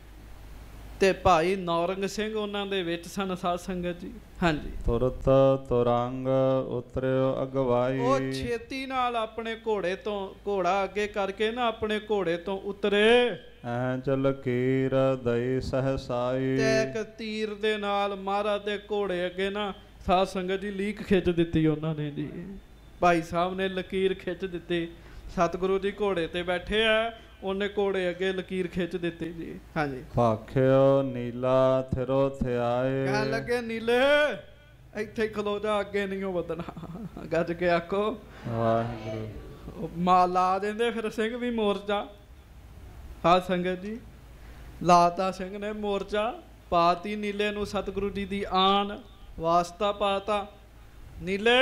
ਤੇ ਭਾਈ ਨੌਰੰਗ ਸਿੰਘ ਉਹਨਾਂ ਦੇ ਵਿੱਚ ਸਨ ਸਾਧ ਸੰਗਤ ਜੀ। ਹਾਂਜੀ। ਤੁਰਤ ਤੁਰੰਗ ਉਤਰਿਓ ਅਗਵਾਈ, ਉਹ ਛੇਤੀ ਨਾਲ ਆਪਣੇ ਘੋੜੇ ਤੋਂ, ਘੋੜਾ ਅੱਗੇ ਕਰਕੇ ਨਾ ਆਪਣੇ ਘੋੜੇ ਤੋਂ ਉਤਰੇ। ਐ ਚਲ ਕੀਰ ਦਈ ਸਹਸਾਈ, ਤੇ ਇੱਕ ਤੀਰ ਦੇ ਨਾਲ ਮਹਾਰਾਜ ਦੇ ਘੋੜੇ ਅੱਗੇ ਨਾ ਸਾਧ ਸੰਗਤ ਜੀ ਲੀਕ ਖਿੱਚ ਦਿੱਤੀ ਉਹਨਾਂ ਨੇ ਜੀ। ਭਾਈ ਸਾਹਿਬ ਨੇ ਲਕੀਰ ਖਿੱਚ ਦਿੱਤੀ, ਸਤਿਗੁਰੂ ਜੀ ਘੋੜੇ ਤੇ ਬੈਠੇ ਆ, ਉਹਨੇ ਘੋੜੇ ਅੱਗੇ ਲਕੀਰ ਖਿੱਚ ਦਿੱਤੀ ਜੀ। ਹਾਂਜੀ। ਭਾਖਿਓ ਨੀਲਾ ਥਿਰੋ ਥਿਆਏ, ਕਹਿਣ ਲੱਗੇ ਨੀਲੇ ਇੱਥੇ ਖਲੋ ਜਾ, ਅੱਗੇ ਨਹੀਂ ਉਹ ਵਧਣਾ। ਗੱਜ ਕੇ ਆਖੋ ਵਾਹਿਗੁਰੂ। ਮਾ ਲਾ ਦਿੰਦੇ ਫਿਰ ਸਿੰਘ ਵੀ ਮੋਰਚਾ। ਹਾਂ ਸੰਗਤ ਜੀ, ਲਾਤਾ ਸਿੰਘ ਨੇ ਮੋਰਚਾ, ਪਾਤੀ ਨੀਲੇ ਨੂੰ ਸਤਿਗੁਰੂ ਜੀ ਦੀ ਆਣ, ਵਾਸਤਾ ਪਾਤਾ, ਨੀਲੇ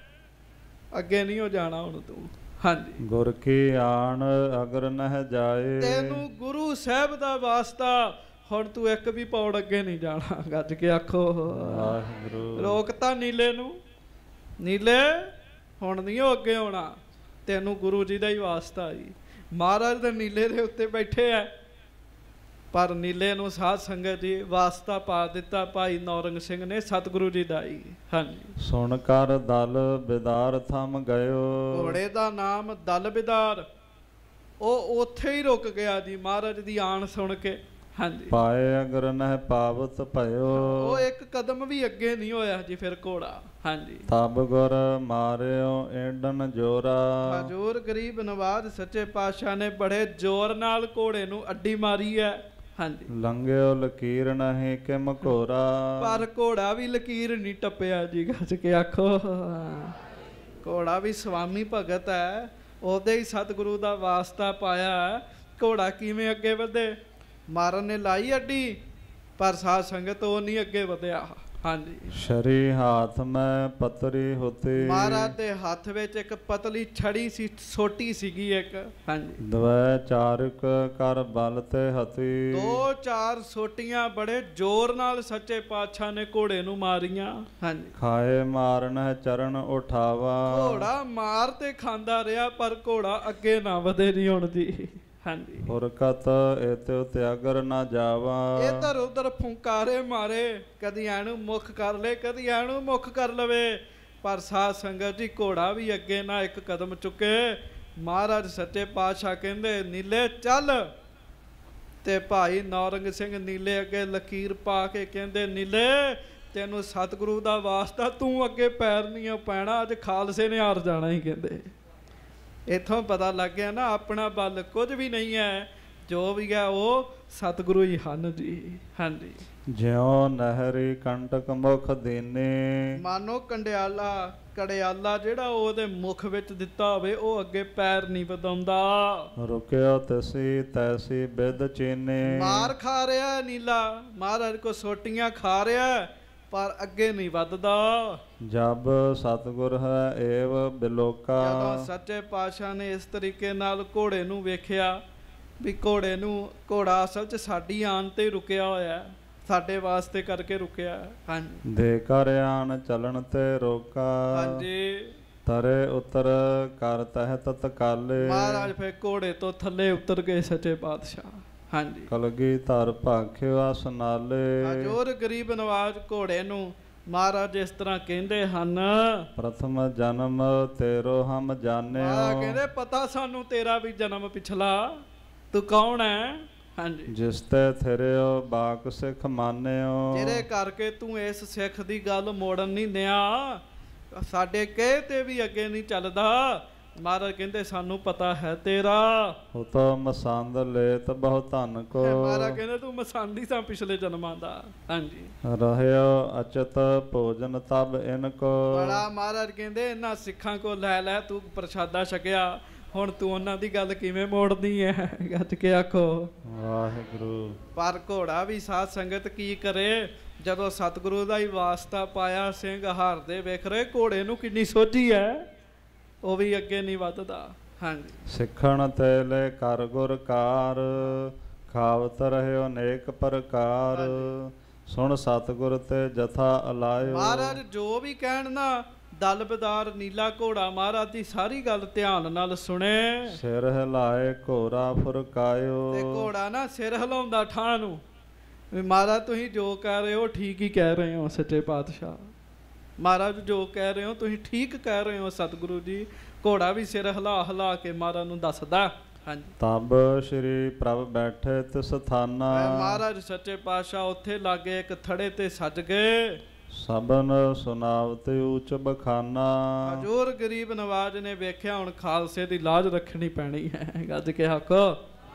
ਅੱਗੇ ਨਹੀਂ ਹੋ ਜਾਣਾ ਹੁਣ ਤੂੰ। ਹਾਂਜੀ। ਗੁਰ ਕੀ ਆਣ ਅਗਰ ਨਹਿ ਜਾਏ, ਤੈਨੂੰ ਗੁਰੂ ਸਾਹਿਬ ਦਾ ਵਾਸਤਾ, ਹੁਣ ਤੂੰ ਇੱਕ ਵੀ ਪੌੜ ਅੱਗੇ ਨਹੀਂ ਜਾਣਾ। ਗੱਜ ਕੇ ਆਖੋ ਵਾਹਿਗੁਰੂ। ਰੋਕਤਾ ਨੀਲੇ ਨੂੰ, ਨੀਲੇ ਹੁਣ ਨਹੀਂ ਉਹ ਅੱਗੇ ਆਉਣਾ, ਤੈਨੂੰ ਗੁਰੂ ਜੀ ਦਾ ਹੀ ਵਾਸਤਾ ਜੀ। ਮਹਾਰਾਜ ਦੇ ਨੀਲੇ ਦੇ ਉੱਤੇ ਬੈਠੇ ਆ, ਪਰ ਨੀਲੇ ਨੂੰ ਸਾਧ ਸੰਗਤ ਜੀ ਵਾਸਤਾ ਪਾ ਦਿੱਤਾ ਭਾਈ ਨੌਰੰਗ ਸਿੰਘ ਨੇ ਸਤਿਗੁਰੂ ਜੀ ਦਾ ਹੀ। ਹਾਂਜੀ। ਸੁਣ ਕਰ ਦਲ ਬਿਦਾਰ ਥਮ ਗਇਓ, ਘੋੜੇ ਦਾ ਨਾਮ ਦਲ ਬਿਦਾਰ, ਉਹ ਉੱਥੇ ਹੀ ਰੁਕ ਗਿਆ ਜੀ ਮਹਾਰਾਜ ਦੀ ਆਣ ਸੁਣ ਕੇ। ਹਾਂਜੀ। ਪਾਏ ਅਗਰ ਨਹਿ ਪਾਵਤ ਭਇਓ, ਉਹ ਇੱਕ ਕਦਮ ਵੀ ਅੱਗੇ ਨਹੀਂ ਹੋਇਆ ਜੀ ਫਿਰ ਘੋੜਾ। ਹਾਂਜੀ। ਤਬ ਗੁਰ ਮਾਰਿਓ ਏਡਨ ਜੋਰਾ, ਹਜੂਰ ਗਰੀਬ ਨਵਾਜ ਸੱਚੇ ਪਾਤਸ਼ਾਹ ਨੇ ਬੜੇ ਜ਼ੋਰ ਨਾਲ ਘੋੜੇ ਨੂੰ ਅੱਡੀ ਮਾਰੀ ਹੈ। ਹਾਂਜੀ। ਲੰਘਿਓ ਲਕੀਰ ਨਹੀਂ ਕਿਮ ਘੋਰਾ, ਪਰ ਘੋੜਾ ਵੀ ਲਕੀਰ ਨਹੀਂ ਟੱਪਿਆ ਜੀ। ਗੱਜ ਕੇ ਆਖੋ ਘੋੜਾ ਵੀ ਸਵਾਮੀ ਭਗਤ ਹੈ, ਉਹਦੇ ਹੀ ਸਤਿਗੁਰੂ ਦਾ ਵਾਸਤਾ ਪਾਇਆ। ਘੋੜਾ ਕਿਵੇਂ ਅੱਗੇ ਵਧੇ? ਮਾਰਨ ਨੇ ਲਾਈ ਅੱਡੀ, ਪਰ ਸਾਧ ਸੰਗਤ ਉਹ ਨਹੀਂ ਅੱਗੇ ਵਧਿਆ। ਹਾਂਜੀ। ਸ਼ਰੀ ਹਾਥ ਮੈਂ ਪਤਰੀ ਹੋਤੀ। ਮਹਾਰਾਜ ਦੇ ਹੱਥ ਵਿੱਚ ਇੱਕ ਪਤਲੀ ਛੜੀ ਸੀ, ਛੋਟੀ ਸੀਗੀ ਇੱਕ। ਹਾਂਜੀ। ਦਵੈ ਚਾਰਿਕ ਕਰ ਬਲ ਤੇ ਹਤੀ। ਦੋ ਚਾਰ ਸੋਟੀਆਂ ਬੜੇ ਜ਼ੋਰ ਨਾਲ ਸੱਚੇ ਪਾਤਸ਼ਾਹ ਨੇ ਘੋੜੇ ਨੂੰ ਮਾਰੀਆਂ। ਹਾਂਜੀ। ਖਾਏ ਮਾਰਨ ਹੈ ਚਰਨ ਉਠਾਵਾ। ਘੋੜਾ ਮਾਰ ਤੇ ਖਾਂਦਾ ਰਿਹਾ ਪਰ ਘੋੜਾ ਅੱਗੇ ਨਾ ਵਧੇ ਨਹੀਂ ਹੁਣ ਦੀ। ਹਾਂਜੀ। ਹੁਰਕਤ ਇਤਿ ਤਿਆਗਰ ਨਾ ਜਾਵਾ। ਇੱਧਰ ਉੱਧਰ ਫੁੰਕਾਰੇ ਮਾਰੇ, ਕਦੀ ਐਨੂੰ ਮੁੱਖ ਕਰ ਲੈ, ਕਦੀ ਐਨੂੰ ਮੁੱਖ ਕਰ ਲਵੇ, ਪਰ ਸਾਧ ਸੰਗਤ ਜੀ ਘੋੜਾ ਵੀ ਅੱਗੇ ਨਾ ਇੱਕ ਕਦਮ ਚੁੱਕੇ। ਮਹਾਰਾਜ ਸੱਚੇ ਪਾਤਸ਼ਾਹ ਕਹਿੰਦੇ ਨੀਲੇ ਚੱਲ, ਤੇ ਭਾਈ ਨੌਰੰਗ ਸਿੰਘ ਨੀਲੇ ਅੱਗੇ ਲਕੀਰ ਪਾ ਕੇ ਕਹਿੰਦੇ ਨੀਲੇ ਤੈਨੂੰ ਸਤਿਗੁਰੂ ਦਾ ਵਾਸਤਾ, ਤੂੰ ਅੱਗੇ ਪੈਰ ਨਹੀਂ ਪੈਣਾ, ਅੱਜ ਖਾਲਸੇ ਨੇ ਹਾਰ ਜਾਣਾ ਹੀ। ਕਹਿੰਦੇ ਇੱਥੋਂ ਪਤਾ ਲੱਗ ਗਿਆ ਨਾ ਆਪਣਾ ਬਲ ਕੁਝ ਵੀ ਨਹੀਂ ਹੈ, ਜੋ ਵੀ ਹੈ ਉਹ ਸਤਿਗੁਰੂ ਹੀ ਹਨ ਜੀ। ਹਾਂਜੀ। ਜਿਉ ਨਹਿਰੀ ਕੰਟਕ ਮੁਖ ਦੀਨੇ। ਮਾਨੋ ਕੰਡਿਆਲਾ ਕੜਿਆਲਾ ਜਿਹੜਾ ਉਹਦੇ ਮੁਖ ਵਿੱਚ ਦਿੱਤਾ ਹੋਵੇ ਉਹ ਅੱਗੇ ਪੈਰ ਨਹੀਂ ਵਧਾਉਂਦਾ। ਰੁਕਿਓ ਤਸੀ ਤੈਸੀ ਬਿਦ ਚੀਨੇ। ਮਾਰ ਖਾ ਰਿਹਾ ਨੀਲਾ, ਮਹਾਰਾਜ ਕੋ ਸੋਟੀਆਂ ਖਾ ਰਿਹਾ ਪਰ ਅੱਗੇ ਨਹੀਂ ਵੱਧਦਾ। ਜਬ ਸਤਿਗੁਰ ਹੈ ਏਵ ਬਿਲੋਕਾ। ਜਦੋਂ ਸੱਚੇ ਪਾਤਸ਼ਾਹ ਨੇ ਇਸ ਤਰੀਕੇ ਨਾਲ ਘੋੜੇ ਨੂੰ ਵੇਖਿਆ ਵੀ ਘੋੜੇ ਨੂੰ, ਘੋੜਾ ਅਸਲ 'ਚ ਸਾਡੀ ਆਣ ਤੇ ਰੁਕਿਆ ਹੋਇਆ, ਸਾਡੇ ਵਾਸਤੇ ਕਰਕੇ ਰੁਕਿਆ। ਹਾਂਜੀ। ਦੇ ਕਰ ਆਣ ਚਲਣ ਤੇ ਰੋਕਾ। ਹਾਂਜੀ। ਤਰੇ ਉਤਰ ਕਰ ਤਹਿ ਤਤਕਾਲੇ। ਮਹਾਰਾਜ ਫਿਰ ਘੋੜੇ ਤੋਂ ਥੱਲੇ ਉਤਰ ਗਏ ਸੱਚੇ ਪਾਤਸ਼ਾਹ। ਹਾਂਜੀ। ਕਲਗੀ ਧਰ ਭਾਖਿਓ ਆਸਨਾਲੇ। ਹਜੂਰ ਗਰੀਬ ਨਵਾਜ ਘੋੜੇ ਨੂੰ ਮਹਾਰਾਜ ਇਸ ਤਰ੍ਹਾਂ ਕਹਿੰਦੇ ਹਨ, ਪ੍ਰਥਮ ਜਨਮ ਤੇਰੋ ਹਮ ਜਾਣਿਓ। ਮਹਾਰਾਜ ਕਹਿੰਦੇ ਪਤਾ ਸਾਨੂੰ ਤੇਰਾ ਵੀ ਜਨਮ ਪਿਛਲਾ, ਤੂੰ ਕੌਣ ਹੈ। ਹਾਂਜੀ। ਜਿਸ ਤੇ ਥਿਰਿਓ ਬਾਕ ਸਿੱਖ ਮਾਨਿਓ। ਜਿਹਦੇ ਕਰਕੇ ਤੂੰ ਇਸ ਸਿੱਖ ਦੀ ਗੱਲ ਮੋੜਨ ਨਹੀਂ ਦਿਆਂ, ਸਾਡੇ ਕਹੇ ਤੇ ਵੀ ਅੱਗੇ ਨਹੀਂ ਚੱਲਦਾ। ਮਹਾਰਾਜ ਕਹਿੰਦੇ ਸਾਨੂੰ ਪਤਾ ਹੈ ਤੇਰਾ। ਉਹ ਤਾਂ ਮਸੰਦ ਲੇਤ ਬਹੁ ਧਨ ਕੋ। ਮਹਾਰਾਜ ਕਹਿੰਦੇ ਤੂੰ ਮਸੰਦ ਹੀ ਸਾਂ ਪਿਛਲੇ ਜਨਮਾਂ ਦਾ। ਹਾਂਜੀ। ਰਹਿਓ ਅਚਤ ਭੋਜਨ ਤਬ ਇਨ ਕੋ। ਬੜਾ ਮਹਾਰਾਜ ਕਹਿੰਦੇ ਇਹਨਾਂ ਸਿੱਖਾਂ ਕੋ ਲੈ ਲੈ ਤੂੰ ਪ੍ਰਸ਼ਾਦਾ ਛਕਿਆ, ਹੁਣ ਤੂੰ ਉਹਨਾਂ ਦੀ ਗੱਲ ਕਿਵੇਂ ਮੋੜਦੀ ਹੈ। ਗੱਜ ਕੇ ਆਖੋ ਵਾਹਿਗੁਰੂ। ਪਰ ਘੋੜਾ ਵੀ ਸਾਧ ਸੰਗਤ ਕੀ ਕਰੇ, ਜਦੋਂ ਸਤਿਗੁਰੂ ਦਾ ਹੀ ਵਾਸਤਾ ਪਾਇਆ, ਸਿੰਘ ਹਾਰਦੇ ਵੇਖ ਰਹੇ, ਘੋੜੇ ਨੂੰ ਕਿੰਨੀ ਸੋਝੀ ਹੈ, ਉਹ ਵੀ ਅੱਗੇ ਨਹੀਂ ਵੱਧਦਾ। ਹਾਂਜੀ। ਸਿੱਖਣ ਤੇ ਲੈ ਕਰ ਗੁਰ ਕਾਰ। ਖਾਵਤ ਰਹਿਓ ਅਨੇਕ ਪ੍ਰਕਾਰ। ਸੁਣ ਸਤਿਗੁਰ ਤੇ ਜਥਾ ਅਲਾਇਓ। ਮਹਾਰਾਜ ਜੋ ਵੀ ਕਹਿਣ ਨਾ, ਦਲ ਬਦਾਰ ਨੀਲਾ ਘੋੜਾ ਮਹਾਰਾਜ ਦੀ ਸਾਰੀ ਗੱਲ ਧਿਆਨ ਨਾਲ ਸੁਣੇ। ਸਿਰ ਹਿਲਾਏ ਘੋੜਾ ਫੁਰਕਾਇਓ। ਤੇ ਘੋੜਾ ਨਾ ਸਿਰ ਹਿਲਾਉਂਦਾ ਠਾਂ ਨੂੰ ਵੀ ਮਹਾਰਾਜ ਤੁਸੀਂ ਜੋ ਕਹਿ ਰਹੇ ਹੋ ਠੀਕ ਹੀ ਕਹਿ ਰਹੇ ਹੋ ਸੱਚੇ ਪਾਤਸ਼ਾਹ। ਮਹਾਰਾਜ ਜੋ ਕਹਿ ਰਹੇ ਹੋ ਤੁਸੀਂ ਠੀਕ ਕਹਿ ਰਹੇ ਹੋ ਸਤਿਗੁਰੂ ਜੀ। ਘੋੜਾ ਵੀ ਸਿਰ ਹਿਲਾ ਹਿਲਾ ਕੇ ਮਹਾਰਾਜ ਨੂੰ ਦੱਸਦਾ। ਹਾਂਜੀ। ਤਬ ਸ਼੍ਰੀ ਪ੍ਰਭ ਬੈਠੇ ਤਿਸ ਥਾਨਾ। ਮਹਾਰਾਜ ਸੱਚੇ ਪਾਤਸ਼ਾਹ ਉੱਥੇ ਲਾਗੇ ਇੱਕ ਥੜੇ ਤੇ ਸੱਜ ਗਏ। ਸਭਨ ਸੁਨਾਵਤ ਉੱਚ ਬਖਾਨਾ। ਹਜੂਰ ਗਰੀਬ ਨਵਾਜ ਨੇ ਵੇਖਿਆ ਹੁਣ ਖਾਲਸੇ ਦੀ ਲਾਜ ਰੱਖਣੀ ਪੈਣੀ ਹੈ। ਗੱਜ ਕੇ ਆਖੋ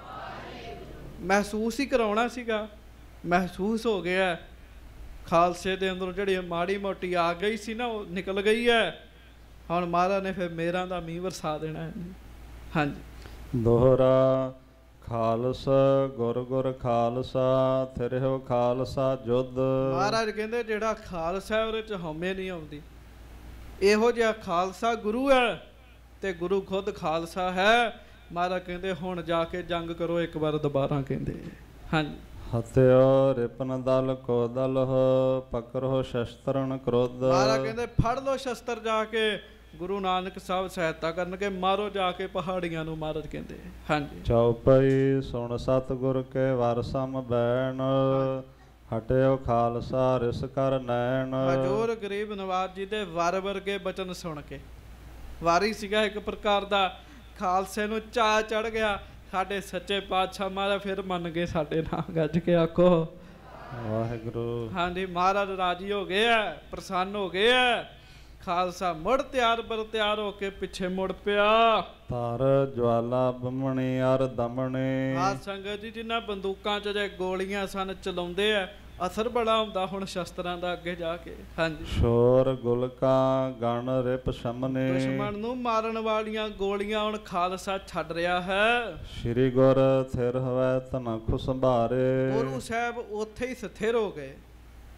ਮਹਿਸੂਸ ਹੀ ਕਰਾਉਣਾ ਸੀਗਾ, ਮਹਿਸੂਸ ਹੋ ਗਿਆ ਖਾਲਸੇ ਦੇ ਅੰਦਰੋਂ ਜਿਹੜੀ ਮਾੜੀ ਮੋਟੀ ਆ ਗਈ ਸੀ ਨਾ ਉਹ ਨਿਕਲ ਗਈ ਹੈ। ਹੁਣ ਮਹਾਰਾਜ ਨੇ ਫਿਰ ਮੇਰਾਂ ਦਾ ਮੀਂਹ ਵਰਸਾ ਦੇਣਾ ਹੈ। ਹਾਂਜੀ। ਦੋਹਰਾ ਖਾਲਸਾ ਗੁਰ ਗੁਰ ਖਾਲਸਾ ਥਿਰਿਓ ਖਾਲਸਾ ਜੁੱਧ। ਮਹਾਰਾਜ ਕਹਿੰਦੇ ਜਿਹੜਾ ਖਾਲਸਾ ਉਹਦੇ 'ਚ ਹਉਮੈ ਨਹੀਂ ਆਉਂਦੀ। ਇਹੋ ਜਿਹਾ ਖਾਲਸਾ ਗੁਰੂ ਹੈ ਤੇ ਗੁਰੂ ਖੁਦ ਖਾਲਸਾ ਹੈ। ਮਹਾਰਾਜ ਕਹਿੰਦੇ ਹੁਣ ਜਾ ਕੇ ਜੰਗ ਕਰੋ ਇੱਕ ਵਾਰ ਦੁਬਾਰਾ। ਕਹਿੰਦੇ ਹਾਂਜੀ। ਹਤਿਓ ਰਿਪਨ ਦਲ ਕੋ ਦਲ ਹੋ ਪਕੜੋ ਸ਼ਸਤਰਨ ਕ੍ਰੋਧ। ਮਹਾਰਾਜ ਕਹਿੰਦੇ ਫੜ ਲੋ ਸ਼ਸਤਰ ਜਾ ਕੇ, ਗੁਰੂ ਨਾਨਕ ਸਾਹਿਬ ਸਹਾਇਤਾ ਕਰਨਗੇ, ਮਾਰੋ ਜਾ ਕੇ ਪਹਾੜੀਆਂ ਨੂੰ। ਮਹਾਰਾਜ ਕਹਿੰਦੇ ਹਾਂਜੀ। ਚੌਪਈ ਸੁਣ ਸਤਿਗੁਰ ਕੇ ਵਰ ਸਮ ਬੈਣ। ਹਟਿਓ ਖਾਲਸਾ ਰਿਸ ਕਰ ਨੈਣ। ਹਜੂਰ ਗਰੀਬ ਨਵਾਜ ਜੀ ਦੇ ਵਰ ਵਰਗੇ ਬਚਨ ਸੁਣ ਕੇ, ਵਾਰੀ ਸੀਗਾ ਇੱਕ ਪ੍ਰਕਾਰ ਦਾ, ਖਾਲਸੇ ਨੂੰ ਚਾਅ ਚੜ ਗਿਆ। ਸਾਡੇ ਸੱਚੇ ਪਾਤਸ਼ਾਹ ਮਹਾਰਾਜ ਫਿਰ ਮੰਨ ਗਏ ਸਾਡੇ ਨਾਲ। ਗੱਜ ਕੇ ਆਖੋ ਵਾਹਿਗੁਰੂ। ਹਾਂਜੀ। ਮਹਾਰਾਜ ਰਾਜੀ ਹੋ ਗਏ ਆ, ਪ੍ਰਸੰਨ ਹੋ ਗਏ ਆ। ਖਾਲਸਾ ਮੁੜ ਤਿਆਰ ਬਰ ਤਿਆਰ ਹੋ ਕੇ ਪਿੱਛੇ ਮੁੜ ਪਿਆ। ਧਰ ਜਵਾਲਾ ਬੰਮਣੀ ਅਰ ਦਮਣੇ। ਸਾਧ ਸੰਗਤ ਜੀ ਜਿਨ੍ਹਾਂ ਬੰਦੂਕਾਂ 'ਚ ਜੇ ਗੋਲੀਆਂ ਸਨ ਚਲਾਉਂਦੇ ਆ, ਅਸਰ ਬੜਾ ਹੁੰਦਾ ਹੁਣ ਸ਼ਸਤਰਾਂ ਦਾ ਅੱਗੇ ਜਾ ਕੇ। ਹਾਂਜੀ। ਸ਼ੋਰ ਗੁਲਕਾ ਗਣ ਰਿਪ ਸ਼ਮਨੇ। ਦੁਸ਼ਮਣ ਨੂੰ ਮਾਰਨ ਵਾਲੀਆਂ ਗੋਲੀਆਂ ਹੁਣ ਖਾਲਸਾ ਛੱਡ ਰਿਹਾ ਹੈ। ਸ਼੍ਰੀ ਗੁਰ ਥਿਰ ਹੋਵੇ ਤਨਖੁ ਸੰਭਾਰੇ। ਗੁਰੂ ਸਾਹਿਬ ਉੱਥੇ ਹੀ ਸਥਿਰ ਹੋ ਗਏ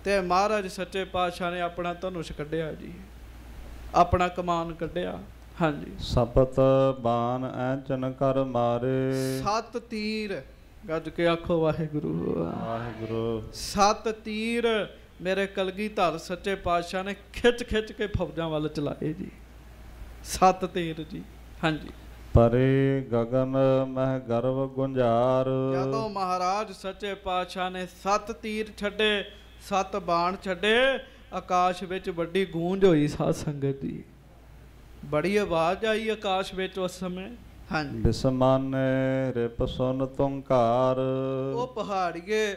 ਤੇ ਮਹਾਰਾਜ ਸੱਚੇ ਪਾਤਸ਼ਾਹ ਨੇ ਆਪਣਾ ਧਨੁਸ਼ ਕੱਢਿਆ ਜੀ, ਆਪਣਾ ਕਮਾਨ ਕੱਢਿਆ। ਹਾਂਜੀ। ਸਪਤ ਬਾਣ ਐਂਚਨ ਕਰ ਮਾਰੇ, ਸੱਤ ਤੀਰ, ਗੱਜ ਕੇ ਆਖੋ ਵਾਹਿਗੁਰੂ ਵਾਹਿਗੁਰੂ। ਸੱਤ ਤੀਰ ਮੇਰੇ ਕਲਗੀਧਰ ਸੱਚੇ ਪਾਤਸ਼ਾਹ ਨੇ ਖਿੱਚ ਖਿੱਚ ਕੇ ਫੌਜਾਂ ਵੱਲ ਚਲਾਏ ਜੀ, ਸੱਤ ਤੀਰ ਜੀ। ਹਾਂਜੀ। ਪਰੇ ਗਗਨ ਮਹਿ ਗਰਵ ਗੁੰਝਾਰ, ਜਦੋਂ ਮਹਾਰਾਜ ਸੱਚੇ ਪਾਤਸ਼ਾਹ ਨੇ ਸੱਤ ਤੀਰ ਛੱਡੇ, ਸੱਤ ਬਾਣ ਛੱਡੇ, ਆਕਾਸ਼ ਵਿੱਚ ਵੱਡੀ ਗੂੰਜ ਹੋਈ ਸਾਧ ਸੰਗਤ ਦੀ, ਬੜੀ ਆਵਾਜ਼ ਆਈ ਆਕਾਸ਼ ਵਿੱਚ ਉਸ ਸਮੇਂ। ਹਾਂਜੀ। ਬਿਸਮਾਨੇ ਰਿਪ ਸੁਨ ਤੁੰਕਾਰ, ਉਹ ਪਹਾੜੀਏ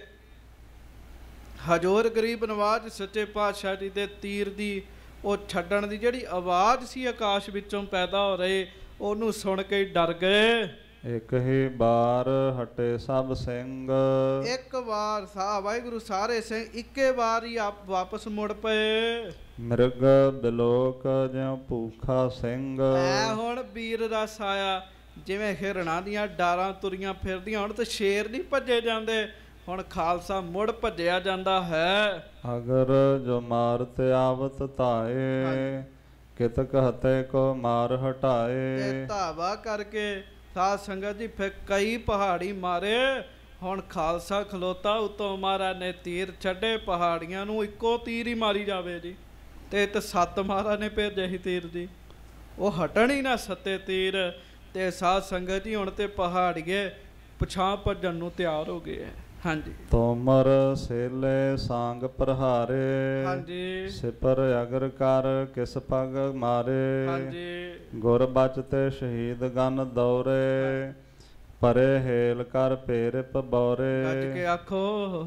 ਹਜ਼ੂਰ ਗਰੀਬ ਨਵਾਜ ਸੱਚੇ ਪਾਤਸ਼ਾਹ ਜੀ ਦੇ ਤੀਰ ਦੀ ਉਹ ਛੱਡਣ ਦੀ ਜਿਹੜੀ ਆਵਾਜ਼ ਸੀ ਆਕਾਸ਼ ਵਿੱਚੋਂ ਪੈਦਾ ਹੋ ਰਹੀ, ਉਹਨੂੰ ਸੁਣ ਕੇ ਡਰ ਗਏ। ਇੱਕ ਹੀ ਬਾਰ ਹਟੇ ਸਭ ਸਿੰਘ, ਇੱਕ ਵਾਰ ਸਾ ਵਾਹਿਗੁਰੂ ਸਾਰੇ ਸਿੰਘ ਇੱਕੇ ਵਾਰ ਹੀ ਆਪ ਵਾਪਸ ਮੁੜ ਪਏ। ਮਿਰਗ ਬਿਲੋਕ ਜਿਉ ਭੂਖਾ ਸਿੰਘ, ਐ ਹੁਣ ਵੀਰ ਰਸ ਆਇਆ, ਜਿਵੇਂ ਹਿਰਣਾਂ ਦੀਆਂ ਡਾਰਾਂ ਤੁਰੀਆਂ ਫਿਰਦੀਆਂ ਹੁਣ ਤੇ ਸ਼ੇਰ ਨਹੀਂ ਭੱਜੇ ਜਾਂਦੇ, ਹੁਣ ਖਾਲਸਾ ਮੁੜ ਭੱਜਿਆ ਜਾਂਦਾ ਹੈ। ਅਗਰ ਜੋ ਮਾਰਤ ਆਵਤ ਧਾਏ, ਕਿਤਕ ਹਤੇ ਕੋ ਮਾਰ ਹਟਾਏ। ਤੇ ਧਾਵਾ ਕਰਕੇ ਸਾਧ ਸੰਗਤ ਜੀ ਫਿਰ ਕਈ ਪਹਾੜੀ ਮਾਰੇ, ਹੁਣ ਖਾਲਸਾ ਖਲੋਤਾ ਉਤੋਂ ਮਹਾਰਾਜ ਨੇ ਤੀਰ ਛੱਡੇ, ਪਹਾੜੀਆਂ ਨੂੰ ਇੱਕੋ ਤੀਰ ਹੀ ਮਾਰੀ ਜਾਵੇ ਜੀ, ਤੇ ਤੇ ਸੱਤ ਮਹਾਰਾਜ ਨੇ ਭੇਜੇ ਸੀ ਤੀਰ ਜੀ, ਉਹ ਹਟਣ ਹੀ ਨਾ ਸੱਤੇ ਤੀਰ। ਤੇ ਸਾਧ ਸੰਗਤ ਜੀ ਹੁਣ ਤੇ ਪਹਾੜੀਏ ਪਛਾਂ ਭੱਜਣ ਨੂੰ ਤਿਆਰ ਹੋ ਗਏ ਹੈ। ਹਾਂਜੀ। ਤੋਮਰ ਸੇਲੇ ਸਾਂਗ ਪ੍ਰਹਾਰੇ, ਹਾਂਜੀ। ਸਿਪਰ ਅਗਰ ਕਰ ਕਿਸ ਪਗ ਮਾਰੇ। ਹਾਂਜੀ। ਗੁਰ ਬਚ ਤੇ ਸ਼ਹੀਦ ਗਨ ਦੌਰੇ, ਪਰੇ ਹੇਲ ਕਰ ਭੇਰ ਪਬੌਰੇ। ਗੱਜ ਕੇ ਆਖੋ।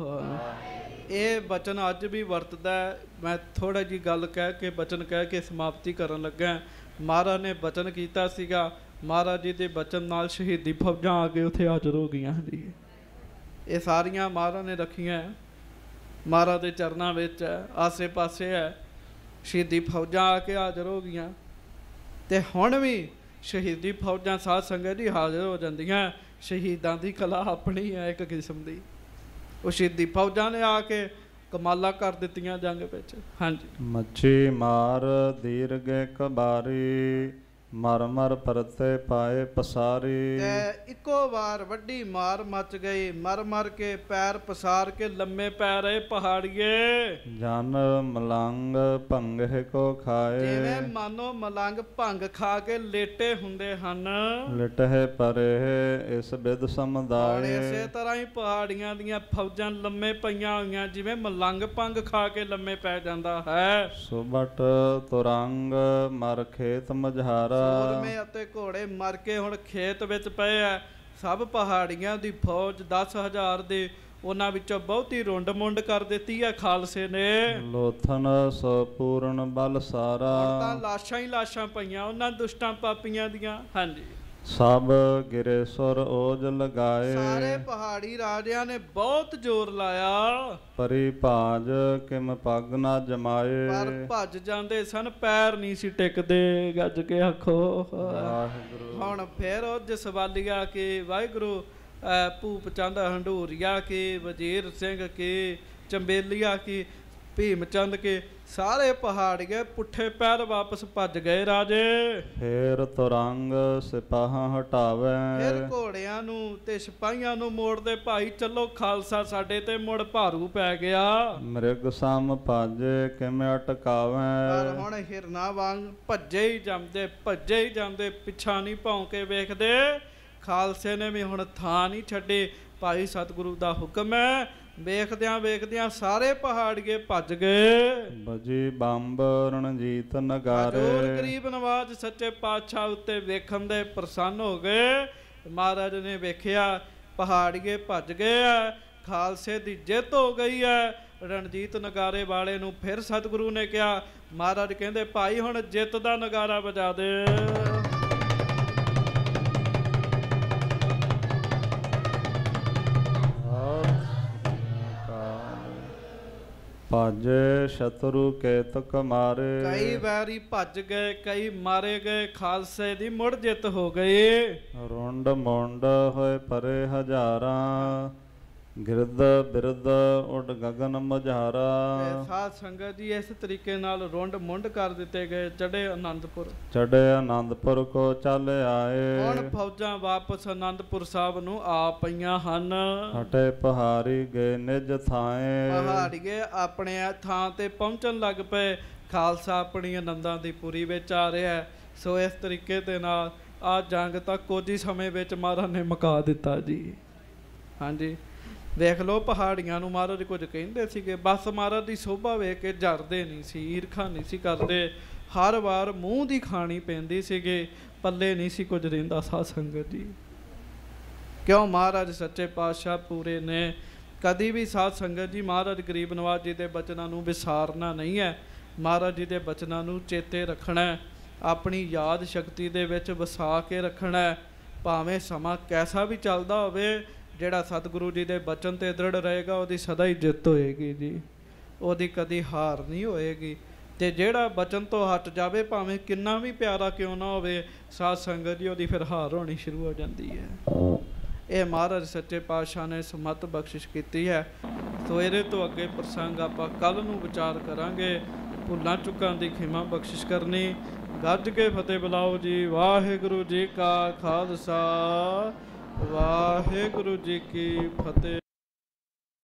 ਇਹ ਬਚਨ ਅੱਜ ਵੀ ਵਰਤਦਾ। ਮੈਂ ਥੋੜਾ ਜੀ ਗੱਲ ਕਹਿ ਕੇ ਬਚਨ ਕਹਿ ਕੇ ਸਮਾਪਤੀ ਕਰਨ ਲੱਗਾ। ਮਹਾਰਾਜ ਨੇ ਬਚਨ ਕੀਤਾ ਸੀਗਾ, ਮਹਾਰਾਜ ਜੀ ਦੇ ਬਚਨ ਨਾਲ ਸ਼ਹੀਦੀ ਫੌਜਾਂ ਆ ਕੇ ਉੱਥੇ ਹਾਜ਼ਰ ਹੋ ਗਈਆਂ ਜੀ। ਇਹ ਸਾਰੀਆਂ ਮਹਾਰਾਜ ਨੇ ਰੱਖੀਆਂ, ਮਹਾਰਾਜ ਦੇ ਚਰਨਾਂ ਵਿੱਚ ਹੈ, ਆਸੇ ਪਾਸੇ ਹੈ, ਸ਼ਹੀਦੀ ਫੌਜਾਂ ਆ ਕੇ ਹਾਜ਼ਰ ਹੋ ਗਈਆਂ। ਤੇ ਹੁਣ ਵੀ ਸ਼ਹੀਦੀ ਫੌਜਾਂ ਸਾਧ ਸੰਗਤ ਜੀ ਹਾਜ਼ਰ ਹੋ ਜਾਂਦੀਆਂ। ਸ਼ਹੀਦਾਂ ਦੀ ਕਲਾ ਆਪਣੀ ਹੈ ਇੱਕ ਕਿਸਮ ਦੀ, ਉਹ ਸ਼ਹੀਦੀ ਫੌਜਾਂ ਨੇ ਆ ਕੇ ਕਮਾਲਾਂ ਕਰ ਦਿੱਤੀਆਂ ਜੰਗ ਵਿੱਚ। ਹਾਂਜੀ। ਮੱਛੀ ਮਾਰ ਦੀਰਘ ਕਬਾਰੀ, ਮਰ ਮਰ ਪਰਤੇ ਪਾਏ ਪਸਾਰੀ। ਤੇ ਇੱਕੋ ਵਾਰ ਵੱਡੀ ਮਾਰ ਮਚ ਗਈ, ਮਰ ਮਰ ਕੇ ਪੈਰ ਪਸਾਰ ਕੇ ਲੰਮੇ ਪੈ ਰਹੇ ਪਹਾੜੀਏ। ਜਨ ਮਲੰਗ ਭੰਗੇ ਕੋ ਖਾਏ, ਜਿਵੇਂ ਮਾਨੋ ਮਲੰਗ ਭੰਗ ਖਾ ਕੇ ਲੇਟੇ ਹੁੰਦੇ ਹਨ, ਲਿਟਹਿ ਪਰੇ ਇਸ ਬਿਦ ਸਮੁਦਾਏ। ਇਸੇ ਤਰ੍ਹਾਂ ਹੀ ਪਹਾੜੀਆਂ ਦੀਆਂ ਫੌਜਾਂ ਲੰਮੇ ਪਈਆਂ ਹੋਈਆਂ, ਜਿਵੇਂ ਮਲੰਗ ਭੰਗ ਖਾ ਕੇ ਲੰਮੇ ਪੈ ਜਾਂਦਾ ਹੈ। ਸੁਬਟ ਤੁਰੰਗ ਮਰ ਖੇਤ ਮਝਾਰਾ, ਸੂਰਮੇ ਅਤੇ ਘੋੜੇ ਮਰ ਕੇ ਹੁਣ ਖੇਤ ਵਿੱਚ ਪਏ ਆ। ਸਭ ਪਹਾੜੀਆਂ ਦੀ ਫੌਜ ਦਸ ਹਜ਼ਾਰ ਦੀ, ਉਹਨਾਂ ਵਿੱਚੋਂ ਬਹੁਤੀ ਰੁੰਡ ਮੁੰਡ ਕਰ ਦਿੱਤੀ ਹੈ ਖਾਲਸੇ ਨੇ। ਲੋਥਨ ਸੋ ਪੂਰਨ ਬਲ ਸਾਰਾ, ਤਾਂ ਲਾਸ਼ਾਂ ਹੀ ਲਾਸ਼ਾਂ ਪਈਆਂ ਉਹਨਾਂ ਦੁਸ਼ਟਾਂ ਪਾਪੀਆਂ ਦੀਆਂ। ਹਾਂਜੀ। ਸਭ ਗਿਰੇ ਸੁਰ ਓਜ ਲਗਾਏ, ਸਾਰੇ ਪਹਾੜੀ ਰਾਜਿਆਂ ਨੇ ਬਹੁਤ ਜ਼ੋਰ ਲਾਇਆ, ਪਰੀ ਭਾਜ ਕਿਮ ਪਗ ਨਾ ਜਮਾਏ। ਪਰ ਭੱਜ ਜਾਂਦੇ ਸਨ, ਪੈਰ ਨਹੀਂ ਸੀ ਟਿਕਦੇ। ਗੱਜ ਕੇ ਆਖੋ ਵਾਹਿਗੁਰੂ। ਹੁਣ ਫਿਰ ਉਹ ਜਸਵਾਲੀਆ ਕੇ ਵਾਹਿਗੁਰੂ, ਭੂਪ ਚੰਦ ਹੰਡੂਰੀਆ ਕੇ, ਵਜ਼ੀਰ ਸਿੰਘ ਕੇ, ਚੰਬੇਲੀਆ ਕੀ, ਭੀਮ ਚੰਦ ਕੇ, ਸਾਰੇ ਪਹਾੜੀਏ ਪੁੱਠੇ ਪੈਰ ਵਾਪਸ ਭੱਜ ਗਏ ਰਾਜੇ। ਫੇਰ ਤੁਰੰਗ ਸਿਪਾਹਾਂ ਹਟਾਵੇ, ਫਿਰ ਘੋੜਿਆਂ ਨੂੰ ਤੇ ਸਿਪਾਹੀਆਂ ਨੂੰ ਮੋੜਦੇ, ਭਾਈ ਚੱਲੋ ਖਾਲਸਾ ਸਾਡੇ ਤੇ ਮੁੜ ਭਾਰੂ ਪੈ ਗਿਆ। ਮ੍ਰਿਗ ਸਮ ਭਾਜੇ ਕਿਵੇਂ ਅਟਕਾਵੇ, ਪਰ ਹੁਣ ਹਿਰਨਾ ਵਾਂਗ ਭੱਜੇ ਹੀ ਜਾਂਦੇ, ਭੱਜੇ ਹੀ ਜਾਂਦੇ, ਪਿੱਛਾ ਨਹੀਂ ਭੌਂ ਕੇ ਵੇਖਦੇ। ਖਾਲਸੇ ਨੇ ਵੀ ਹੁਣ ਥਾਂ ਨਹੀਂ ਛੱਡੀ, ਭਾਈ ਸਤਿਗੁਰੂ ਦਾ ਹੁਕਮ ਹੈ। ਵੇਖਦਿਆਂ ਵੇਖਦਿਆਂ ਸਾਰੇ ਪਹਾੜੀਏ ਭੱਜ ਗਏ। ਬਜੀ ਬੰਬ ਰਣਜੀਤ ਨਗਾਰੇ, ਹਜ਼ੂਰ ਗਰੀਬ ਨਵਾਜ ਸੱਚੇ ਪਾਤਸ਼ਾਹ ਉੱਤੇ ਵੇਖਣ ਦੇ ਪ੍ਰਸੰਨ ਹੋ ਗਏ। ਮਹਾਰਾਜ ਨੇ ਵੇਖਿਆ ਪਹਾੜੀਏ ਭੱਜ ਗਏ ਆ, ਖਾਲਸੇ ਦੀ ਜਿੱਤ ਹੋ ਗਈ ਹੈ। ਰਣਜੀਤ ਨਗਾਰੇ ਵਾਲੇ ਨੂੰ ਫਿਰ ਸਤਿਗੁਰੂ ਨੇ ਕਿਹਾ, ਮਹਾਰਾਜ ਕਹਿੰਦੇ ਭਾਈ ਹੁਣ ਜਿੱਤ ਦਾ ਨਗਾਰਾ ਵਜਾ ਦੇ। ਭਾਜੇ ਸ਼ਤਰੂ ਕੇਤਕ ਮਾਰੇ, ਕਈ ਵਾਰੀ ਭੱਜ ਗਏ, ਕਈ ਮਾਰੇ ਗਏ, ਖਾਲਸੇ ਦੀ ਮੁੜ ਜਿੱਤ ਹੋ ਗਈ। ਰੁੰਡ ਮੁੰਡ ਹੋਏ ਪਰੇ ਹਜ਼ਾਰਾਂ, ਗਿਰਦ ਬਿਰਦ ਉੱਡ ਗਗਨ ਮਝਾਰਾ। ਇਹ ਸਾਧ ਸੰਗਤ ਜੀ ਇਸ ਤਰੀਕੇ ਨਾਲ ਰੁੰਡ ਮੁੰਡ ਕਰ ਦਿੱਤੇ ਗਏ। ਚੜੇ ਆਨੰਦਪੁਰ ਚੜੇ ਆਨੰਦਪੁਰ ਕੋ ਚੱਲ ਆਏ। ਹੁਣ ਫੌਜਾਂ ਵਾਪਸ ਆਨੰਦਪੁਰ ਸਾਹਿਬ ਨੂੰ ਆ ਪਈਆਂ ਹਨ। ਹਟੇ ਪਹਾੜੀ ਗਏ ਨਿਜ ਥਾਏ। ਪਹਾੜੀਏ ਆਪਣੇ ਥਾਂ ਤੇ ਪਹੁੰਚਣ ਲੱਗ ਪਏ। ਖਾਲਸਾ ਆਪਣੀ ਆਨੰਦਾਂ ਦੀ ਪੁਰੀ ਵਿੱਚ ਆ ਰਿਹਾ। ਸੋ ਇਸ ਤਰੀਕੇ ਦੇ ਨਾਲ ਆ ਜੰਗ ਤਾਂ ਕੁਝ ਹੀ ਸਮੇਂ ਵਿੱਚ ਮਹਾਰਾਜ ਨੇ ਮੁਕਾ ਦਿੱਤਾ ਜੀ। ਹਾਂਜੀ, ਵੇਖ ਲਓ ਪਹਾੜੀਆਂ ਨੂੰ ਮਹਾਰਾਜ ਕੁਝ ਕਹਿੰਦੇ ਸੀਗੇ, ਬਸ ਮਹਾਰਾਜ ਦੀ ਸ਼ੋਭਾ ਵੇਖ ਕੇ ਜਰਦੇ ਨਹੀਂ ਸੀ, ਈਰਖਾ ਨਹੀਂ ਸੀ ਕਰਦੇ। ਹਰ ਵਾਰ ਮੂੰਹ ਦੀ ਖਾਣੀ ਪੈਂਦੀ ਸੀਗੇ, ਪੱਲੇ ਨਹੀਂ ਸੀ ਕੁਝ ਰਹਿੰਦਾ ਸਾਧ ਸੰਗਤ ਜੀ। ਕਿਉਂ? ਮਹਾਰਾਜ ਸੱਚੇ ਪਾਤਸ਼ਾਹ ਪੂਰੇ ਨੇ। ਕਦੀ ਵੀ ਸਾਧ ਸੰਗਤ ਜੀ ਮਹਾਰਾਜ ਗਰੀਬ ਨਵਾਜ ਜੀ ਦੇ ਬਚਨਾਂ ਨੂੰ ਵਿਸਾਰਨਾ ਨਹੀਂ ਹੈ। ਮਹਾਰਾਜ ਜੀ ਦੇ ਬਚਨਾਂ ਨੂੰ ਚੇਤੇ ਰੱਖਣਾ, ਆਪਣੀ ਯਾਦ ਸ਼ਕਤੀ ਦੇ ਵਿੱਚ ਵਸਾ ਕੇ ਰੱਖਣਾ। ਭਾਵੇਂ ਸਮਾਂ ਕੈਸਾ ਵੀ ਚੱਲਦਾ ਹੋਵੇ, ਜਿਹੜਾ ਸਤਿਗੁਰੂ ਜੀ ਦੇ ਬਚਨ 'ਤੇ ਦ੍ਰਿੜ ਰਹੇਗਾ ਉਹਦੀ ਸਦਾ ਹੀ ਜਿੱਤ ਹੋਏਗੀ ਜੀ, ਉਹਦੀ ਕਦੀ ਹਾਰ ਨਹੀਂ ਹੋਏਗੀ। ਅਤੇ ਜਿਹੜਾ ਬਚਨ ਤੋਂ ਹਟ ਜਾਵੇ, ਭਾਵੇਂ ਕਿੰਨਾ ਵੀ ਪਿਆਰਾ ਕਿਉਂ ਨਾ ਹੋਵੇ ਸਾਧ ਸੰਗਤ ਜੀ, ਉਹਦੀ ਫਿਰ ਹਾਰ ਹੋਣੀ ਸ਼ੁਰੂ ਹੋ ਜਾਂਦੀ ਹੈ। ਇਹ ਮਹਾਰਾਜ ਸੱਚੇ ਪਾਤਸ਼ਾਹ ਨੇ ਸਮੱਤ ਬਖਸ਼ਿਸ਼ ਕੀਤੀ ਹੈ। ਸੋ ਇਹਦੇ ਤੋਂ ਅੱਗੇ ਪ੍ਰਸੰਗ ਆਪਾਂ ਕੱਲ੍ਹ ਨੂੰ ਵਿਚਾਰ ਕਰਾਂਗੇ। ਭੁੱਲਾਂ ਚੁੱਕਾਂ ਦੀ ਖਿਮਾ ਬਖਸ਼ਿਸ਼ ਕਰਨੀ। ਗੱਜ ਕੇ ਫਤਿਹ ਬੁਲਾਓ ਜੀ। ਵਾਹਿਗੁਰੂ ਜੀ ਕਾ ਖਾਲਸਾ, ਵਾਹਿਗੁਰੂ ਜੀ ਕੀ ਫਤਿਹ।